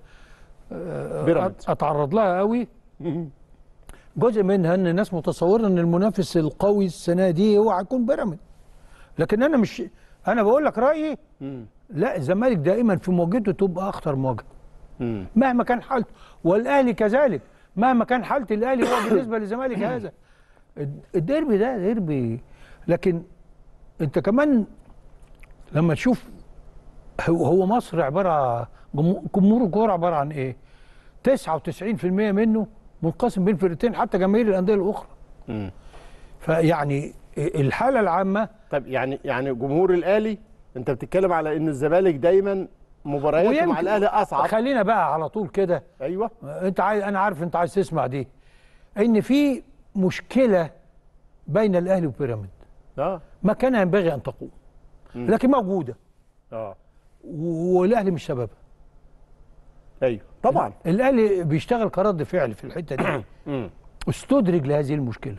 اتعرض لها قوي. جزء منها ان الناس متصوره ان المنافس القوي السنه دي هو هيكون بيراميدز، لكن انا بقول لك رايي. لا الزمالك دائما في مواجهته تبقى اخطر مواجهه مهما كان حالته، والاهلي كذلك مهما كان حاله الاهلي هو بالنسبه للزمالك هذا الديربي ده ديربي. لكن انت كمان لما تشوف هو مصر عباره جمهور الكوره عباره عن ايه؟ 99% منه منقسم بين فرقتين حتى جماهير الانديه الاخرى. فيعني الحاله العامه. طب يعني جمهور الاهلي انت بتتكلم على ان الزمالك دايما مبارياته مع الاهلي اصعب. خلينا بقى على طول كده. ايوه انت انا عارف انت عايز تسمع دي، ان في مشكله بين الاهلي وبيراميدز ما كان ينبغي ان تقوم، لكن موجوده. والاهلي مش سببها. ايوه طبعا الاهلي بيشتغل كرد فعل في الحته دي. استدرج لهذه المشكله.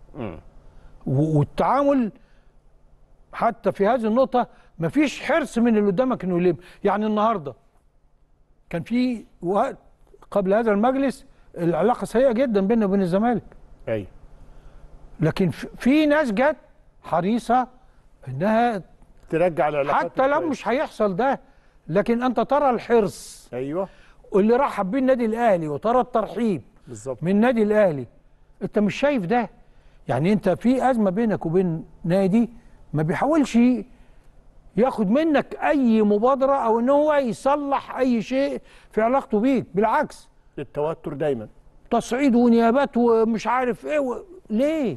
والتعامل حتى في هذه النقطه مفيش حرص من اللي قدامك انه يلم. يعني النهارده كان في وقت قبل هذا المجلس العلاقه سيئه جدا بيننا وبين الزمالك. ايوه. لكن في ناس جت حريصه انها ترجع العلاقات حتى لو مش هيحصل ده، لكن انت ترى الحرص. ايوه. واللي رحب بيه النادي الاهلي وترى الترحيب بالظبط من النادي الاهلي. انت مش شايف ده؟ يعني انت في ازمه بينك وبين نادي ما بيحاولش ياخد منك اي مبادره او ان هو يصلح اي شيء في علاقته بيك، بالعكس التوتر دايما تصعيد ونيابات ومش عارف ايه ليه؟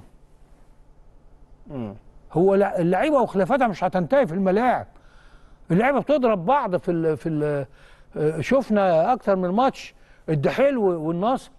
هو اللعيبه وخلافاتها مش هتنتهي في الملاعب. اللعيبه بتضرب بعض في شفنا اكتر من ماتش الدحيل والنصر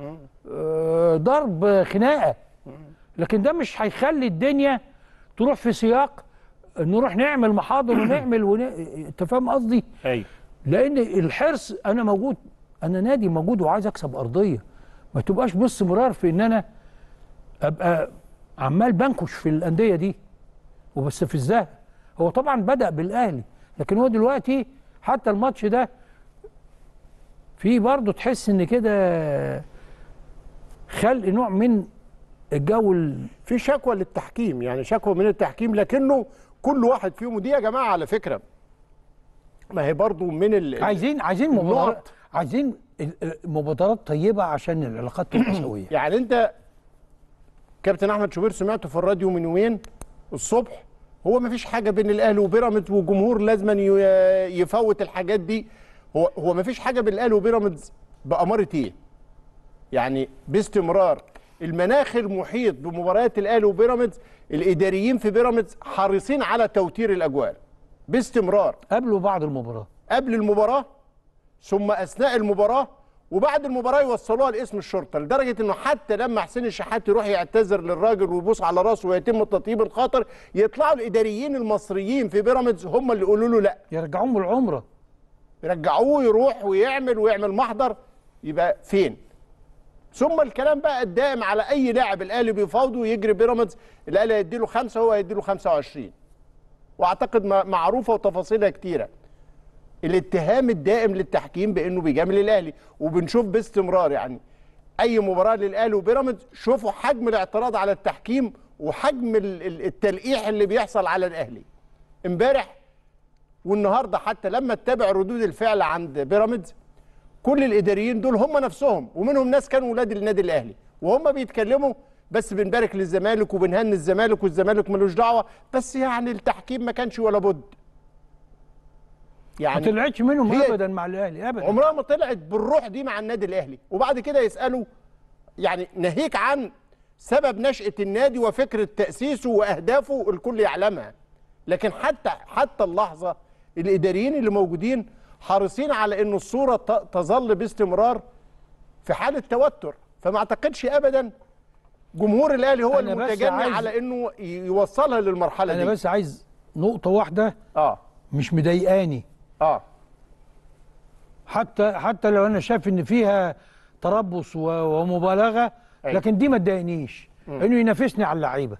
ضرب خناقه. لكن ده مش هيخلي الدنيا تروح في سياق نروح نعمل محاضر ونعمل انت فاهم قصدي؟ ايوه. لان الحرص انا موجود، انا نادي موجود وعايز اكسب ارضيه، ما تبقاش باستمرار في ان انا ابقى عمال بنكش في الانديه دي وبستفزها. هو طبعا بدأ بالاهلي، لكن هو دلوقتي حتى الماتش ده في برضه تحس ان كده خلق نوع من الجو في شكوى للتحكيم، يعني شكوى من التحكيم، لكنه كل واحد فيهم. ودي يا جماعه على فكره ما هي برضه من عايزين مبادرات، عايزين مبادرات طيبه عشان العلاقات تبقى سويه. يعني انت كابتن احمد شوبير سمعته في الراديو من يومين الصبح، هو ما فيش حاجه بين الاهلي وبيراميدز وجمهور لازم يفوت الحاجات دي. هو ما فيش حاجه بين الاهلي وبيراميدز بأمارة ايه؟ يعني باستمرار المناخ المحيط بمباريات الاهلي وبيراميدز، الاداريين في بيراميدز حريصين على توتير الاجواء باستمرار قبل وبعد المباراه، قبل المباراه ثم اثناء المباراه وبعد المباراه يوصلوها لاسم الشرطه، لدرجه انه حتى لما حسين الشحات يروح يعتذر للراجل ويبوس على راسه ويتم تطيب الخاطر، يطلعوا الاداريين المصريين في بيراميدز هم اللي يقولوا له لا، يرجعوه من العمره، يرجعوه يروح ويعمل محضر. يبقى فين؟ ثم الكلام بقى الدائم على اي لاعب الاهلي بيفاوضه ويجري بيراميدز، الاهلي هيدي له 5 هو هيدي له 25، واعتقد معروفه وتفاصيلها كتيره. الاتهام الدائم للتحكيم بانه بيجامل الاهلي، وبنشوف باستمرار يعني اي مباراه للاهلي وبيراميدز شوفوا حجم الاعتراض على التحكيم وحجم التلقيح اللي بيحصل على الاهلي امبارح والنهارده. حتى لما تتابع ردود الفعل عند بيراميدز، كل الاداريين دول هم نفسهم ومنهم ناس كانوا ولاد النادي الاهلي وهم بيتكلموا بس بنبارك للزمالك وبنهني الزمالك والزمالك ملوش دعوه، بس يعني التحكيم ما كانش ولا بد. يعني ما طلعتش منهم ابدا مع الاهلي، ابدا عمرها ما طلعت بالروح دي مع النادي الاهلي. وبعد كده يسالوا يعني ناهيك عن سبب نشأة النادي وفكرة تأسيسه وأهدافه الكل يعلمها، لكن حتى اللحظة الإداريين اللي موجودين حريصين على إنه الصورة تظل باستمرار في حالة توتر. فما أعتقدش أبدا جمهور الأهلي هو المتجني على إنه يوصلها للمرحلة دي. أنا بس عايز نقطة واحدة مش مضايقاني، حتى لو أنا شايف إن فيها تربص ومبالغة، لكن دي ما تضايقنيش، إنه ينافسني على اللعيبة.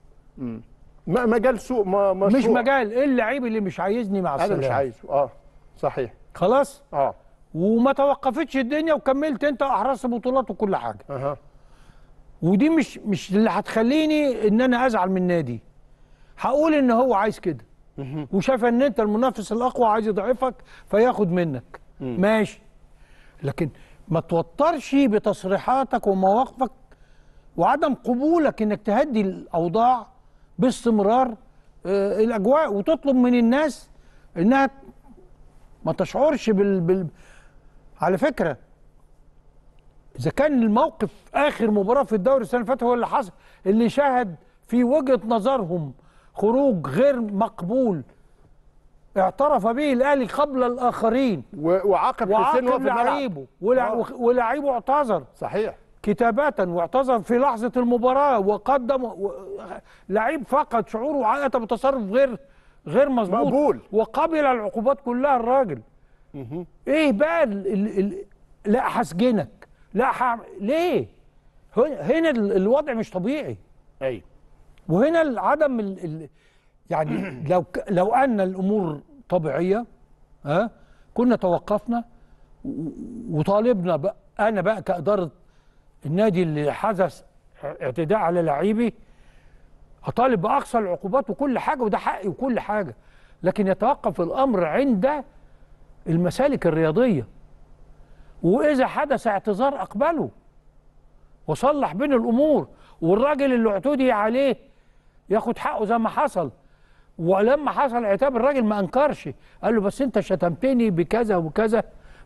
مجال سوق مش مجال، ايه اللعيب اللي مش عايزني مع السلامه؟ انا مش عايزه. صحيح خلاص. وما توقفتش الدنيا وكملت انت احرزت بطولات وكل حاجه. ودي مش اللي هتخليني ان انا ازعل من النادي. هقول ان هو عايز كده وشايف ان انت المنافس الاقوى عايز يضعفك فياخد منك. ماشي، لكن ما توترش بتصريحاتك ومواقفك وعدم قبولك انك تهدي الاوضاع باستمرار الاجواء، وتطلب من الناس انها ما تشعرش على فكره، اذا كان الموقف اخر مباراه في الدوري السنه اللي فاتت هو اللي حصل، اللي شاهد في وجهه نظرهم خروج غير مقبول اعترف به الاهلي قبل الاخرين وعاقب حسين وفي لعيبه ولاعيبه اعتذر صحيح كتابة واعتذر في لحظة المباراة وقدم لعيب فقد شعوره وعقد بتصرف غير مظبوط وقبل العقوبات كلها الراجل. ايه بقى لا هسجنك، لا ليه؟ هنا الوضع مش طبيعي. ايوه، وهنا عدم يعني لو ان الامور طبيعية كنا توقفنا وطالبنا بقى، انا بقى كإدارة النادي اللي حدث اعتداء على لاعبي هطالب باقصى العقوبات وكل حاجه، وده حقي وكل حاجه، لكن يتوقف الامر عند المسالك الرياضيه. واذا حدث اعتذار اقبله وصلح بين الامور، والراجل اللي اعتدي عليه ياخد حقه زي ما حصل. ولما حصل عتاب الراجل ما انكرش، قال له بس انت شتمتني بكذا وكذا،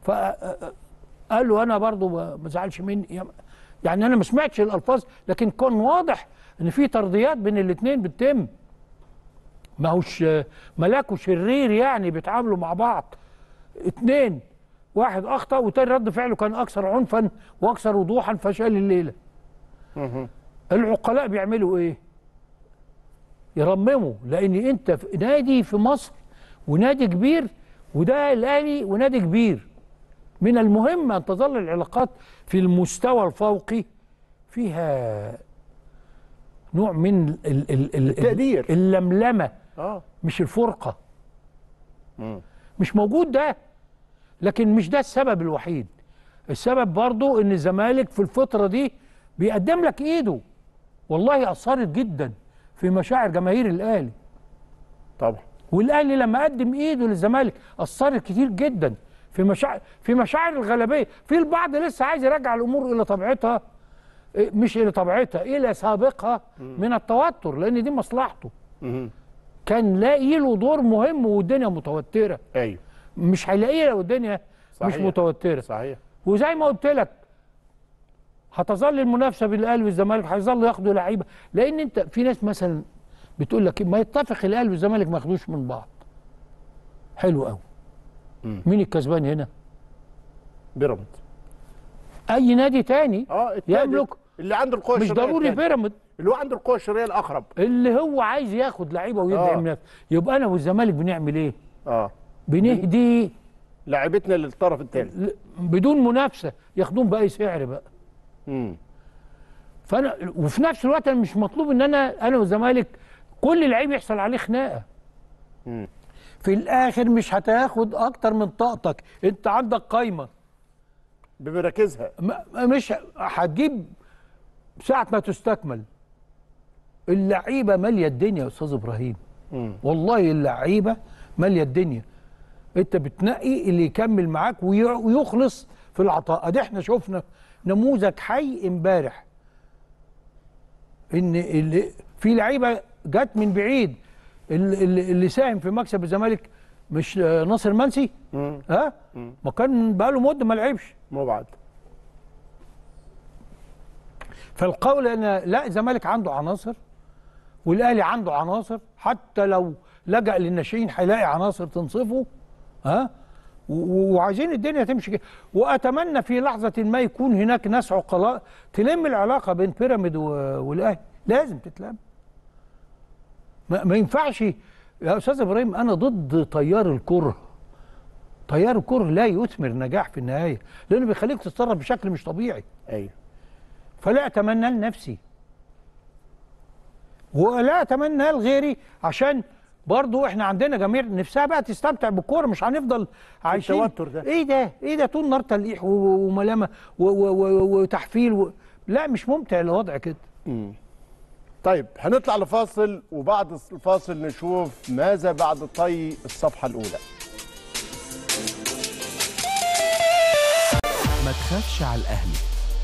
فقال له انا برضو ما زعلش مني، يعني انا ما سمعتش الالفاظ، لكن كان واضح ان في ترضيات بين الاثنين بتتم، ما هوش ملاك وشرير يعني بيتعاملوا مع بعض. اثنين، واحد اخطا والتاني رد فعله كان اكثر عنفا واكثر وضوحا فشال الليله. العقلاء بيعملوا ايه؟ يرمموا، لان انت في نادي في مصر ونادي كبير، وده الاهلي ونادي كبير، من المهم ان تظل العلاقات في المستوى الفوقي فيها نوع من التقدير، اللملمه، مش الفرقه. مش موجود ده، لكن مش ده السبب الوحيد. السبب برضو ان الزمالك في الفتره دي بيقدم لك ايده، والله اثرت جدا في مشاعر جماهير الاهلي طبعا. والاهلي لما قدم ايده للزمالك اثرت كتير جدا في مشاعر الغلبيه. في البعض لسه عايز يرجع الامور الى طبيعتها، مش الى طبيعتها، الى سابقها من التوتر، لان دي مصلحته. كان لاقي له دور مهم والدنيا متوتره. ايوه، مش هيلاقيه لو الدنيا صحيح. مش متوتره. صحيح. وزي ما قلت لك هتظل المنافسه بين الاهلي والزمالك، هيظلوا ياخدوا لعيبه، لان انت في ناس مثلا بتقول لك ما يتفق الاهلي والزمالك ما ياخدوش من بعض. حلو قوي. مين الكسبان هنا؟ بيراميدز. اي نادي تاني يملك اللي عنده القوه الشرائيه، مش ضروري بيراميدز، اللي هو عنده القوه الشرائيه الاقرب، اللي هو عايز ياخد لعيبه ويدعم نفسه. يبقى انا والزمالك بنعمل ايه؟ بنهدي لاعيبتنا للطرف الثاني بدون منافسه، ياخدون باي سعر بقى. فانا وفي نفس الوقت انا مش مطلوب ان انا والزمالك كل لعيب يحصل عليه خناقه. في الاخر مش هتاخد اكتر من طاقتك، انت عندك قايمه بمراكزها، مش هتجيب ساعه ما تستكمل. اللعيبه ماليه الدنيا يا استاذ ابراهيم، والله اللعيبه ماليه الدنيا. انت بتنقي اللي يكمل معاك ويخلص في العطاء. ادي احنا شفنا نموذج حي امبارح ان اللي في لعيبه جت من بعيد. اللي ساهم في مكسب الزمالك مش ناصر منسي؟ ما كان بقاله مده ما لعبش مبعد. فالقول ان لا الزمالك عنده عناصر والاهلي عنده عناصر، حتى لو لجأ للناشئين هيلاقي عناصر تنصفه. وعايزين الدنيا تمشي كده. واتمنى في لحظه ما يكون هناك ناس عقلاء تلم العلاقه بين بيراميد والاهلي. لازم تتلم. ما ينفعش يا استاذ ابراهيم. انا ضد تيار الكره. تيار الكره لا يثمر نجاح في النهايه، لانه بيخليك تتصرف بشكل مش طبيعي. ايوه. فلا اتمنى لنفسي ولا اتمنى لغيري، عشان برضو احنا عندنا جماهير نفسها بقى تستمتع بالكوره. مش هنفضل عايشين التوتر ده. ايه ده طول نهار تلقيح وملامه وتحفيل لا مش ممتع الوضع كده. طيب هنطلع لفاصل، وبعد الفاصل نشوف ماذا بعد طي الصفحه الاولى. ما تخافش على الاهلي.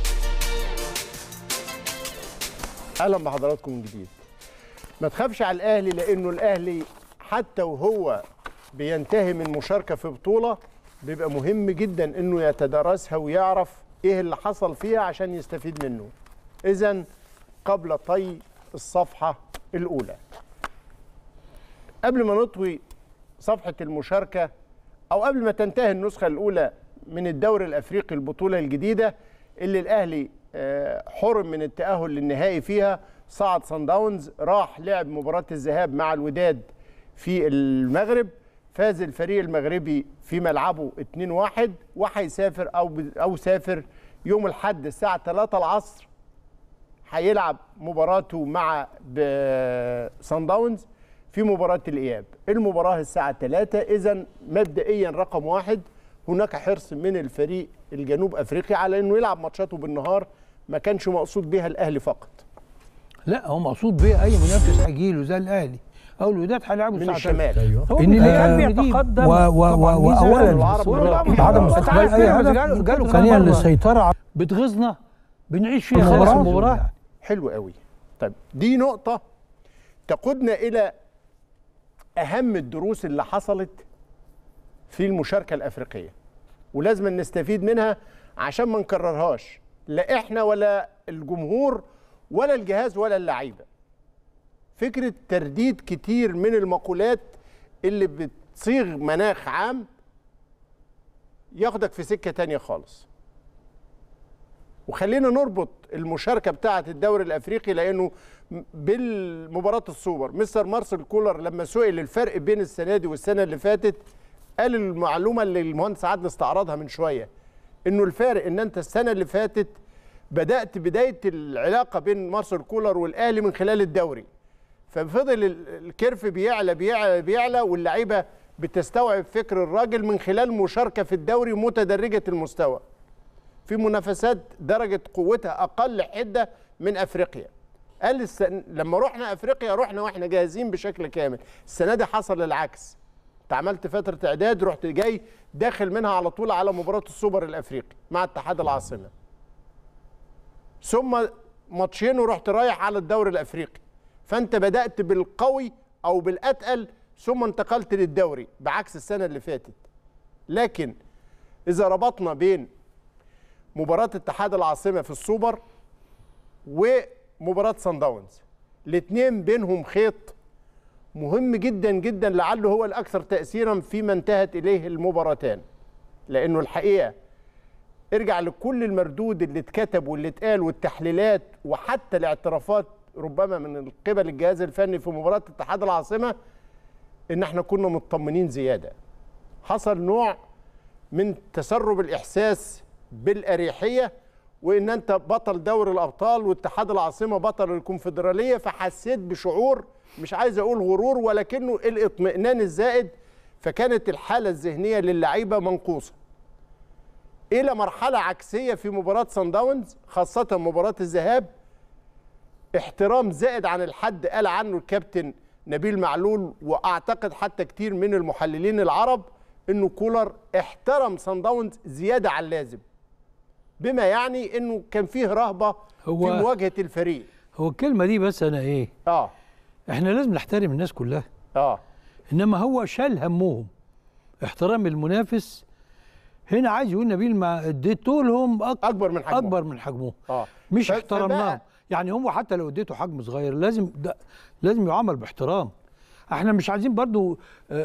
اهلا بحضراتكم من جديد. ما تخافش على الاهلي، لانه الاهلي حتى وهو بينتهي من مشاركه في بطوله بيبقى مهم جدا انه يتدارسها ويعرف ايه اللي حصل فيها عشان يستفيد منه. اذا قبل طي الصفحه الاولى، قبل ما نطوي صفحه المشاركه او قبل ما تنتهي النسخه الاولى من الدوري الافريقي البطوله الجديده اللي الاهلي حرم من التاهل للنهائي فيها، صعد صن داونز، راح لعب مباراة الذهاب مع الوداد في المغرب، فاز الفريق المغربي في ملعبه 2-1، وهيسافر أو سافر يوم الأحد الساعة 3 العصر هيلعب مباراته مع صن داونز في مباراة الإياب. المباراة الساعة 3. إذن مبدئيا رقم 1 هناك حرص من الفريق الجنوب أفريقي على أنه يلعب ماتشاته بالنهار، ما كانش مقصود بها الأهلي فقط. لا هو مقصود بيه اي منافس هيجيله زي الاهلي او الوداد هيلعبوا من الشمال. أيوه. ان اللي كان بيتقدم واولا بعدم استقبال اي هدف جاله ثانيا للسيطره بتغيظنا بنعيش فيها خالص المباراه. حلو قوي. طيب دي نقطه تقودنا الى اهم الدروس اللي حصلت في المشاركه الافريقيه، ولازم نستفيد منها عشان ما نكررهاش، لا احنا ولا الجمهور ولا الجهاز ولا اللعيبه. فكره ترديد كتير من المقولات اللي بتصيغ مناخ عام ياخدك في سكه تانية خالص. وخلينا نربط المشاركه بتاعه الدوري الافريقي، لانه بالمباراه السوبر مستر مارسيل كولر لما سئل الفرق بين السنه دي والسنه اللي فاتت قال المعلومه اللي المهندس عادل استعرضها من شويه، انه الفارق ان انت السنه اللي فاتت بدأت بداية العلاقة بين مارسيل كولر والأهلي من خلال الدوري، ففضل الكيرف بيعلى بيعلى بيعلى، واللعيبة بتستوعب فكر الراجل من خلال مشاركة في الدوري متدرجة المستوى في منافسات درجة قوتها أقل حدة من أفريقيا. قال لما رحنا أفريقيا رحنا وإحنا جاهزين بشكل كامل. السنة دي حصل العكس، انت عملت فترة إعداد رحت جاي داخل منها على طول على مباراة السوبر الأفريقي مع اتحاد العاصمة، ثم ماتشين ورحت رايح على الدوري الافريقي. فانت بدات بالقوي او بالاتقل ثم انتقلت للدوري بعكس السنه اللي فاتت. لكن اذا ربطنا بين مباراه اتحاد العاصمه في السوبر ومباراه صن داونز، الاثنين بينهم خيط مهم جدا جدا، لعله هو الاكثر تاثيرا فيما انتهت اليه المباراتان. لانه الحقيقه ارجع لكل المردود اللي اتكتب واللي اتقال والتحليلات وحتى الاعترافات ربما من قبل الجهاز الفني في مباراه اتحاد العاصمه، ان احنا كنا مطمنين زياده. حصل نوع من تسرب الاحساس بالاريحيه، وان انت بطل دوري الابطال واتحاد العاصمه بطل الكونفدراليه، فحسيت بشعور مش عايز اقول غرور ولكنه الاطمئنان الزائد، فكانت الحاله الذهنيه للعيبه منقوصه. الى مرحله عكسيه في مباراه صن داونز، خاصه مباراه الذهاب، احترام زائد عن الحد قال عنه الكابتن نبيل معلول، واعتقد حتى كتير من المحللين العرب، انه كولر احترم صن داونز زياده عن اللازم، بما يعني انه كان فيه رهبه في مواجهه الفريق. هو الكلمه دي بس انا ايه؟ احنا لازم نحترم الناس كلها. انما هو شال همهم احترام المنافس. هنا عايز يقول نبيل ما اديته لهم اكبر من حجمهم. مش احترمناهم. يعني هم حتى لو اديته حجم صغير لازم يعامل باحترام. احنا مش عايزين برضو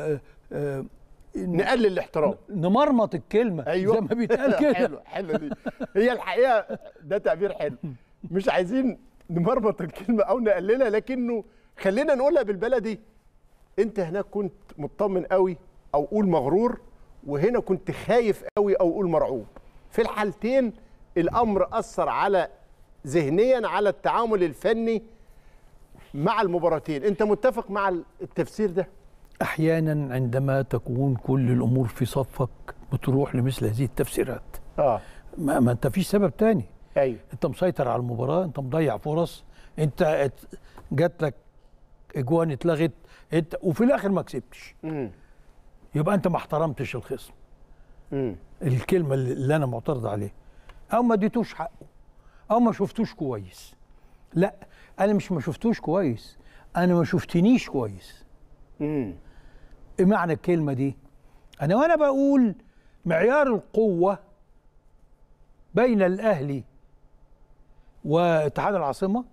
نقلل الاحترام، نمرمط الكلمه. أيوة. زي ما بيتقال كده. حلو دي. هي الحقيقه ده تعبير حلو. مش عايزين نمرمط الكلمه او نقللها، لكنه خلينا نقولها بالبلدي. انت هناك كنت مطمن قوي او قول مغرور، وهنا كنت خايف قوي او قول مرعوب. في الحالتين الامر اثر على ذهنيا على التعامل الفني مع المباراتين. انت متفق مع التفسير ده؟ احيانا عندما تكون كل الامور في صفك بتروح لمثل هذه التفسيرات. ما انت فيش سبب تاني. ايوه، انت مسيطر على المباراه، انت مضيع فرص، انت جات لك اجوان اتلغت، انت وفي الاخر ما كسبتش. يبقى انت ما احترمتش الخصم. الكلمه اللي انا معترض عليها، او ما اديتوش حقه، او ما شفتوش كويس. لا، انا مش ما شفتوش كويس، انا ما شفتنيش كويس. ايه معنى الكلمه دي؟ وانا بقول معيار القوه بين الاهلي واتحاد العاصمه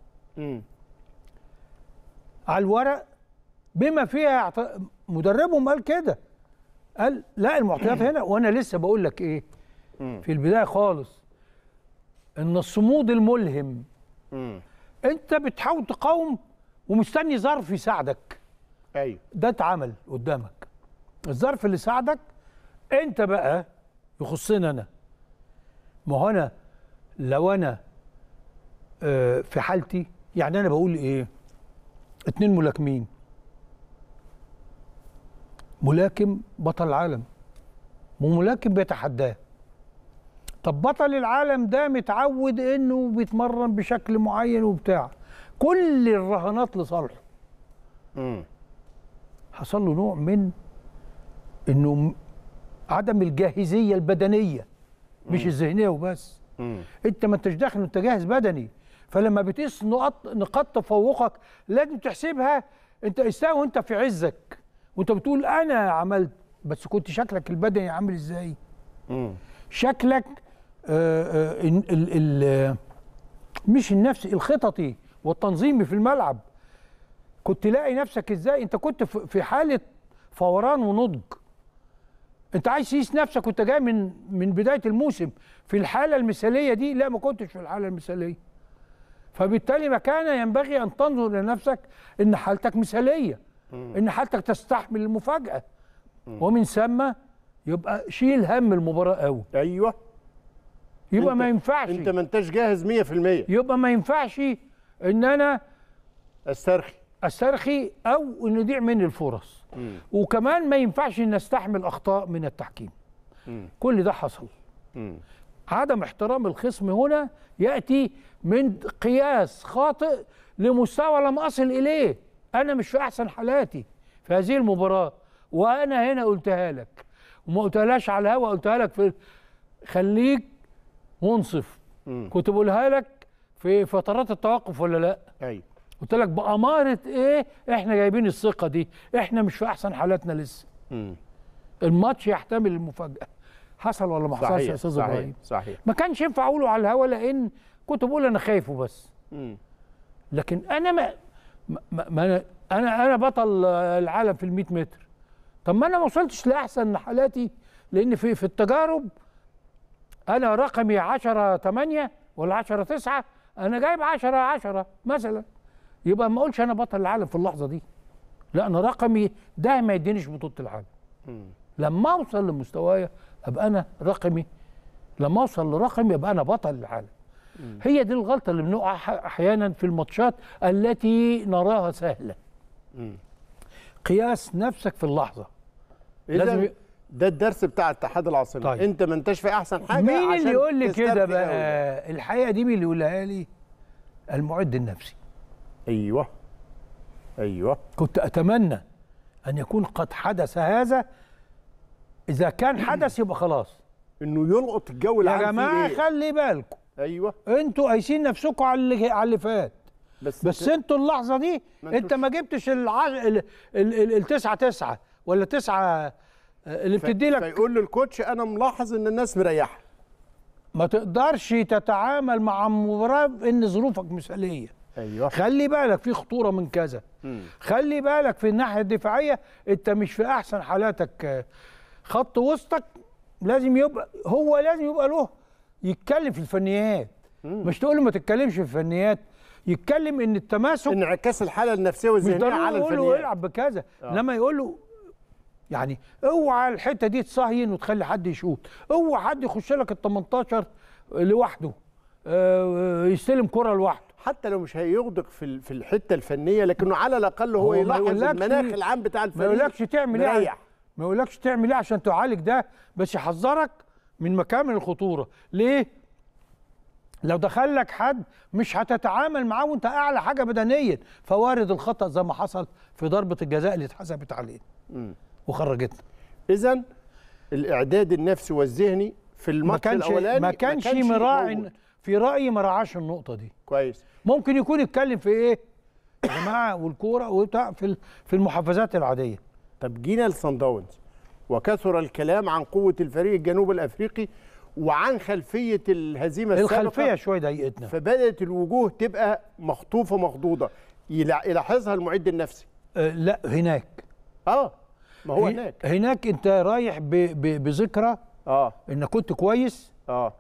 على الورق بما فيها مدربهم قال كده، قال لا المعطيات هنا. وانا لسه بقول لك ايه في البدايه خالص، ان الصمود الملهم انت بتحاول تقاوم ومستني ظرف يساعدك. ايوه، ده اتعمل قدامك الظرف اللي ساعدك. انت بقى يخصني انا، ما هو انا لو انا في حالتي، يعني انا بقول ايه، 2 ملاكمين، ملاكم بطل العالم وملاكم بيتحداه. طب بطل العالم ده متعود انه بيتمرن بشكل معين وبتاع، كل الرهانات لصالحه. حصل له نوع من انه عدم الجاهزيه البدنيه، مش الذهنيه وبس. انت ما انتش داخل وانت جاهز بدني، فلما بتقيس نقاط تفوقك لازم تحسبها. انت استوى وانت في عزك، وانت بتقول انا عملت، بس كنت شكلك البدني عامل ازاي؟ شكلك مش النفسي، الخططي والتنظيمي في الملعب، كنت لاقي نفسك ازاي؟ انت كنت في حاله فوران ونضج. انت عايز تقيس نفسك وانت جاي من بدايه الموسم في الحاله المثاليه دي. لا، ما كنتش في الحاله المثاليه، فبالتالي ما كان ينبغي ان تنظر لنفسك ان حالتك مثاليه، ان حالتك تستحمل المفاجاه، ومن ثم يبقى شيل هم المباراه قوي. ايوه، يبقى ما ينفعش، انت ما انتش جاهز 100%. يبقى ما ينفعش ان انا استرخي او ان يضيع مني الفرص. وكمان ما ينفعش ان استحمل اخطاء من التحكيم. كل ده حصل. عدم احترام الخصم هنا ياتي من قياس خاطئ لمستوى لم اصل اليه. انا مش في احسن حالاتي في هذه المباراه، وانا هنا قلتها لك وما قلتهاش على الهوا، قلتها لك في خليك منصف. كنت بقولها لك في فترات التوقف ولا لا؟ ايوه، قلت لك بأمارة ايه احنا جايبين الثقة دي، احنا مش في احسن حالاتنا لسه. الماتش يحتمل المفاجأة. حصل ولا ما حصلش يا استاذ ابراهيم؟ صحيح. ما كانش ينفع اقوله على الهوا لان كنت بقول انا خايف وبس. لكن انا انا بطل العالم في ال100 متر. طب ما انا ما وصلتش لاحسن حالاتي، لان في التجارب انا رقمي 10-8 ولا 10-9، انا جايب 10-10 مثلا. يبقى ما اقولش انا بطل العالم في اللحظه دي. لا، انا رقمي ده ما يدينيش بطوله العالم. لما اوصل لمستوايا ابقى انا رقمي، لما اوصل لرقمي يبقى انا بطل العالم. هي دي الغلطه اللي بنقع احيانا في الماتشات التي نراها سهله. قياس نفسك في اللحظه. لازم ده الدرس بتاع اتحاد العاصمه. طيب. انت ما انتش في احسن حاجه. مين اللي يقول لي كده بقى؟ الحقيقه دي مين اللي يقولها لي؟ المعد النفسي. ايوه كنت اتمنى ان يكون قد حدث هذا. اذا كان حدث يبقى خلاص، انه يلقط الجو العام. يا جماعه خلي بالكم، ايوه انتوا قايسين نفسكم على اللي فات، بس انتوا اللحظه دي انت ما جبتش ال9-9 ولا 9 اللي بتدي لك. فيقول للكوتش انا ملاحظ ان الناس مريحه. ما تقدرش تتعامل مع مباراه ان ظروفك مثاليه. ايوه خلي بالك في خطوره من كذا. خلي بالك في الناحيه الدفاعيه انت مش في احسن حالاتك. خط وسطك لازم يبقى له يتكلم في الفنيات. مش تقول له ما تتكلمش في الفنيات، يتكلم ان التماسك انعكاس الحاله النفسيه والذهنيه على الفنيات. يقول له العب بكذا، انما يقول له يعني اوعى الحته دي تصهين وتخلي حد يشوط، اوعى حد يخش لك ال18 لوحده يستلم كره لوحده، حتى لو مش هيغدق في الحته الفنيه، لكنه على الاقل هو يلاحظ المناخ العام بتاع الفريق. ما يقولكش تعمل ايه، ما يقولكش تعمل ايه عشان تعالج ده، بس يحذرك من مكامن الخطوره. ليه؟ لو دخل لك حد مش هتتعامل معاه وانت اعلى حاجه بدنيا، فوارد الخطا زي ما حصل في ضربه الجزاء اللي اتحسبت عليه وخرجتنا. اذا الاعداد النفسي والذهني في الماتش الاولاني ما كانش مراعي، في رايي ما راعاش النقطه دي كويس. ممكن يكون اتكلم في ايه يا جماعه والكوره وبتاع في المحفزات العاديه. طب جينا لصن داونز وكثر الكلام عن قوه الفريق الجنوب الافريقي وعن خلفيه الهزيمه السابقه. الخلفيه شويه ضايقتنا، فبدات الوجوه تبقى مخطوفه مخضوضه. يلاحظها المعد النفسي. لا هناك ما هو هناك انت رايح بذكرى انك كنت كويس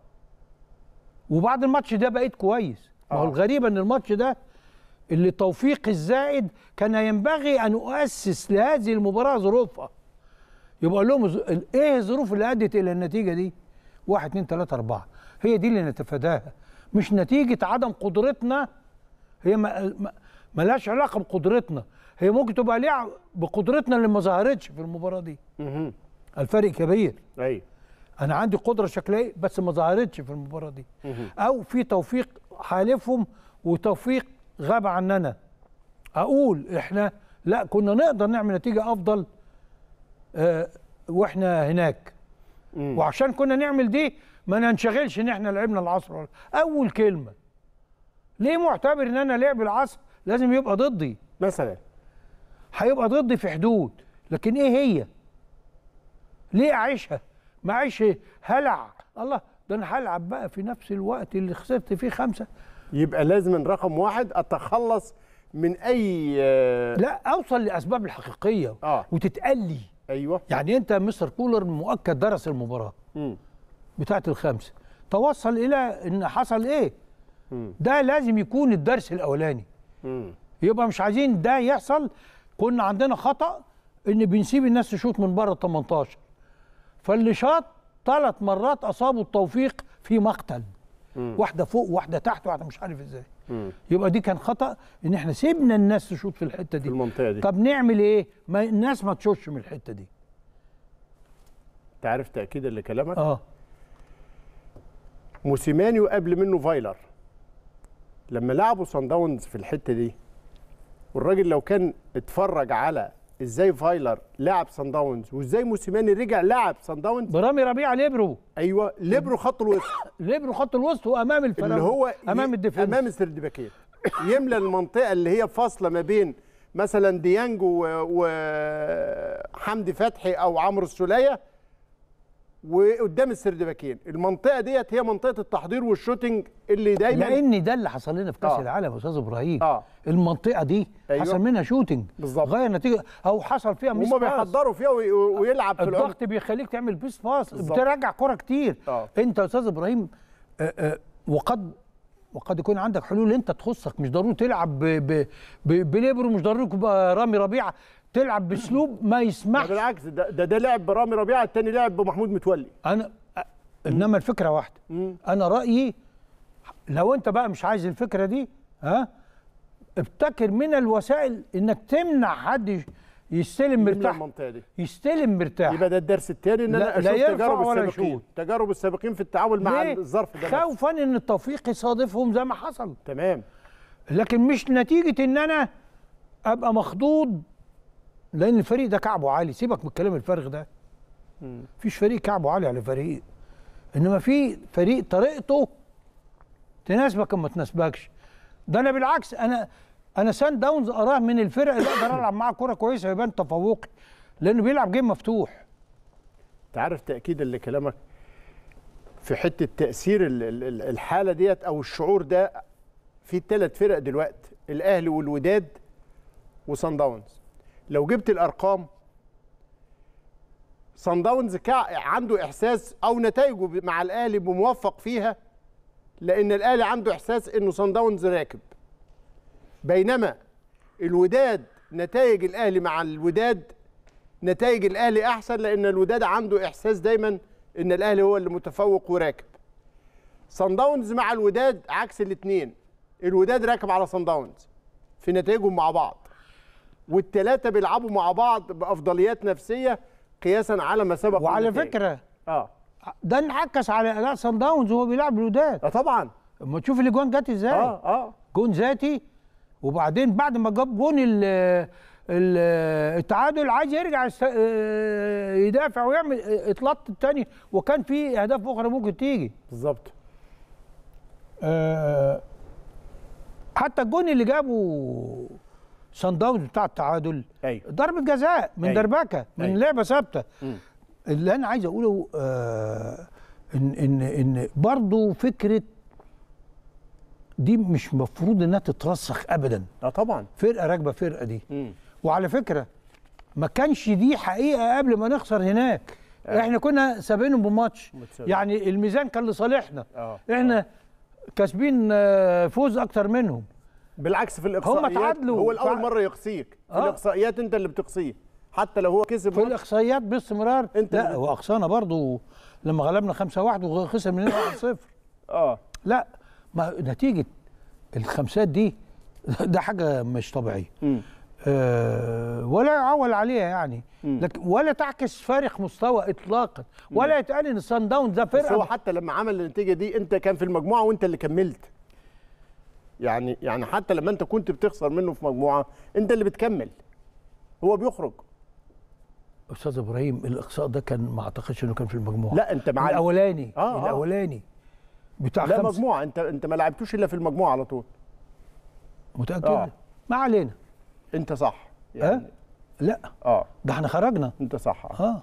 وبعد الماتش ده بقيت كويس. ما هو الغريب ان الماتش ده اللي توفيق الزائد كان ينبغي ان اؤسس لهذه المباراه ظروفها، يبقى لهم ايه الظروف اللي ادت الى النتيجه دي؟ 1 2 3 4 هي دي اللي نتفاداها، مش نتيجه عدم قدرتنا. هي ما لهاش علاقه بقدرتنا، هي ممكن تبقى ليها بقدرتنا اللي ما ظهرتش في المباراه دي. الفرق كبير. ايوه انا عندي قدره شكليه بس ما ظهرتش في المباراه دي. او في توفيق حالفهم وتوفيق غاب عننا. اقول احنا لا كنا نقدر نعمل نتيجه افضل واحنا هناك. وعشان كنا نعمل دي ما ننشغلش ان احنا لعبنا العصر. اول كلمه ليه معتبر ان انا لعب العصر لازم يبقى ضدي مثلا؟ هيبقى ضدي في حدود، لكن ايه هي؟ ليه اعيشها؟ ما اعيش هلع. الله ده انا هلعب بقى في نفس الوقت اللي خسرت فيه 5. يبقى لازم رقم 1 اتخلص من اي لا اوصل لاسباب الحقيقيه وتتقلي. ايوه يعني انت مستر كولر مؤكد درس المباراه بتاعت ال5، توصل الى ان حصل ايه. ده لازم يكون الدرس الاولاني. يبقى مش عايزين ده يحصل. كنا عندنا خطأ ان بنسيب الناس تشوط من بره ال18، فاللي شاط 3 مرات اصابوا التوفيق في مقتل. واحده فوق واحده تحت واحده مش عارف ازاي. يبقى دي كان خطأ ان احنا سيبنا الناس تشوط في الحته دي، في المنطقه دي. طب نعمل ايه؟ ما الناس ما تشوطش من الحته دي. انت عارف تاكيدا لكلامك؟ موسيماني وقبل منه فايلر لما لعبوا صن داونز في الحته دي، والراجل لو كان اتفرج على ازاي فايلر لعب صن داونز وازاي موسيماني رجع لعب صن داونز برامي ربيعه ليبرو. ايوه ليبرو خط الوسط. ليبرو خط الوسط وامام الفريق اللي هو امام الدفاع امام السردباكيه يملى المنطقه اللي هي فاصله ما بين مثلا ديانج وحمدي فتحي او عمرو السوليه وقدام السردباكين. المنطقه ديت هي منطقه التحضير والشوتنج اللي دايما، لان ده اللي حصل لنا في كاس العالم يا استاذ ابراهيم. المنطقه دي حصل منها شوتنج بالظبط، غير نتيجه او حصل فيها ميس باس، هم بيحضروا فيها ويلعب في الضغط بيخليك تعمل بيس باس، بترجع كره كتير. انت يا استاذ ابراهيم وقد يكون عندك حلول انت تخصك، مش ضروري تلعب بليبرو، مش ضروري يبقى رامي ربيعه، تلعب باسلوب ما يسمحش. بالعكس، ده لعب برامي ربيعه، الثاني لعب بمحمود متولي. انما الفكره واحده. انا رايي لو انت بقى مش عايز الفكره دي، ابتكر من الوسائل انك تمنع حد يستلم مرتاح، المنطقه دي يستلم مرتاح. يبقى ده الدرس الثاني، ان انا اشوف تجارب السابقين في التعامل مع الظرف ده، خوفا ان التوفيق يصادفهم زي ما حصل. تمام، لكن مش نتيجه ان انا ابقى مخضوض، لان الفريق ده كعبه عالي. سيبك من الكلام الفارغ ده. مفيش فريق كعبه عالي على فريق، انما في فريق طريقته تناسبك وما تناسبكش. ده انا بالعكس، انا سان داونز اراه من الفرق اللي اقدر العب معاه كوره كويسه ويبان تفوقي، لانه بيلعب جيم مفتوح. انت عارف تاكيدا لكلامك في حته تاثير الحاله ديت او الشعور ده في 3 فرق دلوقتي، الاهلي والوداد وسان داونز. لو جبت الارقام، سان داونز عنده احساس او نتائجه مع الاهلي موفق فيها، لان الاهلي عنده احساس انه سان داونز راكب، بينما الوداد نتائج الاهلي مع الوداد نتائج الاهلي احسن، لان الوداد عنده احساس دايما ان الاهلي هو اللي متفوق وراكب. سان داونز مع الوداد عكس الاثنين، الوداد راكب على سان داونز في نتائجهم مع بعض، والثلاثه بيلعبوا مع بعض بافضليات نفسيه قياسا على ما سبق. وعلى فكره ده انعكس على اداء سان داونز وهو بيلعب الوداد. طبعا، اما تشوف الاجوان جت ازاي. جون ذاتي، وبعدين بعد ما جاب جون التعادل عايز يرجع يدافع ويعمل اطلاق الثاني، وكان في اهداف اخرى ممكن تيجي. بالظبط. حتى الجون اللي جابه سان داونز بتاع التعادل ضربه جزاء من دربكه من لعبه ثابته. اللي انا عايز اقوله ان برضه فكره دي مش مفروض انها تترسخ ابدا. طبعا، فرقه راكبه فرقه دي. وعلى فكره ما كانش دي حقيقه قبل ما نخسر هناك. احنا كنا سابقينهم بماتش، يعني الميزان كان لصالحنا. احنا كاسبين فوز اكتر منهم. بالعكس، في الاقصائيات هم تعادلوا، هو الاول مره يقصيك في الاقصائيات، انت اللي بتقصيه حتى لو هو كسب في الاقصائيات باستمرار. لا هو اقصانا برضو لما غلبنا 5-1 وخسر مننا 1-0. لا، ما نتيجه الخمسات دي ده حاجه مش طبيعيه. ولا يعول عليها يعني، لكن ولا تعكس فارق مستوى اطلاقا، ولا يتقال ان الصن داونز ده فرقه. بس هو حتى لما عمل النتيجه دي انت كان في المجموعه وانت اللي كملت. يعني حتى لما انت كنت بتخسر منه في مجموعه انت اللي بتكمل، هو بيخرج. استاذ ابراهيم الاقصاء ده كان ما اعتقدش انه كان في المجموعه. لا، انت مع الاولاني. الاولاني بتاع لا مجموعه، انت ما لعبتوش الا في المجموعه على طول. متاكد؟ ما علينا. انت صح يعني. لا ده احنا خرجنا. انت صح.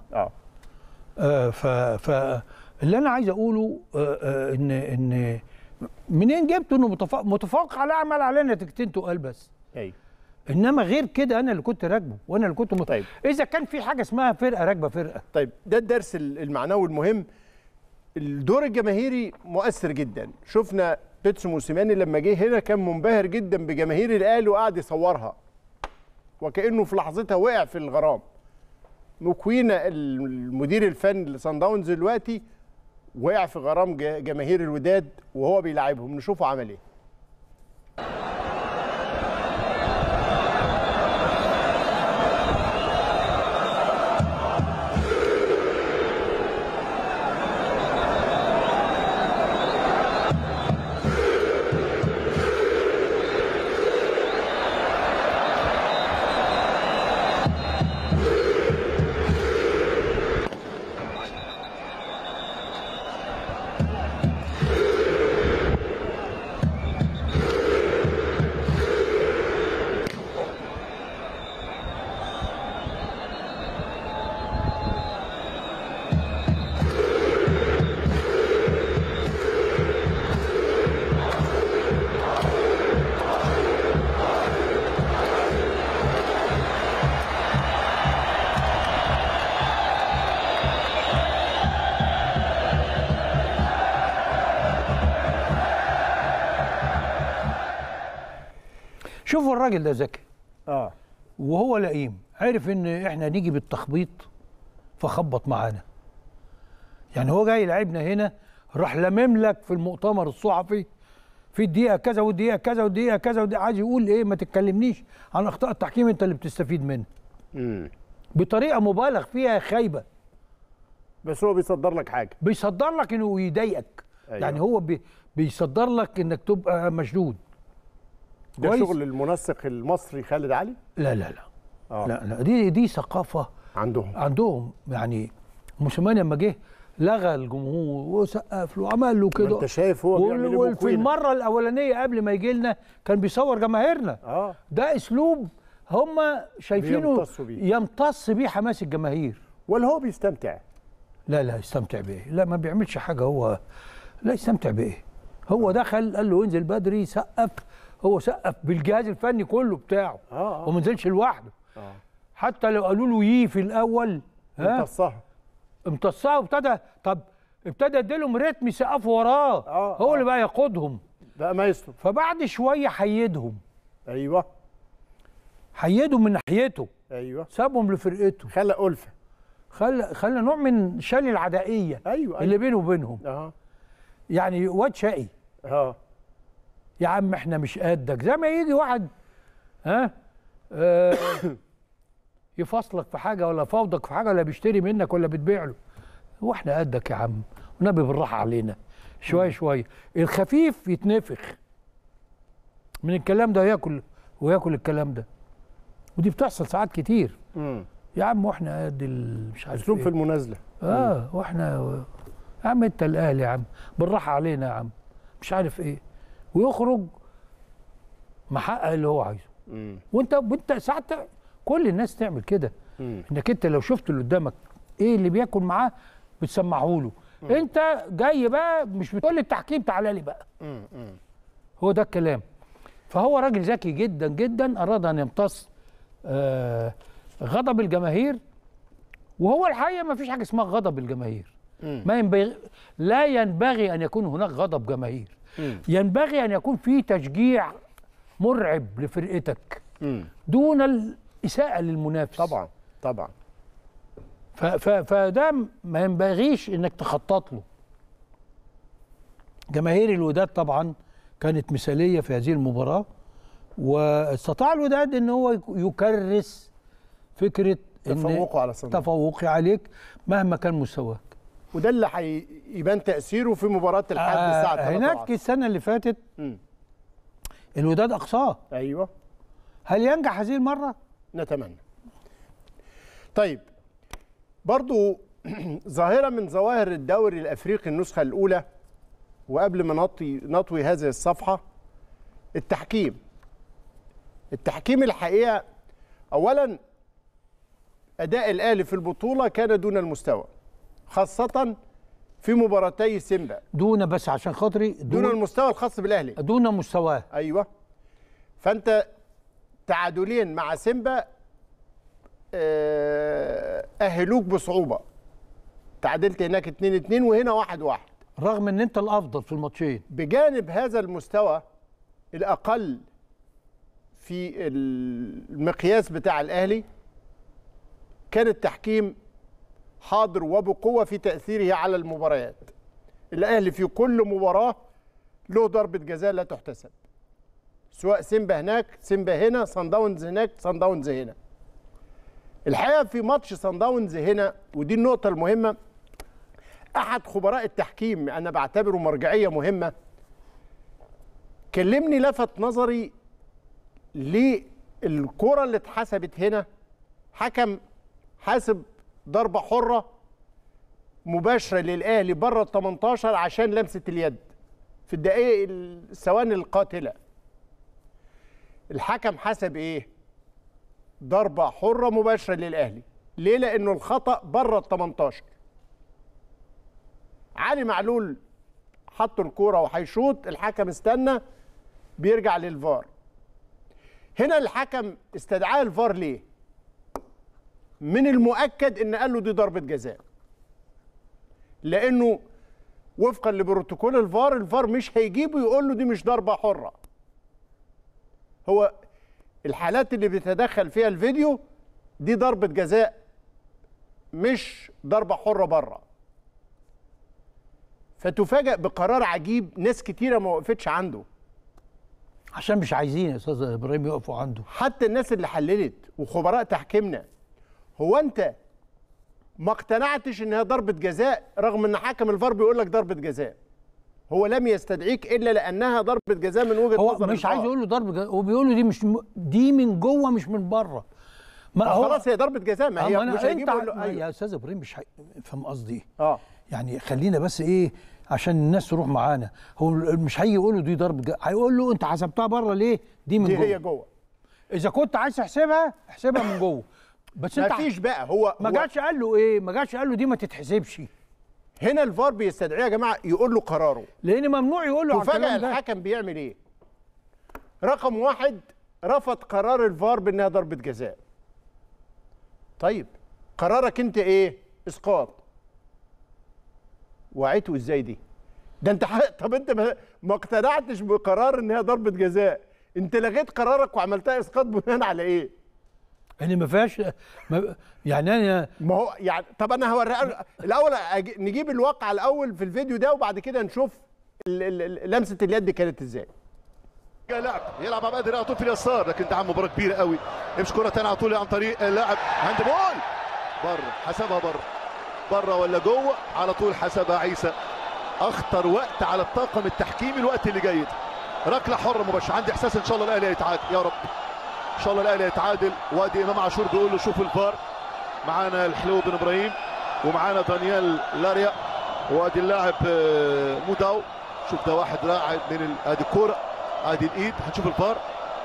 ف اللي انا عايز اقوله ان منين جبته انه متفوق على عمل علينا نتيجتين تقال بس. ايوه. انما غير كده انا اللي كنت راكبه وانا اللي كنت طيب. اذا كان في حاجه اسمها فرقه راكبه فرقه. طيب ده الدرس المعنوي المهم. الدور الجماهيري مؤثر جدا. شفنا بيتسو موسيماني لما جه هنا كان منبهر جدا بجماهير الاهلي وقعد يصورها وكانه في لحظتها وقع في الغرام. مكوينا المدير الفني لصن داونز دلوقتي وقع في غرام جماهير الوداد وهو بيلاعبهم. نشوفه عمل ايه. شوفوا الراجل ده ذكي وهو لئيم، عرف ان احنا نيجي بالتخبيط فخبط معانا. يعني هو جاي يلعبنا هنا، راح لمم لك في المؤتمر الصحفي في الدقيقه كذا والدقيقه كذا والدقيقه كذا، عايز يقول ايه؟ ما تتكلمنيش عن اخطاء التحكيم، انت اللي بتستفيد منه. بطريقه مبالغ فيها خايبه. بس هو بيصدر لك حاجه، بيصدر لك انه يضايقك. أيوة. يعني هو بيصدر لك انك تبقى مشدود. ده شغل المنسق المصري خالد علي؟ لا لا لا. لا دي ثقافه عندهم. يعني موسيماني لما جه لغى الجمهور وسقف له وعمل له كده. انت شايف هو بيعمل ايه؟ وفي المره الاولانيه قبل ما يجي لنا كان بيصور جماهيرنا. ده اسلوب هم شايفينه يمتص بيه حماس الجماهير. ولا هو بيستمتع؟ لا يستمتع بايه؟ لا ما بيعملش حاجه هو. لا يستمتع بايه؟ هو دخل قال له انزل بدري، سقف. هو سقف بالجهاز الفني كله بتاعه. وما نزلش لوحده. حتى لو قالوا له في الاول امتصها ابتدى يديلهم رتم يسقفوا وراه. هو اللي بقى يقودهم، بقى مايسترو. فبعد شويه حيدهم. ايوه، حيدهم من ناحيته. ايوه، سابهم لفرقته، خلى ألفة، خلى نوع من شال العدائيه. أيوة. اللي بينه وبينهم. يعني واد شقي. يا عم احنا مش قدك، زي ما يجي واحد يفصلك في حاجه ولا يفاوضك في حاجه ولا بيشتري منك ولا بتبيع له. هو احنا قدك يا عم، ونبي بالراحه علينا شويه شويه. الخفيف يتنفخ من الكلام ده وياكل الكلام ده، ودي بتحصل ساعات كتير. يا عم واحنا قد مش عارف اسلوب في المنازله. واحنا يا عم انت الاهلي يا عم، بالراحه علينا يا عم، مش عارف ايه، ويخرج محقق اللي هو عايزه. وانت ساعات كل الناس تعمل كده. انك انت لو شفت اللي قدامك ايه اللي بياكل معاه بتسمعه له. انت جاي بقى مش بتقول لي التحكيم تعالى لي بقى. هو ده الكلام. فهو راجل ذكي جدا جدا، اراد ان يمتص غضب الجماهير. وهو الحقيقه ما فيش حاجه اسمها غضب الجماهير. لا ينبغي ان يكون هناك غضب جماهير. ينبغي ان يكون في تشجيع مرعب لفرقتك دون الاساءه للمنافس. طبعا. فده ما ينبغيش انك تخطط له. جماهير الوداد طبعا كانت مثاليه في هذه المباراه، واستطاع الوداد ان هو يكرس فكره تفوقه على صندوق، تفوقي عليك مهما كان مستواك. وده اللي هيبان تاثيره في مباراه الحد الساعه 3. هناك السنه اللي فاتت الوداد اقصاه. ايوه. هل ينجح هذه المره؟ نتمنى. طيب برضو ظاهره من ظواهر الدوري الافريقي النسخه الاولى، وقبل ما نطوي هذه الصفحه، التحكيم الحقيقه اولا اداء الاهلي في البطوله كان دون المستوى، خاصه في مباراتي سيمبا. بس عشان خاطري دون المستوى الخاص بالاهلي، دون مستواه. ايوه. فانت تعادلين مع سيمبا اهلوك بصعوبه. تعادلت هناك 2-2 وهنا 1-1، رغم ان انت الافضل في الماتشين. بجانب هذا المستوى الاقل في المقياس بتاع الاهلي، كان التحكيم حاضر وبقوه في تاثيره على المباريات. الاهلي في كل مباراه له ضربه جزاء لا تحتسب، سواء سيمبا هناك سيمبا هنا، صن داونز هناك صن داونز هنا. الحقيقه في ماتش صن داونز هنا، ودي النقطه المهمه، احد خبراء التحكيم انا بعتبره مرجعيه مهمه، كلمني لفت نظري للكره اللي اتحسبت هنا. حكم حاسب ضربه حره مباشره للاهلي بره ال 18 عشان لمسه اليد في الدقائق الثواني القاتله. الحكم حسب ايه؟ ضربه حره مباشره للاهلي. ليه؟ لانه الخطا بره ال 18. علي معلول حط الكوره وهيشوط، الحكم استنى، بيرجع للفار. هنا الحكم استدعاه الفار ليه؟ من المؤكد ان قال له دي ضربه جزاء، لانه وفقا لبروتوكول الفار مش هيجيبه يقول له دي مش ضربه حره. هو الحالات اللي بيتدخل فيها الفيديو دي ضربة جزاء مش ضربة حرة بره. فتفاجأ بقرار عجيب ناس كتيرة ما وقفتش عنده، عشان مش عايزين يا استاذ ابراهيم يقفوا عنده. حتى الناس اللي حللت وخبراء تحكيمنا، هو انت ما اقتنعتش انها ضربة جزاء رغم ان حكم الفار بيقول لك ضربة جزاء. هو لم يستدعيك الا لانها ضربة جزاء من وجهة نظر هو مش عايز يقول له ضربة جزاء، هو بيقول له دي من جوه مش من بره. ما هو خلاص هي ضربة جزاء، ما هي مش هيجيب له يا استاذ ابراهيم مش فاهم قصدي ايه؟ يعني خلينا بس ايه عشان الناس تروح معانا. هو مش هيجي يقول له دي ضربة جزاء، هيقول له انت حسبتها بره ليه؟ دي من جوه. هي جوه. اذا كنت عايز تحسبها احسبها من جوه. بس انت مفيش بقى. هو ما جاتش قال له ايه؟ ما جاتش قال له دي ما تتحسبش. هنا الفار بيستدعيه يا جماعه يقول له قراره، لان ممنوع يقول له على الكلام ده. وفجأة الحكم بيعمل ايه؟ رقم واحد رفض قرار الفار بانها ضربة جزاء. طيب قرارك انت ايه؟ اسقاط. وعيته ازاي دي؟ ده انت طب انت ما اقتنعتش بقرار انها ضربة جزاء، انت لغيت قرارك وعملتها اسقاط بناء على ايه؟ يعني ما فيهاش يعني انا ما هو يعني طب انا هوريها الاول. نجيب الواقع الاول في الفيديو ده وبعد كده نشوف لمسه اليد كانت ازاي. لاعب يلعب مع بدر على طول في اليسار، لكن ده مباراه كبيره قوي. امشي كره ثانيه على طول عن طريق اللاعب هاند بول بره، حسبها بره ولا جوه؟ على طول حسبها عيسى. اخطر وقت على الطاقم التحكيمي الوقت اللي جاي ده. ركله حره مباشره. عندي احساس ان شاء الله الاهلي هيتعادل يا رب، ان شاء الله الاهلي هيتعادل. وادي امام عاشور بيقول له شوف الفار. معانا الحلو بن ابراهيم ومعانا دانيال لاريا وادي اللاعب موداو. شوف ده واحد لاعب من ادي الكوره ادي الايد. هنشوف الفار.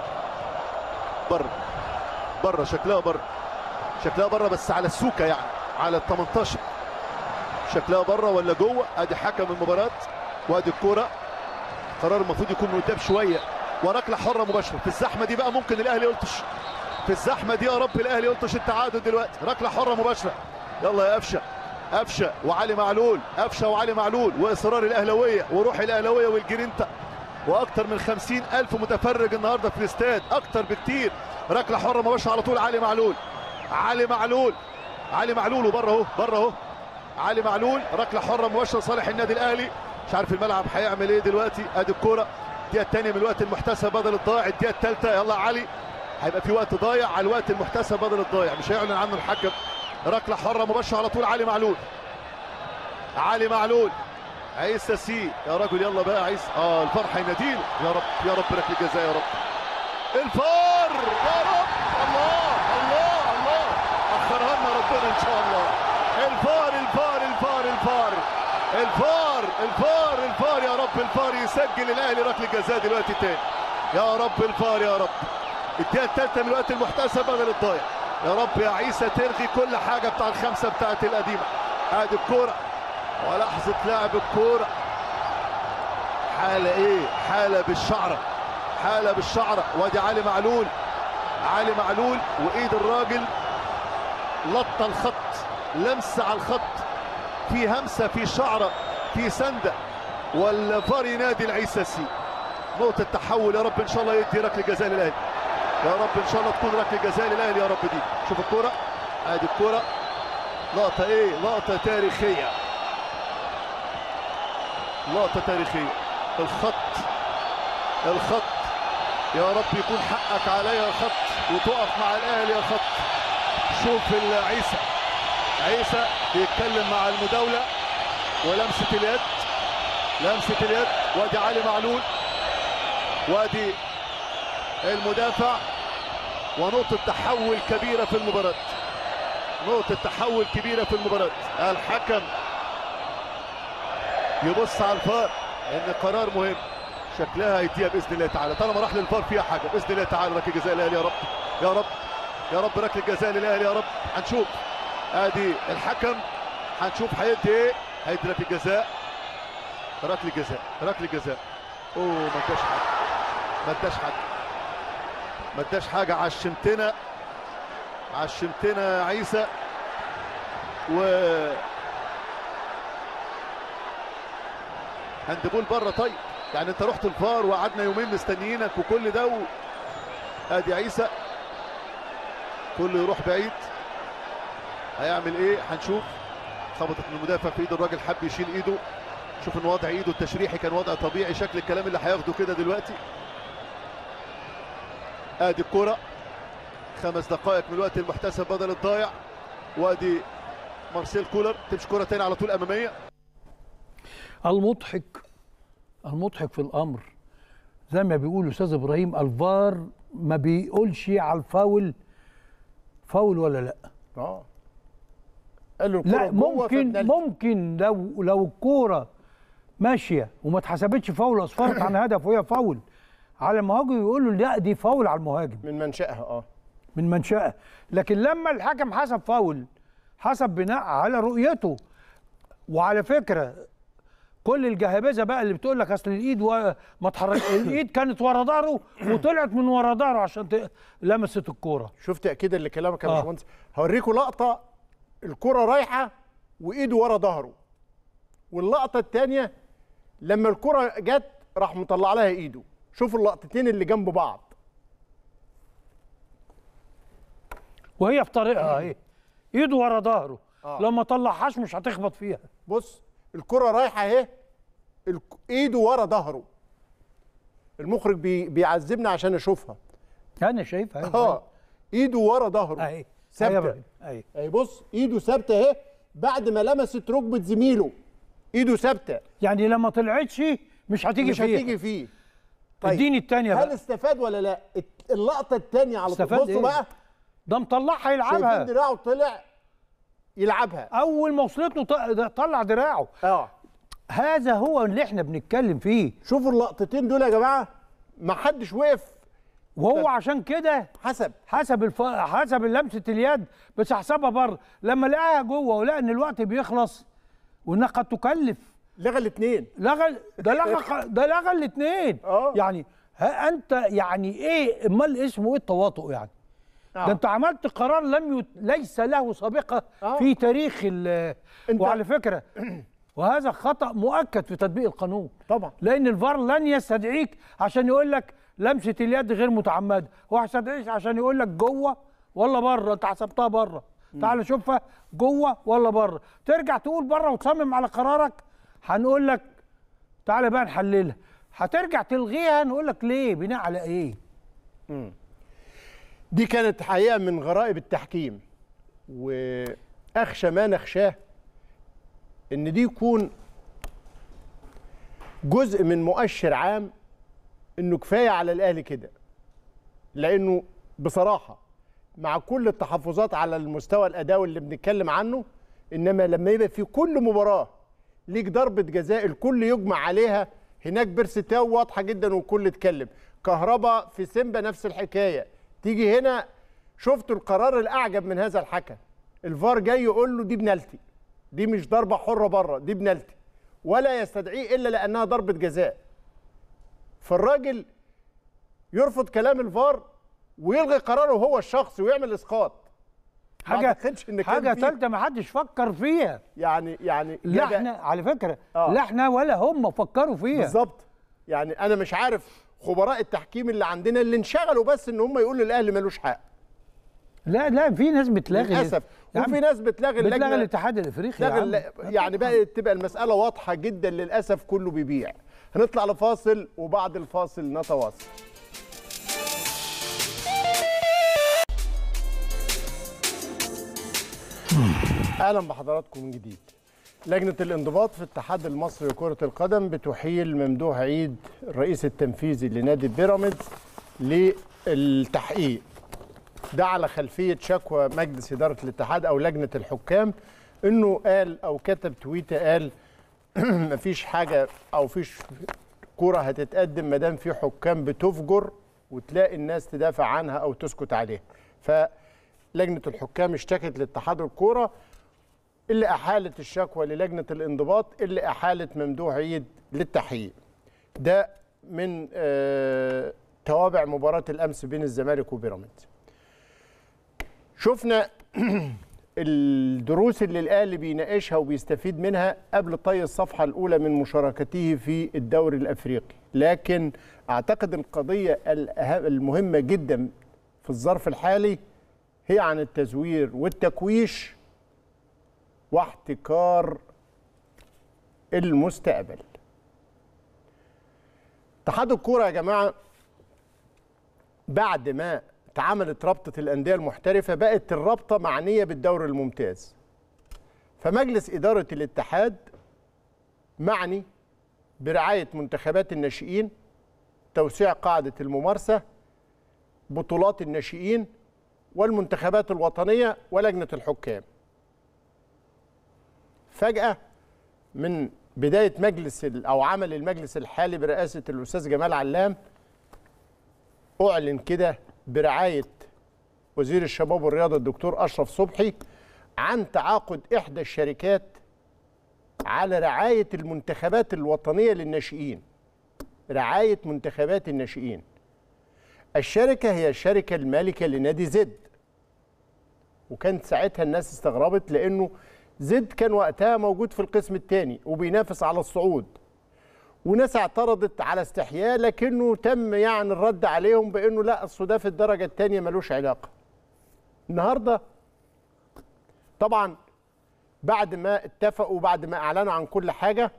بره شكلها بره بس على السوكه يعني على ال 18. شكلها بره ولا جوه؟ ادي حكم المباراه وادي الكوره. قرار المفروض يكون من قدام شويه وركله حره مباشره. في الزحمه دي بقى ممكن الاهلي يلطش، في الزحمه دي يا رب الاهلي يلطش التعادل دلوقتي. ركله حره مباشره. يلا يا قفشه وعلي معلول، قفشه وعلي معلول واصرار الاهلاويه وروح الاهلاويه والجرينتا واكثر من 50,000 متفرج النهارده في الاستاد، اكثر بكتير. ركله حره مباشره على طول علي معلول وبره اهو علي معلول. ركله حره مباشره لصالح النادي الاهلي. مش عارف الملعب هيعمل ايه دلوقتي. ادي الكوره الدقيقه الثانيه من الوقت المحتسب بدل الضايع. الدقيقه الثالثه يلا علي، هيبقى في وقت ضايع على الوقت المحتسب بدل الضايع، مش هيعلن عنه الحكم. ركله حره مباشره على طول علي معلول عيسى سي يا رجل. يلا بقى عيسى الفار هيناديله. يا رب ركله جزاء يا رب. الفار يا رب. الله اخرها لنا ربنا ان شاء الله. الفار يا رب. الفار يسجل الاهلي ركله جزاء دلوقتي تاني. يا رب الفار يا رب. الدقيقه الثالثه من الوقت المحتسب بدل الضايع. يا رب يا عيسى تلغي كل حاجه بتاع الخمسه بتاعت القديمه. ادي الكوره ولحظه لعب الكوره. حاله ايه؟ حاله بالشعره. وادي علي معلول وايد الراجل لطه الخط، لمسه على الخط، في همسه، في شعره، في سنده، والفار ينادي العيسى سي. نقطه تحول يا رب ان شاء الله يدي ركله جزاء للاهلي. يا رب ان شاء الله تكون ركله جزاء للاهلي يا رب دي. شوف الكوره ادي الكوره. لقطه ايه؟ لقطه تاريخيه. الخط يا رب يكون حقك عليا الخط وتقف مع الاهلي يا خط. شوف عيسى بيتكلم مع المداوله ولمسه اليد. وادي علي معلول وادي المدافع. ونقطه تحول كبيره في المباراه. الحكم يبص على الفار ان قرار مهم شكلها هيديها باذن الله تعالى. طالما راح للفار فيها حاجه باذن الله تعالى. ركله جزاء الاهلي يا رب ركله جزاء للاهلي يا رب. هنشوف ادي الحكم، هنشوف هيدي ايه. هيدي ركله جزاء. اوه ما اداش حاجه. عشمتنا عيسى. هاندبول بره. طيب يعني انت رحت الفار وقعدنا يومين مستنيينك وكل ده ادي عيسى كله يروح بعيد، هيعمل ايه هنشوف. خبطت من المدافع في ايد الراجل، حب يشيل ايده. شوف ان وضع ايده التشريحي كان وضع طبيعي، شكل الكلام اللي هياخده كده دلوقتي. ادي الكرة 5 دقائق من الوقت المحتسب بدل الضايع، وادي مارسيل كولر تمشي كرة تاني على طول امامية. المضحك في الامر زي ما بيقول استاذ ابراهيم، الفار ما بيقولش على الفاول فاول ولا لا. قال له لا ممكن لو الكوره ماشيه وما اتحسبتش فاول، اصفرت عن هدف وهي فاول على المهاجم، يقول له لا دي فاول على المهاجم من منشأها. من منشأها. لكن لما الحكم حسب فاول، حسب بناء على رؤيته. وعلى فكره كل الجهابذه بقى اللي بتقول لك اصل الايد ما اتحرك، الايد كانت ورا ظهره وطلعت من ورا ظهره عشان لمست الكوره. شفت اكيد اللي كلامك يا باشمهندس. هوريكم لقطه الكوره رايحه وايده ورا ظهره، واللقطه الثانيه لما الكوره جت راح مطلع لها ايده. شوفوا اللقطتين اللي جنب بعض وهي في طريقها اهي، ايده ورا ظهره. لما طلعهاش مش هتخبط فيها. بص الكرة رايحة اهي، ايده ورا ظهره. المخرج بيعذبنا عشان اشوفها. انا شايفها ايده ورا ظهره اهي ثابته اهي. بص ايده ثابته اهي بعد ما لمست ركبه زميله، ايده ثابته. يعني لما طلعتش مش هتيجي فيه. طيب اديني الثانيه بقى. هل استفاد ولا لا؟ اللقطه الثانيه على طول. بصوا بقى ده مطلعها يلعبها. شايفين دراعه طلع يلعبها اول ما وصلت له طلع دراعه. هذا هو اللي احنا بنتكلم فيه. شوفوا اللقطتين دول يا جماعه، ما حدش وقف، وهو عشان كده حسب لمسه اليد، بس حسبها بره. لما لقاها جوه ولقى ان الوقت بيخلص وانها قد تكلف، لغى الاثنين. ده لغى الاثنين. يعني انت يعني ايه امال اسمه ايه التواطؤ يعني؟ ده انت عملت قرار ليس له سابقه في تاريخ وعلى فكره وهذا خطأ مؤكد في تطبيق القانون طبعا، لان الفار لن يستدعيك عشان يقول لك لمسه اليد غير متعمده، هو هيستدعيك عشان يقول لك جوه ولا بره. انت حسبتها بره، تعال شوفها جوه ولا بره. ترجع تقول بره وتصمم على قرارك، هنقول لك تعالى بقى نحللها. هترجع تلغيها، نقول لك ليه؟ بناء على ايه؟ دي كانت حقيقه من غرائب التحكيم، واخشى ما نخشاه ان دي يكون جزء من مؤشر عام انه كفايه على الاهلي كده. لانه بصراحه مع كل التحفظات على المستوى الاداوي اللي بنتكلم عنه، انما لما يبقى في كل مباراه ليك ضربه جزاء الكل يجمع عليها، هناك بيرستاو واضحه جدا والكل اتكلم، كهربا في سيمبا نفس الحكايه. تيجي هنا شفتوا القرار الاعجب من هذا الحكم، الفار جاي يقول له دي بنالتي، دي مش ضربه حره بره، دي بنالتي، ولا يستدعيه الا لانها ضربه جزاء. فالراجل يرفض كلام الفار ويلغي قراره هو الشخصي ويعمل اسقاط. حاجه ثالثه ما حدش فكر فيها. يعني لا احنا على فكره لا احنا ولا هم فكروا فيها بالظبط. يعني انا مش عارف خبراء التحكيم اللي عندنا اللي انشغلوا بس ان هم يقولوا الاهلي ملوش حق. لا في ناس بتلاغي للاسف، وفي ناس بتلاغي الاتحاد الافريقي يعني بقى تبقى المساله واضحه جدا للاسف، كله بيبيع. هنطلع لفاصل وبعد الفاصل نتواصل. اهلا بحضراتكم من جديد. لجنه الانضباط في الاتحاد المصري لكره القدم بتحيل ممدوح عيد الرئيس التنفيذي لنادي بيراميدز للتحقيق. ده على خلفيه شكوى مجلس اداره الاتحاد او لجنه الحكام، انه قال او كتب تويته قال مفيش حاجه او فيش كوره هتتقدم ما دام في حكام بتفجر وتلاقي الناس تدافع عنها او تسكت عليها. فلجنه الحكام اشتكت لاتحاد الكوره اللي احالت الشكوى للجنه الانضباط اللي احالت ممدوح عيد للتحقيق. ده من توابع مباراه الامس بين الزمالك وبيراميدز. شفنا الدروس اللي الاهلي بيناقشها وبيستفيد منها قبل طي الصفحه الاولى من مشاركته في الدوري الافريقي، لكن اعتقد القضيه المهمه جدا في الظرف الحالي هي عن التزوير والتكويش واحتكار المستقبل. اتحاد الكوره يا جماعه بعد ما اتعملت رابطه الانديه المحترفه بقت الرابطه معنيه بالدوري الممتاز. فمجلس اداره الاتحاد معني برعايه منتخبات الناشئين، توسيع قاعده الممارسه، بطولات الناشئين، والمنتخبات الوطنيه ولجنه الحكام. فجاه من بدايه مجلس او عمل المجلس الحالي برئاسه الاستاذ جمال علام اعلن كده برعايه وزير الشباب والرياضه الدكتور اشرف صبحي عن تعاقد احدى الشركات على رعايه المنتخبات الوطنيه للناشئين. رعايه منتخبات الناشئين. الشركه هي الشركه المالكه لنادي زد. وكانت ساعتها الناس استغربت لانه زد كان وقتها موجود في القسم الثاني وبينافس على الصعود. وناس اعترضت على استحياء لكنه تم يعني الرد عليهم بانه لا اصل ده في الدرجه الثانيه ملوش علاقه. النهارده طبعا بعد ما اتفقوا وبعد ما اعلنوا عن كل حاجه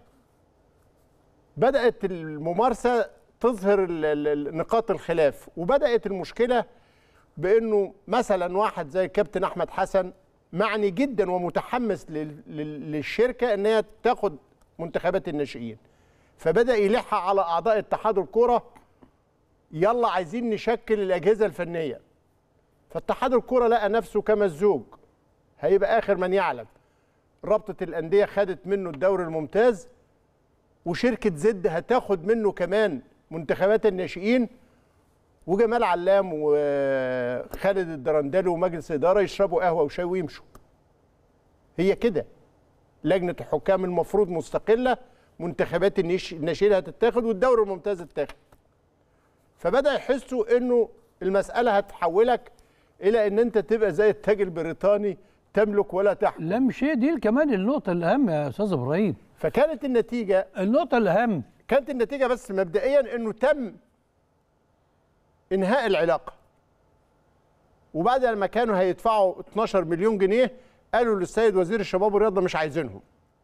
بدات الممارسه تظهر نقاط الخلاف، وبدات المشكله بانه مثلا واحد زي كابتن احمد حسن معني جدا ومتحمس للشركه ان هي تاخد منتخبات الناشئين، فبدا يلح على اعضاء اتحاد الكوره يلا عايزين نشكل الاجهزه الفنيه. فاتحاد الكوره لقى نفسه كما الزوج هيبقى اخر من يعلم. رابطه الانديه خدت منه الدوري الممتاز، وشركه زد هتاخد منه كمان منتخبات الناشئين، وجمال علام وخالد الدرندلي ومجلس اداره يشربوا قهوه وشاي ويمشوا. هي كده. لجنه الحكام المفروض مستقله، منتخبات الناشئين هتتاخد والدوري الممتاز اتاخد. فبدا يحسوا انه المساله هتحولك الى ان انت تبقى زي التاج البريطاني تملك ولا تحكم. لا مش هي دي كمان النقطه الاهم يا استاذ ابراهيم. فكانت النتيجه النقطه الاهم كانت النتيجه بس مبدئيا انه تم انهاء العلاقه. وبعد لما كانوا هيدفعوا 12 مليون جنيه قالوا للسيد وزير الشباب والرياضه مش عايزينهم.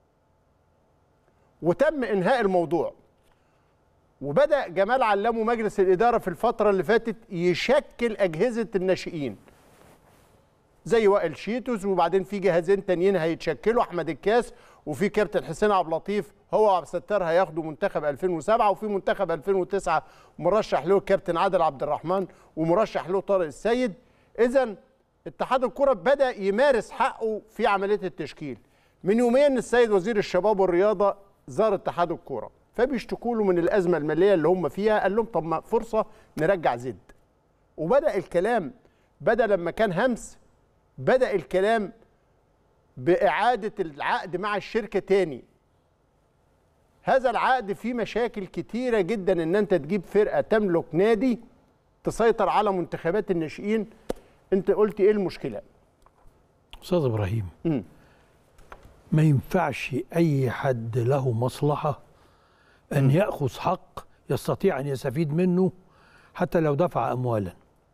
وتم انهاء الموضوع. وبدا جمال علام ومجلس الاداره في الفتره اللي فاتت يشكل اجهزه الناشئين زي وائل شيتوس، وبعدين في جهازين تانيين هيتشكلوا، احمد الكاس وفي كابتن حسين عبد اللطيف هو وعبد الستار هياخدوا منتخب 2007، وفي منتخب 2009 مرشح له الكابتن عادل عبد الرحمن ومرشح له طارق السيد. اذا اتحاد الكره بدا يمارس حقه في عمليه التشكيل. من يومين السيد وزير الشباب والرياضه زار اتحاد الكره فبيشتكوا له من الازمه الماليه اللي هم فيها، قال لهم طب ما فرصه نرجع زد. وبدا الكلام لما كان همس بدأ الكلام بإعادة العقد مع الشركة تاني. هذا العقد فيه مشاكل كتيرة جدا ان انت تجيب فرقة تملك نادي تسيطر على منتخبات الناشئين. انت قلت ايه المشكلة؟ أستاذ إبراهيم ما ينفعش أي حد له مصلحة أن يأخذ حق يستطيع أن يستفيد منه حتى لو دفع أموالا.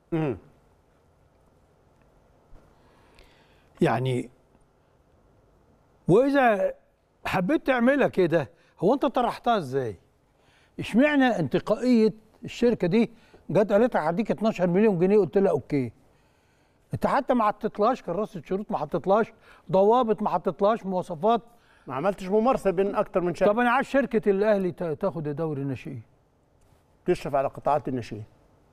يعني واذا حبيت تعملها كده هو انت طرحتها ازاي؟ اشمعنى انتقائيه الشركه دي جت قالت لك هديك 12 مليون جنيه قلت لها اوكي. انت حتى ما حطيتلهاش كراسه شروط، ما حطيتلهاش ضوابط، ما حطيتلهاش مواصفات، ما عملتش ممارسه بين اكتر من شركه. طب انا عايز شركه الاهلي تاخد الدوري الناشئين تشرف على قطاعات الناشئين.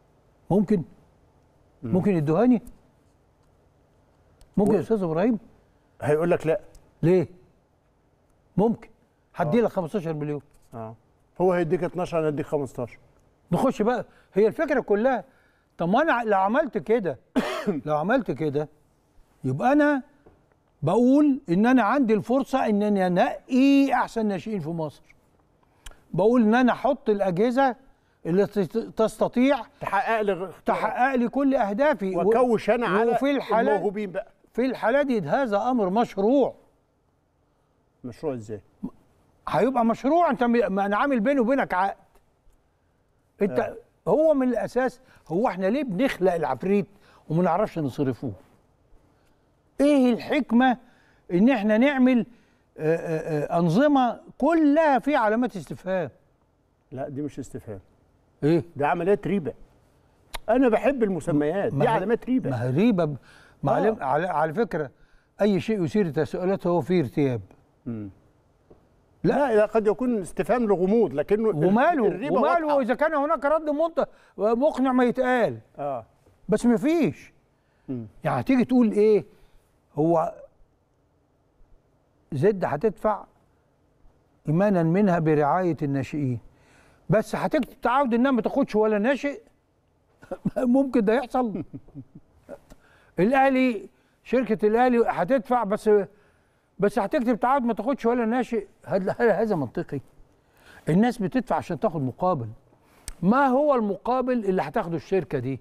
ممكن يدوهاني؟ ممكن يا استاذ ابراهيم؟ هيقول لك لا. ليه؟ ممكن هدي لك 15 مليون. هو هيديك 12 انا هديك 15. نخش بقى، هي الفكره كلها. طب ما انا لو عملت كده يبقى انا بقول ان انا عندي الفرصه ان انا انقي احسن ناشئين في مصر. بقول ان انا احط الاجهزه اللي تستطيع تحقق لي كل اهدافي واكوش انا على الموهوبين بقى. في الحاله دي هذا امر مشروع. مشروع ازاي؟ هيبقى مشروع. انت ما انا عامل بيني وبينك عقد. انت هو من الاساس، هو احنا ليه بنخلق العفريت وما نعرفش نصرفوه. ايه الحكمه ان احنا نعمل انظمه كلها فيها علامات استفهام؟ لا دي مش استفهام. ايه ده؟ عمليات ريبه. انا بحب المسميات دي، علامات ريبه. ما هي ريبه على فكره اي شيء يثير تساؤلات هو فيه ارتياب. لا قد يكون استفهام لغموض، لكنه وماله اذا كان هناك رد مقنع ما يتقال. بس ما فيش. يعني هتيجي تقول ايه؟ هو زد هتدفع ايمانا منها برعايه الناشئين، بس هتكتب تعاود انها ما تاخدش ولا ناشئ. ممكن ده يحصل؟ الاهلي، شركه الاهلي هتدفع بس هتكتب تعاود ما تاخدش ولا ناشئ. هذا منطقي؟ الناس بتدفع عشان تاخد مقابل. ما هو المقابل اللي هتاخده الشركه دي؟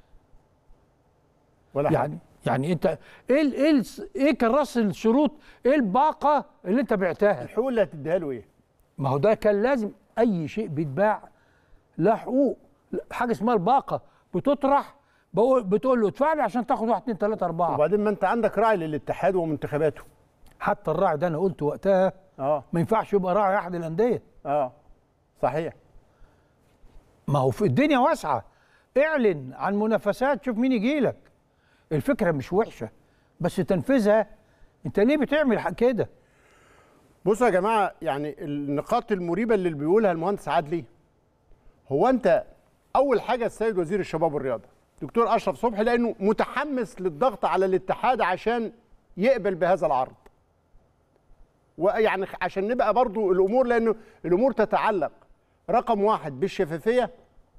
ولا يعني انت ايه كراس الشروط؟ ايه الباقه اللي انت بعتها؟ الحقوق اللي هتديها له ايه؟ ما هو ده كان لازم اي شيء بيتباع له حقوق، حاجه اسمها الباقه بتطرح، بتقول له ادفع لي عشان تاخد 1 2 3 4. وبعدين ما انت عندك راعي للاتحاد ومنتخباته. حتى الراعي ده انا قلت وقتها ما ينفعش يبقى راعي احد الانديه. صحيح. ما هو في الدنيا واسعه، اعلن عن منافسات، شوف مين يجي لك. الفكره مش وحشه بس تنفيذها انت ليه بتعمل كده؟ بصوا يا جماعه، يعني النقاط المريبه اللي بيقولها المهندس عدلي، هو انت اول حاجه السيد وزير الشباب والرياضه دكتور اشرف صبحي لانه متحمس للضغط على الاتحاد عشان يقبل بهذا العرض. ويعني عشان نبقى برضو الامور، لانه الامور تتعلق رقم واحد بالشفافيه،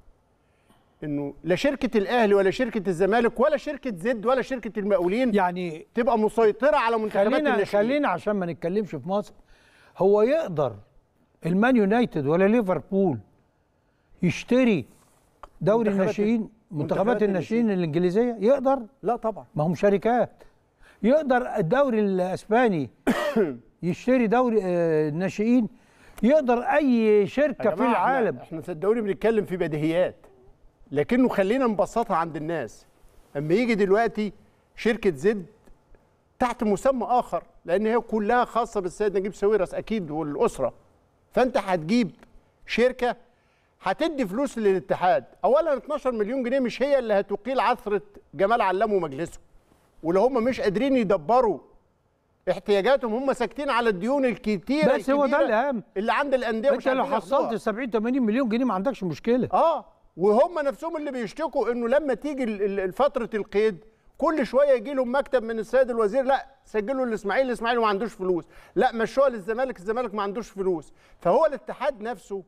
انه لا شركه الاهلي ولا شركه الزمالك ولا شركه زد ولا شركه المقاولين يعني تبقى مسيطره على منتخبات الناشئين. خلينا عشان ما نتكلمش في مصر، هو يقدر المان يونايتد ولا ليفربول يشتري دوري الناشئين، منتخبات الناشئين الانجليزيه؟ يقدر؟ لا طبعا، ما هم شركات. يقدر الدوري الاسباني يشتري دوري الناشئين؟ يقدر اي شركه في العالم. احنا صدقوني بنتكلم في بديهيات، لكنه خلينا نبسطها عند الناس. اما يجي دلوقتي شركه زد تحت مسمى اخر، لان هي كلها خاصه بالسيد نجيب ساويرس اكيد والاسره، فانت هتجيب شركه هتدي فلوس للاتحاد. اولا 12 مليون جنيه مش هي اللي هتقيل عثره جمال علام ومجلسه، واللي هم مش قادرين يدبروا احتياجاتهم، هم ساكتين على الديون الكتيره بس هو ده الاهم اللي عند الانديه. انت لو حصلت 70 80 مليون جنيه ما عندكش مشكله. وهم نفسهم اللي بيشتكوا انه لما تيجي فتره القيد كل شويه يجي لهم مكتب من السيد الوزير، لا سجلوا الاسماعيلي ما عندوش فلوس، لا مشوها للزمالك، الزمالك ما عندوش فلوس. فهو الاتحاد نفسه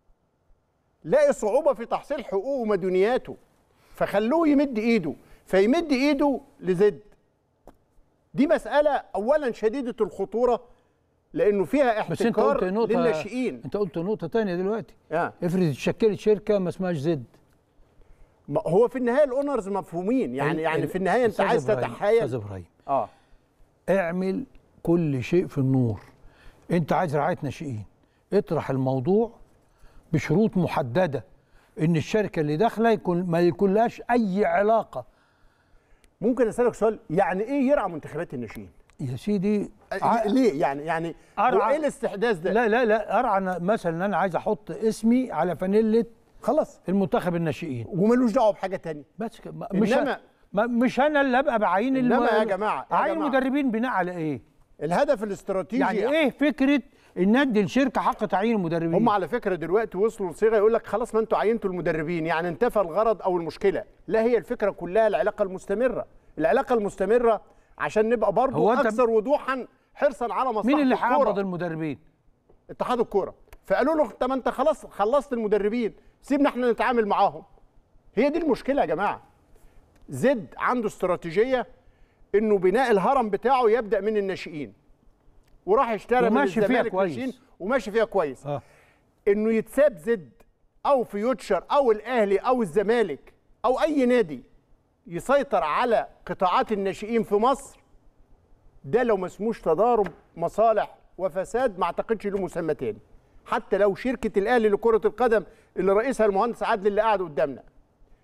لاقي صعوبه في تحصيل حقوقه ومديونياته، فخلوه يمد ايده، فيمد ايده لزد. دي مساله اولا شديده الخطوره لانه فيها احتكار للناشئين. انت قلت نقطه ثانيه دلوقتي. افرض اتشكلت شركه ما اسمهاش زد. هو في النهايه الاونرز مفهومين، يعني في النهايه انت عايز تتحايل. استاذ ابراهيم اعمل كل شيء في النور. انت عايز رعايه ناشئين، اطرح الموضوع بشروط محدده، ان الشركه اللي داخله ما يكونلهاش اي علاقه. ممكن اسالك سؤال؟ يعني ايه يرعى منتخبات الناشئين؟ يا سيدي ليه؟ يعني هو ايه الاستحداث ده؟ لا ارعى مثلا انا عايز احط اسمي على فانيله خلاص المنتخب الناشئين ومالوش دعوه بحاجه ثانيه. بس مش انا اللي ابقى بعين. انما يا جماعه عين المدربين بناء على ايه؟ الهدف الاستراتيجي يعني ايه فكره ان ادي الشركه حق تعيين المدربين؟ هم على فكره دلوقتي وصلوا لصيغه يقول لك خلاص ما انتوا عينتوا المدربين يعني انتفى الغرض او المشكله. لا، هي الفكره كلها العلاقه المستمره. العلاقه المستمره عشان نبقى برضه اكثر وضوحا حرصا على مصلحه مين اللي هيقبض المدربين؟ اتحاد الكوره. فقالوا له طب انت خلاص خلصت المدربين، سيبنا احنا نتعامل معاهم. هي دي المشكله يا جماعه. زد عنده استراتيجيه انه بناء الهرم بتاعه يبدا من الناشئين، وراح اشترى من الزمالك ناشئين وماشي فيها كويس. انه يتساب زد او فيوتشر او الاهلي او الزمالك او اي نادي يسيطر على قطاعات الناشئين في مصر، ده لو ما اسموش تضارب مصالح وفساد ما اعتقدش له مسمى تاني. حتى لو شركه الاهلي لكره القدم اللي رئيسها المهندس عادل اللي قاعد قدامنا،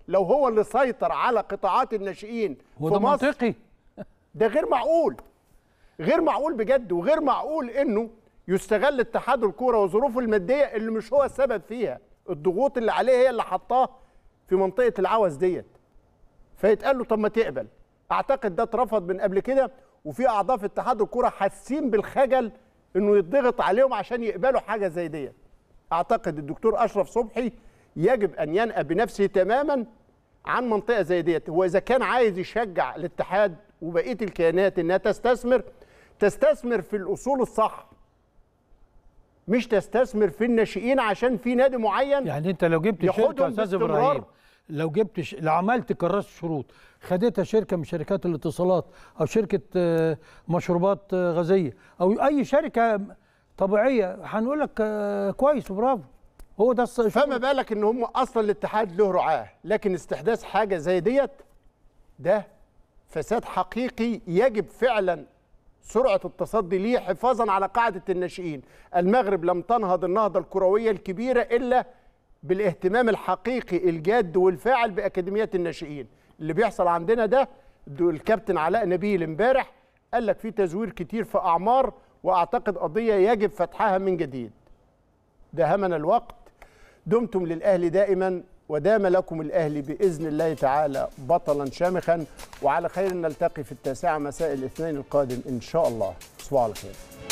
لو هو اللي سيطر على قطاعات الناشئين في مصر، منطقي. ده غير معقول، غير معقول بجد، وغير معقول انه يستغل اتحاد الكوره وظروفه الماديه اللي مش هو السبب فيها، الضغوط اللي عليه هي اللي حطاه في منطقه العوز ديت، فيتقال له طب ما تقبل. اعتقد ده اترفض من قبل كده، وفي اعضاء في اتحاد الكوره حاسين بالخجل انه يضغط عليهم عشان يقبلوا حاجه زي ديت. اعتقد الدكتور اشرف صبحي يجب ان ينأى بنفسه تماما عن منطقه زي ديت. هو اذا كان عايز يشجع الاتحاد وبقيه الكيانات انها تستثمر في الاصول الصح، مش تستثمر في الناشئين عشان في نادي معين. يعني انت لو جبت شركه استاذ ابراهيم، لو عملت كراسه شروط خدتها شركه من شركات الاتصالات او شركه مشروبات غازيه او اي شركه طبيعيه، هنقول لك كويس وبرافو. هو ده فما بالك ان هم اصلا الاتحاد له رعاه، لكن استحداث حاجه زي ديت ده فساد حقيقي يجب فعلا سرعه التصدي ليه حفاظا على قاعده الناشئين. المغرب لم تنهض النهضه الكرويه الكبيره الا بالاهتمام الحقيقي الجاد والفاعل باكاديميات الناشئين. اللي بيحصل عندنا ده الكابتن علاء نبيل امبارح قال لك في تزوير كتير في اعمار، واعتقد قضيه يجب فتحها من جديد. دهمنا الوقت. دمتم للاهلي دائما، ودام لكم الاهلي باذن الله تعالى بطلا شامخا، وعلى خير نلتقي في 9 مساء الاثنين القادم ان شاء الله. تصبحوا على خير.